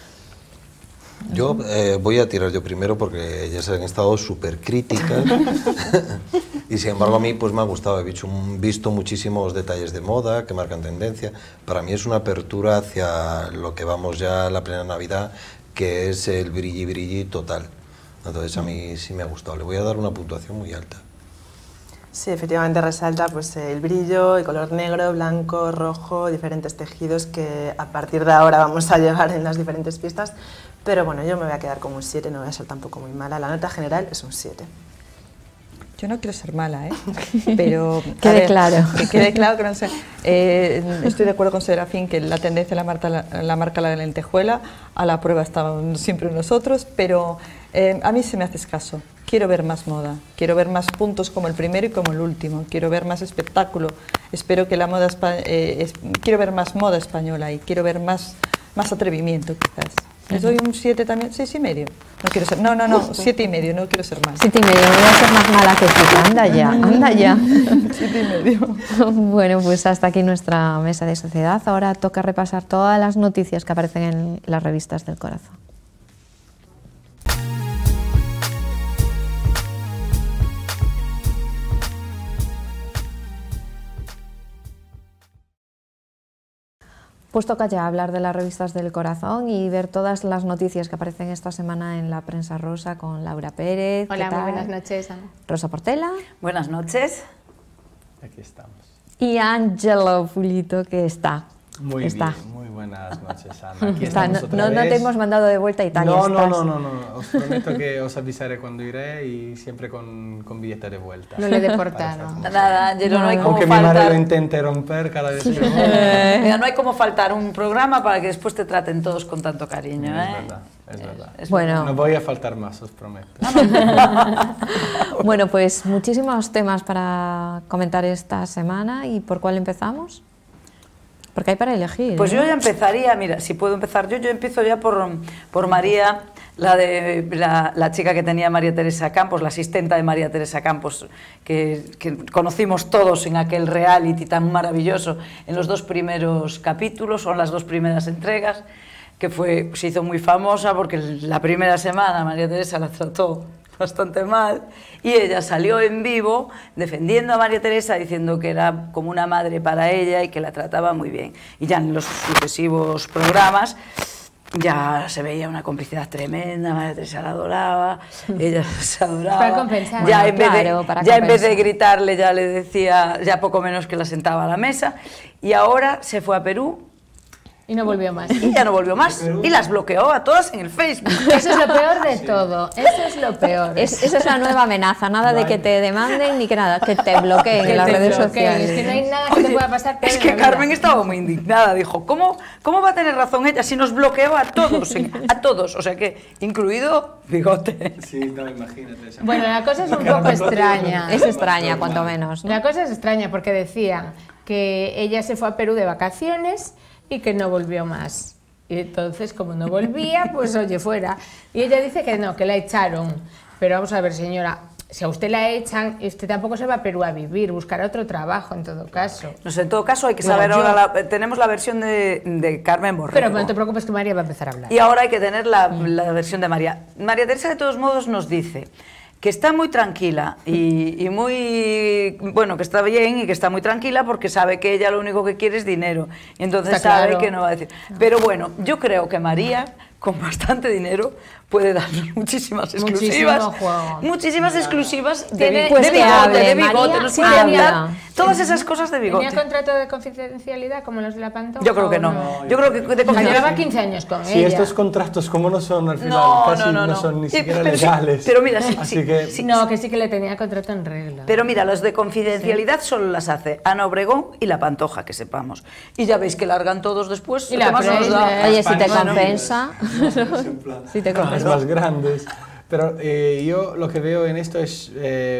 Yo voy a tirar yo primero porque ellas han estado súper críticas y sin embargo a mí pues me ha gustado, he visto muchísimos detalles de moda que marcan tendencia. Para mí es una apertura hacia lo que vamos ya a la plena Navidad, que es el brilli total. Entonces a mí sí me ha gustado, le voy a dar una puntuación muy alta. Sí, efectivamente resalta pues, el brillo, el color negro, blanco, rojo, diferentes tejidos que a partir de ahora vamos a llevar en las diferentes fiestas. Pero bueno, yo me voy a quedar con un 7, no voy a ser tampoco muy mala. La nota general es un 7. Yo no quiero ser mala, pero... Quede claro. Que quede claro que no sé. Estoy de acuerdo con Serafín que la tendencia la marca la lentejuela, a la prueba estamos siempre nosotros, pero a mí se me hace escaso. Quiero ver más moda, quiero ver más puntos como el primero y como el último, quiero ver más espectáculo, espero que la moda... quiero ver más moda española y quiero ver más atrevimiento quizás. ¿Les doy un 7 también? 6,5. No quiero ser... No, 7,5, no quiero ser más. 7,5, no voy a ser más mala que tú. Anda ya, anda ya. 7,5. Bueno, pues hasta aquí nuestra mesa de sociedad. Ahora toca repasar todas las noticias que aparecen en las revistas del corazón. Pues toca ya hablar de las revistas del corazón y ver todas las noticias que aparecen esta semana en la prensa rosa con Laura Pérez. Hola, muy buenas noches, Ana. Rosa Portela. Buenas noches. Aquí estamos. Y Ángelo Pulito, que está. Muy está. bien, muy buenas noches, Ana. Aquí está. estamos otra No vez. te hemos mandado de vuelta a Italia. No. Os prometo que os avisaré cuando iré y siempre con billete de vuelta. No le deportaron. Nada, Ángelo, no hay como aunque faltar... mi madre lo intente romper cada vez que Mira, no hay como faltar un programa para que después te traten todos con tanto cariño, Es verdad, es verdad. Bueno. No voy a faltar más, os prometo. Bueno, pues muchísimos temas para comentar esta semana. ¿Y por cuál empezamos? Porque hay para elegir. Pues yo ya empezaría, mira, si puedo empezar yo empiezo ya por María, la chica que tenía María Teresa Campos, la asistenta de María Teresa Campos, que conocimos todos en aquel reality tan maravilloso en los 2 primeros capítulos, son las 2 primeras entregas, que se hizo muy famosa porque la primera semana María Teresa la trató bastante mal y ella salió en vivo defendiendo a María Teresa, diciendo que era como una madre para ella y que la trataba muy bien. Y ya en los sucesivos programas ya se veía una complicidad tremenda, María Teresa la adoraba, ella se adoraba. Para compensar. Ya, Bueno, en vez de gritarle, ya le decía, ya poco menos que la sentaba a la mesa. Y ahora se fue a Perú. Y no volvió más. Y ya no volvió más. Y las bloqueó a todas en el Facebook. Eso es lo peor de todo. Eso es lo peor. Esa es la nueva amenaza. Nada de que te demanden ni que nada, que te bloqueen en las redes sociales. Es que no hay nada que te pueda pasar. Es que Carmen estaba muy indignada. Dijo, ¿cómo va a tener razón ella si nos bloqueó a todos? A todos. O sea que, incluido Bigote. Sí, no, imagínate. Bueno, la cosa es un poco extraña. Es extraña, cuanto menos, ¿no? La cosa es extraña porque decían que ella se fue a Perú de vacaciones y que no volvió más. Y entonces, como no volvía, pues oye, fuera. Y ella dice que no, que la echaron. Pero vamos a ver, señora, si a usted la echan, usted tampoco se va a Perú a vivir, buscará otro trabajo en todo caso. No sé, en todo caso hay que saber ahora, tenemos la versión de Carmen Borrego. Pero no te preocupes que María va a empezar a hablar. Y ahora hay que tener la versión de María. María Teresa, de todos modos, nos dice que está muy tranquila y muy, bueno, que está bien y que está muy tranquila porque sabe que ella lo único que quiere es dinero. Y entonces está sabe claro. que no va a decir. Pero bueno, yo creo que María, con bastante dinero, puede darnos muchísimas exclusivas. Muchísimas exclusivas de Bigote. Nos puede hablar todas esas cosas de Bigote. ¿Tenía contrato de confidencialidad como los de la Pantoja? Yo creo que no. Yo creo que de confidencialidad. Llevaba 15 años con ella. Si estos contratos, como no son al final, casi no son ni siquiera legales. Pero mira, así que... No, que sí que le tenía contrato en regla. Pero mira, los de confidencialidad solo las hace Ana Obregón y la Pantoja, que sepamos. Y ya veis que largan todos después. Y la Oye, si te compensa. Si te compensa. Más grandes. Pero yo lo que veo en esto es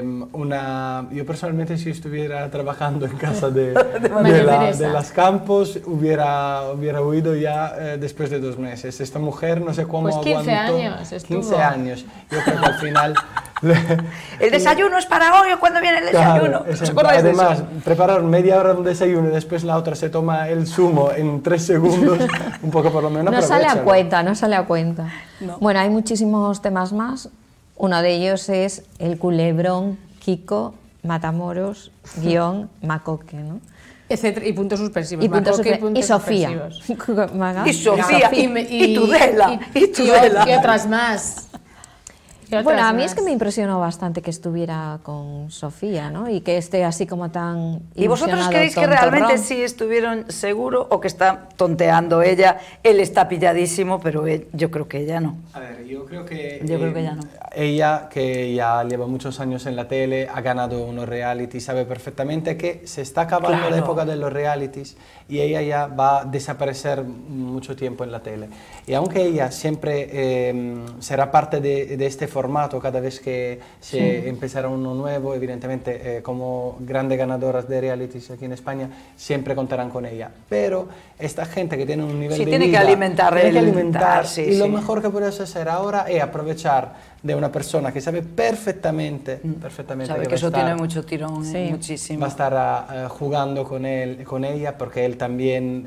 yo personalmente, si estuviera trabajando en casa de las Campos, hubiera huido ya después de 2 meses. Esta mujer no sé cómo aguantó. 15 años estuvo. 15 años. Yo creo que al final... El desayuno es para hoy, ¿cuándo viene el desayuno? Claro, ¿os acordáis de eso? Además, preparar media hora un desayuno y después la otra se toma el zumo en 3 segundos, un poco por lo menos. No sale a cuenta, no sale a cuenta. No. Bueno, hay muchísimos temas más. Uno de ellos es el culebrón Kiko Matamoros Macoque, ¿no? Y puntos suspensivos. Y Sofía. Y Tudela. Y otras más. Bueno, a mí es que me impresionó bastante que estuviera con Sofía, ¿no? Y que esté así como tan ¿Y vosotros ilusionado, creéis que tontorrón. realmente sí estuvieron seguro o que está tonteando ella? Él está pilladísimo, pero yo creo que ella no. A ver, yo creo que ella no. Ella, que ya lleva muchos años en la tele, ha ganado unos realities, sabe perfectamente que se está acabando la época de los realities y ella ya va a desaparecer mucho tiempo en la tele. Y aunque ella siempre será parte de este formato cada vez que se empezará uno nuevo, evidentemente como grandes ganadoras de realities aquí en España, siempre contarán con ella. Pero esta gente que tiene un nivel de tiene vida, que alimentar, tiene que alimentar sí, y lo mejor que puedes hacer ahora es aprovechar de una persona que sabe perfectamente sabe que eso tiene mucho tirón, muchísimo. Va a estar jugando con ella porque él también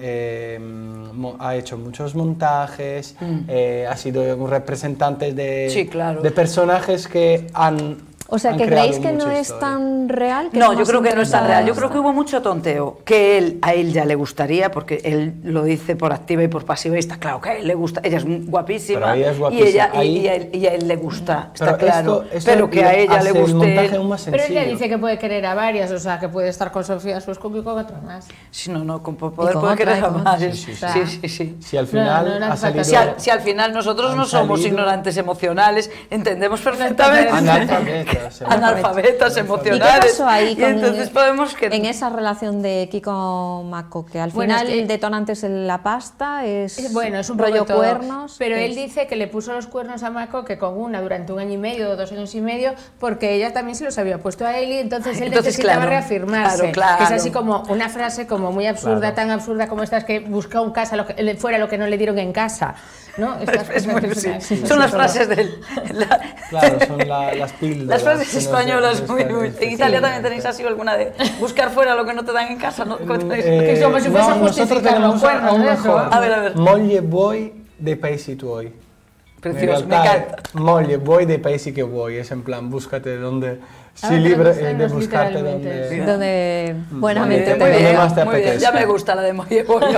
ha hecho muchos montajes, ha sido un representante de personajes que han... O sea, que creéis que no es tan real. No, yo creo que no es tan real. Yo creo que hubo mucho tonteo, que a él ya le gustaría, porque él lo dice por activa y por pasiva, y está claro que a él le gusta. Ella es guapísima, y a él le gusta, está claro. Pero que a ella le guste. Pero ella dice que puede querer a varias, o sea, que puede estar con Sofía Suscoco y con otra más. Sí, no, con poder puede querer a varias. Sí. Si al final ha salido... Si al final nosotros no somos ignorantes emocionales, entendemos perfectamente. Analfabetas emocionales. ¿Y qué pasó ahí y entonces podemos en esa relación de Kiko Maco? Que al final el detonante es la pasta, es un rollo cuernos. Pero él dice que le puso los cuernos a Maco, que con una durante 1 año y medio o 2 años y medio, porque ella también se los había puesto a él y entonces él necesitaba reafirmarse. Claro. Que es así como una frase como muy absurda, tan absurda como esta, es que buscó en casa fuera lo que no le dieron en casa. ¿No? Son las frases del... Claro, son las píldoras. Las frases españolas, muy. En Italia también tenéis así alguna de buscar fuera lo que no te dan en casa, ¿no? Que es como si fuese justificar los cuernos, mejor. A ver. Moglie vuoi dei paesi tuoi. Precioso, me encanta. Moglie vuoi dei paesi che vuoi, es en plan, búscate donde... Sí, libre de buscarte donde buenamente te vea. Muy bien, ya me gusta la de Moglie vuoi.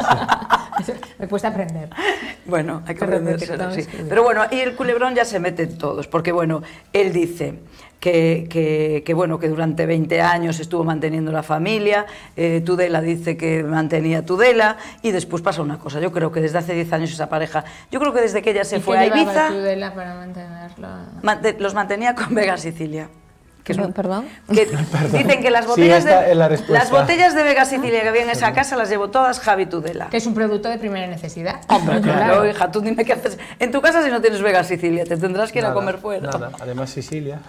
Me cuesta aprender. Bueno, hay que aprenderse, sí. Pero bueno, y el culebrón ya se mete en todos, porque bueno, él dice que durante 20 años estuvo manteniendo la familia, Tudela dice que mantenía Tudela, y después pasa una cosa, yo creo que desde hace 10 años esa pareja, yo creo que desde que ella se fue a Ibiza, Tudela para mantenerla? Los mantenía con Vega Sicilia. ¿Perdón? Dicen que las botellas de Vega Sicilia que había en esa casa las llevó todas Javi Tudela. Que es un producto de primera necesidad. Hombre, claro, hija, tú dime qué haces en tu casa si no tienes Vega Sicilia, te tendrás que ir a comer fuera. Además Sicilia.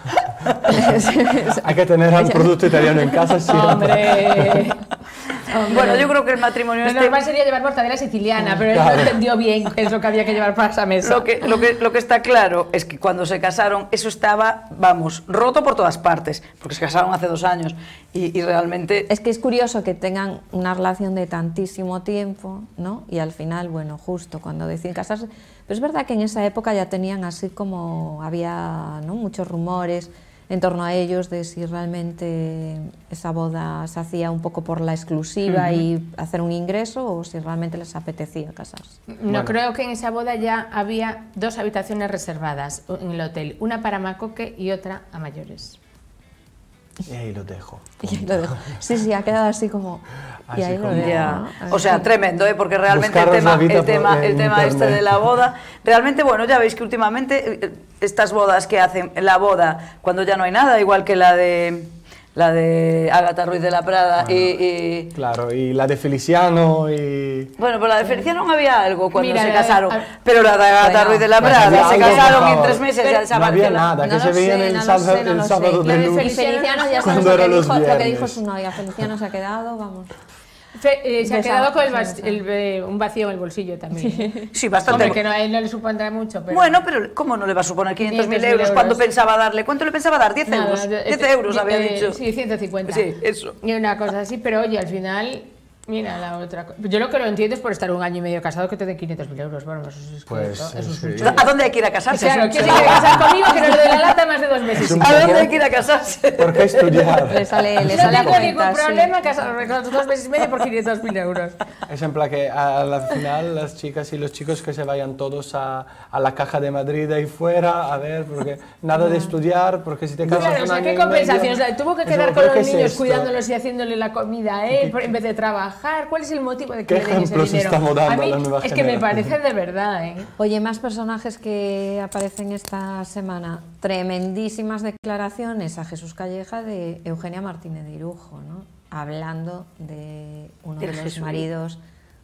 Hay que tener un producto italiano en casa siempre. Bueno, yo creo que el matrimonio... Lo normal sería llevar mortadela siciliana, pero él no entendió bien qué es lo que había que llevar para esa mesa. Lo que está claro es que cuando se casaron, eso estaba, vamos, roto por todas partes, porque se casaron hace 2 años y realmente... Es que es curioso que tengan una relación de tantísimo tiempo, ¿no? Y al final, bueno, justo cuando deciden casarse... Pero es verdad que en esa época ya tenían así como... Había, ¿no?, muchos rumores en torno a ellos de si realmente esa boda se hacía un poco por la exclusiva y hacer un ingreso o si realmente les apetecía casarse. No, creo que en esa boda ya había 2 habitaciones reservadas en el hotel, una para Macoque y otra a mayores. Y ahí lo dejo. Sí, ha quedado así como... Así y ahí como lo dejo, ya. ¿no? O sea, tremendo, porque realmente el tema este de la boda, realmente, bueno, ya veis que últimamente estas bodas que hacen, la boda cuando ya no hay nada, igual que la de Ágata Ruiz de la Prada, bueno, claro, y la de Feliciano y... Bueno, pero la de Feliciano no había algo cuando se casaron, pero la de Ágata Ruiz de la Prada, se casaron y en 3 meses ya no había nada, que se veían el sábado de luz. Feliciano ya sabes lo que dijo su novia, Feliciano se ha quedado, vamos... se ha quedado con un vacío en el bolsillo también. Sí, bastante. Hombre, que a él no le supondrá mucho. Pero... Bueno, pero ¿cómo no le va a suponer 500.000 euros cuando pensaba darle? ¿Cuánto le pensaba dar? 10 euros. 10 euros había dicho. Sí, 150. Sí, eso. Y una cosa así, pero oye, al final Mira la otra. Yo lo que lo entiendo es por estar un año y medio casado que te den 500.000 euros. Bueno, eso es, Pues, eso es un sí. chollo. ¿A dónde hay que ir a casarse? Claro, ¿quién se quiere casar conmigo que no le doy la lata más de 2 meses? ¿A dónde hay que ir a casarse? ¿Por qué estudiar? Le sale a No tengo cuenta, ningún sí. problema casarme con 2 meses y medio por 500.000 euros. Es en plan que a la final las chicas y los chicos que se vayan todos a la Caja de Madrid ahí fuera, a ver, porque nada de estudiar, porque si te casas Claro, o un sea, año ¿qué y medio, compensación? O sea, tuvo que eso, quedar ¿pero con qué los es niños esto? cuidándolos y haciéndole la comida a él en vez de trabajar. ¿Cuál es el motivo de que ¿Qué le den ese ejemplos dinero? estamos dando a mí a la nueva es que me generación? parece de verdad, ¿eh? Oye, más personajes que aparecen esta semana. Tremendísimas declaraciones a Jesús Calleja de Eugenia Martínez de Irujo, ¿no? Hablando de uno de los Jesús. maridos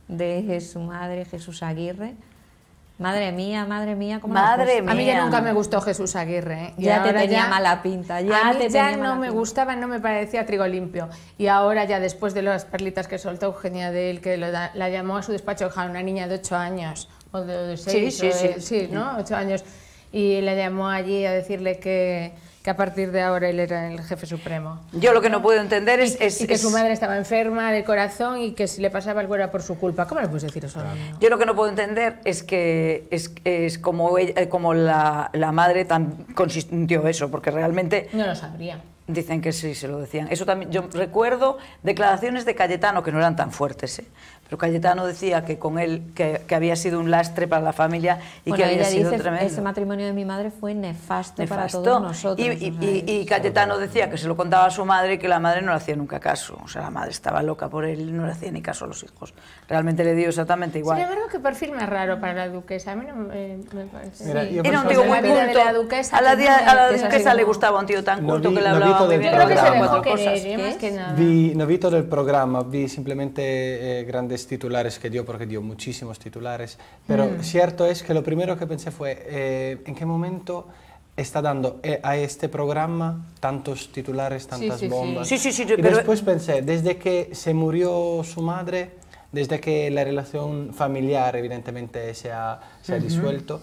de su madre, Jesús Aguirre. Madre mía, ¿cómo Madre la A mí mía. ya nunca me gustó Jesús Aguirre. ¿eh? Y Ya te ahora tenía mala pinta. Ya te Antes tenía ya mala no me pinta. gustaba, no me parecía trigo limpio. Y ahora ya después de las perlitas que soltó Eugenia de él, que la llamó a su despacho a una niña de 8 años, o de 6, Sí, ¿no? 8 años. Y la llamó allí a decirle que a partir de ahora él era el jefe supremo. Yo lo que no puedo entender es... Y que su madre estaba enferma de corazón y que si le pasaba algo era por su culpa. ¿Cómo le puedes decir eso? Claro. Yo lo que no puedo entender es que es como, como la madre tan consintió eso, porque realmente... No lo sabría. Dicen que sí, se lo decían. Eso también, yo recuerdo declaraciones de Cayetano que no eran tan fuertes, ¿eh? Pero Cayetano decía que con él, que había sido un lastre para la familia y Bueno, que había ella sido dice, tremendo. ese matrimonio de mi madre fue nefasto para Nefasto. todos nosotros. Y Cayetano decía que se lo contaba a su madre y que la madre no le hacía nunca caso. O sea, la madre estaba loca por él y no le hacía ni caso a los hijos. Realmente le dio exactamente igual. Sin embargo, qué perfil más raro para la duquesa. A mí no me parece. Mira, yo Era un tío muy La vida de culto. la duquesa, A la que es así duquesa le como- gustaba un tío tan No culto vi- que le no vi hablaba todo muy el bien. Yo creo que se programa. dejó cuatro querer, cosas. más que nada. No vi todo el programa, vi simplemente grandes titulares que dio, porque dio muchísimos titulares, pero cierto es que lo primero que pensé fue, ¿en qué momento está dando a este programa tantos titulares, tantas sí, sí. bombas? Sí, Y pero- después pensé, desde que se murió su madre, desde que la relación familiar evidentemente se ha disuelto,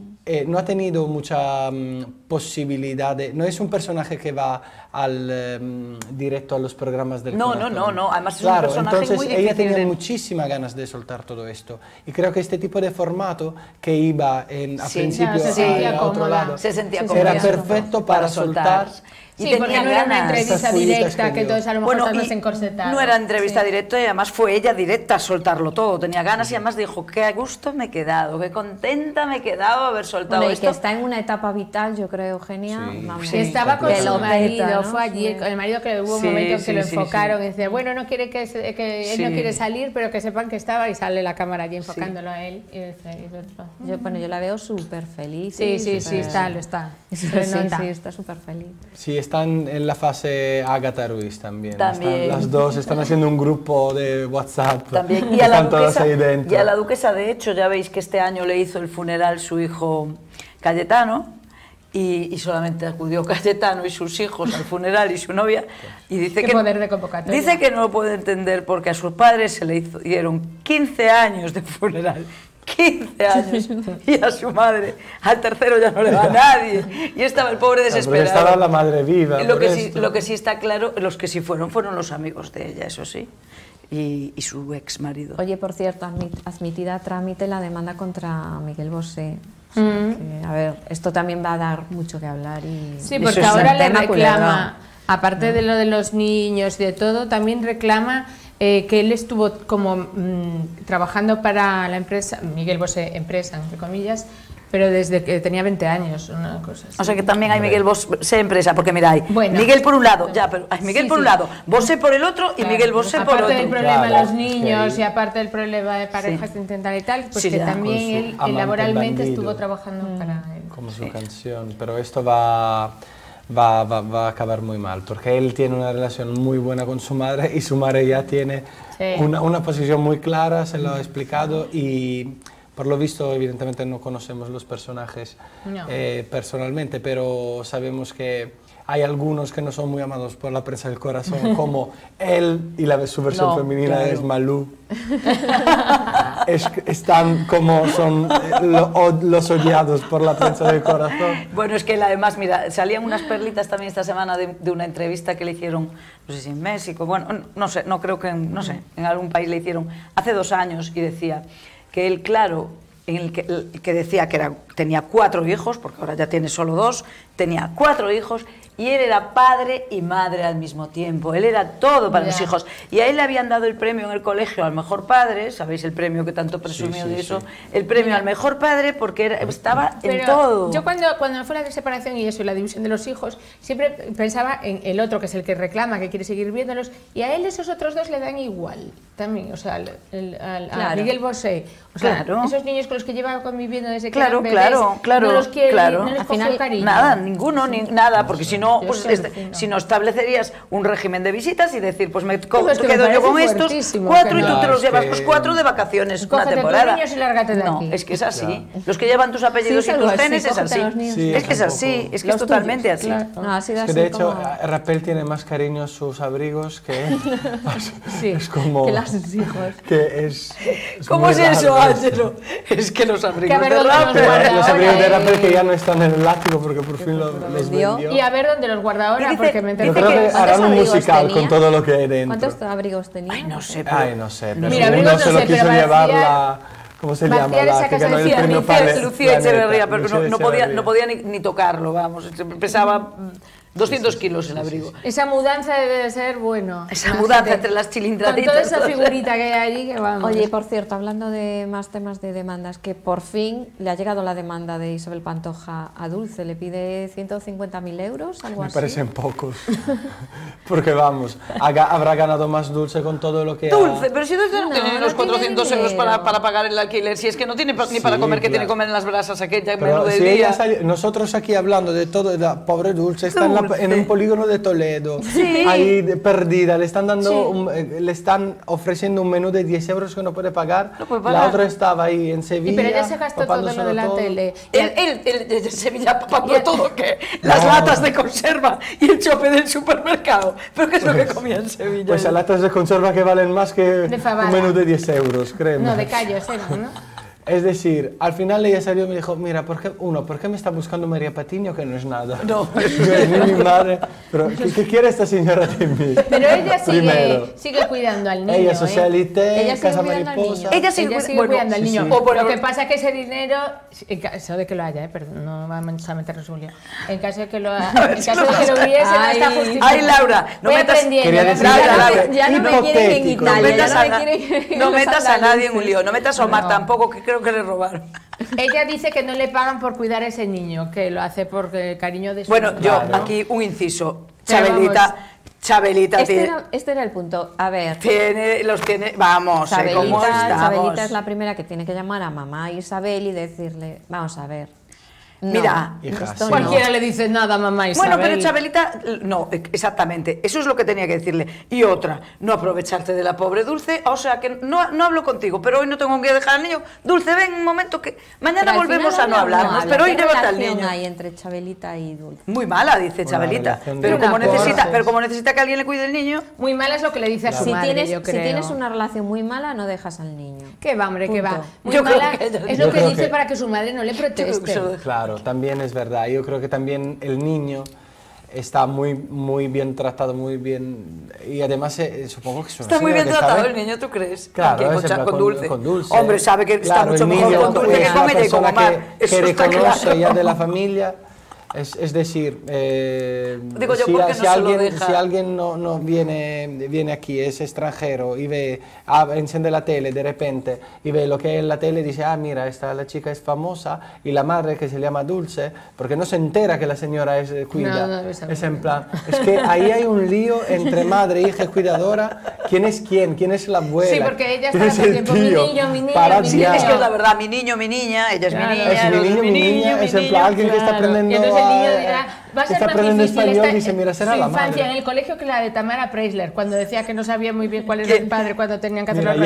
no ha tenido mucha posibilidad de... No es un personaje que va directo a los programas del corazón. No, además es un Claro, personaje entonces muy ella difícil tenía de... muchísimas ganas de soltar todo esto. Y creo que este tipo de formato que iba a Sí, principio se sentía a otro cómoda. lado, Se sentía era cómoda. perfecto para soltar. Y Sí, porque tenía no era una ganas. entrevista Esas fuitas directa, que que dio. entonces a lo mejor Bueno, estás más y encorsetado. no era entrevista Sí. directa y además fue ella directa a soltarlo todo. Tenía ganas y además dijo, qué a gusto me he quedado, qué contenta me he quedado haber soltado Bueno, y esto. que está en una etapa vital, yo creo, Eugenia. Sí. Vamos, Sí, estaba con que su lo marido, peta, ¿no? fue allí, Sí. el marido que hubo un Sí, momento sí, que lo sí, enfocaron sí. y decía, bueno, no quiere que él no Sí. quiere salir, pero que sepan que estaba y sale la cámara allí enfocándolo a él y dice, y el otro. Yo la veo súper feliz. Sí, está, lo está. Sí, Se nota. sí, está súper feliz. Sí, están en la fase Agatha Ruiz también. También. Están las dos están haciendo un grupo de WhatsApp. También. Y a, la Están todas duquesa, ahí dentro. y a la duquesa, de hecho, ya veis que este año le hizo el funeral su hijo Cayetano y solamente acudió Cayetano y sus hijos al funeral y su novia y dice Qué que poder de convocatoria. dice que no lo puede entender porque a sus padres se le dieron 15 años de funeral. 15 años y a su madre, al tercero ya no le va a nadie y estaba el pobre Porque desesperado. estaba la madre viva. Lo por que, sí, esto. lo que sí está claro, los que sí fueron los amigos de ella, eso sí, y su ex marido. Oye, por cierto, admitida a trámite la demanda contra Miguel Bosé. O sea que, a ver, esto también va a dar mucho que hablar. Y Sí, eso porque es ahora un le tema reclama, aparte de lo de los niños y de todo, también reclama que él estuvo como trabajando para la empresa, Miguel Bosé, empresa, entre comillas, pero desde que tenía 20 años, una cosa así. O sea que también hay Miguel Bosé empresa, porque mira, hay Bueno. Miguel por un lado, ya, pero hay Miguel Sí, por un sí. lado, Bosé por el otro y Claro, Miguel Bosé por aparte otro. del problema de Claro, los niños que- y aparte del problema de parejas sentimental y tal, pues Sí, que ya, con también su él amante laboralmente bandido. estuvo trabajando para él. Como su canción, pero esto va a acabar muy mal, porque él tiene una relación muy buena con su madre y su madre ya tiene Sí. una posición muy clara, se lo ha explicado y por lo visto evidentemente no conocemos los personajes No. personalmente, pero sabemos que hay algunos que no son muy amados por la prensa del corazón, como él y su versión No, femenina claro. es Malú. están como son los odiados por la prensa del corazón. Bueno, es que además, mira, salían unas perlitas también esta semana de una entrevista que le hicieron, no sé si en México, bueno, no sé, no creo que, no sé, en algún país le hicieron hace 2 años, y decía que él, claro, que decía que tenía 4 hijos, porque ahora ya tiene solo 2, tenía 4 hijos, y él era padre y madre al mismo tiempo, él era todo para los hijos, y a él le habían dado el premio en el colegio al mejor padre, ¿sabéis el premio que tanto presumió de eso? El premio al mejor padre porque estaba en todo. Yo cuando fue la separación y eso, y la división de los hijos, siempre pensaba en el otro, que es el que reclama, que quiere seguir viéndolos, y a él esos otros 2 le dan igual, también, o sea, a Miguel Bosé, o sea, esos niños con los que lleva conviviendo desde que eran bebés, no los quiere, no les coge el cariño. Nada, ninguno, nada, porque si no, pues si no establecerías un régimen de visitas y decir, pues me quedo yo con estos 4 y tú te los llevas los 4 de vacaciones una temporada. No, es que es así. Los que llevan tus apellidos y tus genes es así. Es que es así, es que es totalmente así. De hecho, Rapel tiene más cariño a sus abrigos que es como que los hijos. ¿Cómo es eso, Ángelo? Es que los abrigos de Rapel que ya no están en el látigo porque por fin los vendió. Y a ver dónde los guarda ahora, porque me enteré yo creo que harán un musical con todo lo que hay dentro. ¿Cuántos abrigos tenía? Ay, no sé. Pero mira, uno se lo quiso llevar la... ¿Cómo se llama? La que ganó el premio Lucía Echeverría, pero no podía ni tocarlo, vamos. Pesaba 200 kilos el abrigo. Esa mudanza debe de ser, bueno... Esa mudanza entre las chilindraditas. Con toda esa figurita que hay allí, que vamos. Oye, por cierto, hablando de más temas de demandas, que por fin le ha llegado la demanda de Isabel Pantoja a Dulce, le pide 150.000 euros, algo así. Me parecen pocos, porque vamos, habrá ganado más Dulce con todo lo que Dulce, pero si Dulce no tiene los 400 euros para pagar el alquiler, si es que no tiene ni para comer, que tiene que comer en las brasas aquella menú de día. Nosotros aquí hablando de todo, la pobre Dulce está en un polígono de Toledo, ahí perdida, le están ofreciendo un menú de 10 euros que no puede pagar. La otra estaba ahí en Sevilla. Pero ella se gastó todo lo de la tele. Él de Sevilla papando todo, ¿qué? Las latas de conserva y el chope del supermercado. ¿Pero qué es lo que comía en Sevilla? Pues las latas de conserva que valen más que un menú de 10 euros, créeme. No, de callos, ¿no? Es decir, al final ella salió y me dijo, mira, ¿por qué me está buscando María Patiño que no es nada? No, ni mi madre. Pero, ¿qué quiere esta señora de mí? Pero ella sigue cuidando al niño. Ella socialité, Casa Mariposa. Ella sigue cuidando al niño. Lo que pasa es que ese dinero, en caso de que lo haya, perdón, no vamos a meternos un lío. En caso de que lo hubiese, no está justificado. Ay, Laura, no metas... Ya no me quieren en Italia. No metas a nadie en un lío. No metas a Omar tampoco, que creo que le robaron. Ella dice que no le pagan por cuidar a ese niño, que lo hace por cariño de su... Bueno, yo aquí un inciso. Chabelita este era el punto. A ver. Vamos, ¿cómo estamos? Chabelita es la primera que tiene que llamar a mamá Isabel y decirle, vamos a ver. No, mira, cualquiera le dice nada a mamá Isabel. Bueno, pero Chabelita, no, exactamente, eso es lo que tenía que decirle. Y otra, no aprovecharte de la pobre Dulce, o sea que no hablo contigo, pero hoy no tengo que dejar al niño. Dulce, ven un momento que mañana volvemos a no hablarnos, pero hoy llévate al niño. ¿Qué relación hay entre Chabelita y Dulce? Muy mala, dice Chabelita, pero como necesita que alguien le cuide el niño... Muy mala es lo que le dice a su madre, yo creo. Si tienes una relación muy mala, no dejas al niño. ¿Qué va, hombre, qué va? Muy mala es lo que dice para que su madre no le proteste. Claro. También es verdad. Yo creo que también el niño está muy bien tratado, muy bien... Y además supongo que es una está muy bien tratado el niño, ¿tú crees? Claro, con Dulce. Con Dulce. Hombre, sabe que está mucho mejor con Dulce que con ella y con Omar. Que reconoce ya de la familia. Es decir, digo yo, si alguien no viene aquí, es extranjero y ve, enciende la tele de repente y ve lo que hay en la tele y dice, mira, la chica es famosa y la madre que se llama Dulce, porque no se entera que la señora cuida. Es en plan, es que ahí hay un lío entre madre, hija y cuidadora. ¿Quién es quién? ¿Quién es la abuela? Sí, porque ella está hace tiempo, mi niño. Es que es la verdad, mi niño, mi niña, ella es mi niña. Es mi niño, es en plan alguien que está aprendiendo el niño dirá, va a ser está más aprendiendo difícil español y dice, mira, será su la infancia madre. en el colegio que la de Tamara Preisler, cuando decía que no sabía muy bien cuál era el padre cuando tenían que hacer los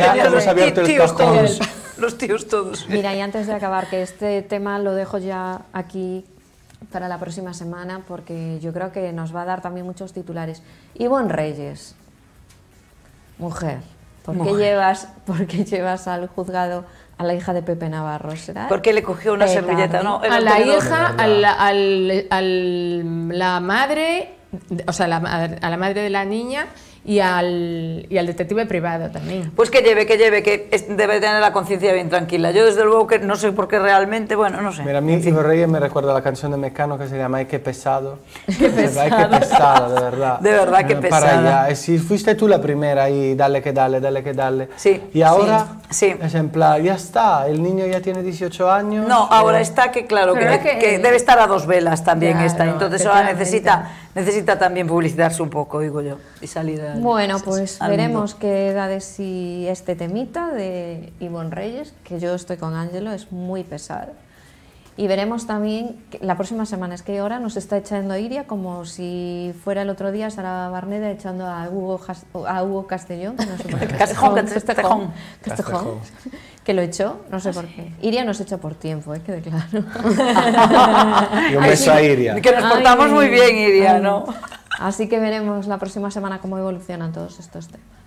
los tíos todos. Mira, y antes de acabar, que este tema lo dejo ya aquí para la próxima semana, porque yo creo que nos va a dar también muchos titulares. Ivonne Reyes, mujer, ¿por qué llevas al juzgado a la hija de Pepe Navarro? ¿Será? ¿Por qué le cogió una servilleta? No, a la hija, a la madre, o sea, a la madre de la niña y al detective privado también. Pues que lleve, que debe tener la conciencia bien tranquila. Yo desde luego que no sé por qué realmente, bueno, no sé. Mira, a mí Ivo Reyes me recuerda la canción de Mecano que se llama Ay, qué pesado. Qué pesado. Ay, qué pesado, de verdad. De verdad, qué pesada. Para allá. Si fuiste tú la primera y dale que dale. Sí. Y ahora, sí. Ejemplar, ya está, el niño ya tiene 18 años. No, ahora está que claro, que debe estar a 2 velas también, claro, esta. Entonces ahora necesita también publicitarse un poco, digo yo, y salir a... Bueno, pues veremos qué da de sí este temita de Ivonne Reyes, que yo estoy con Ángelo, es muy pesado. Y veremos también, que la próxima semana, es que ahora nos está echando Iria como si fuera el otro día Sara Barneda echando a Hugo Castellón, que no sé por qué. Castejón, que lo echó, no sé por qué. Iria nos echa por tiempo, quede claro. Y un beso a Iria. Que nos portamos muy bien, Iria, ¿no? Así que veremos la próxima semana cómo evolucionan todos estos temas.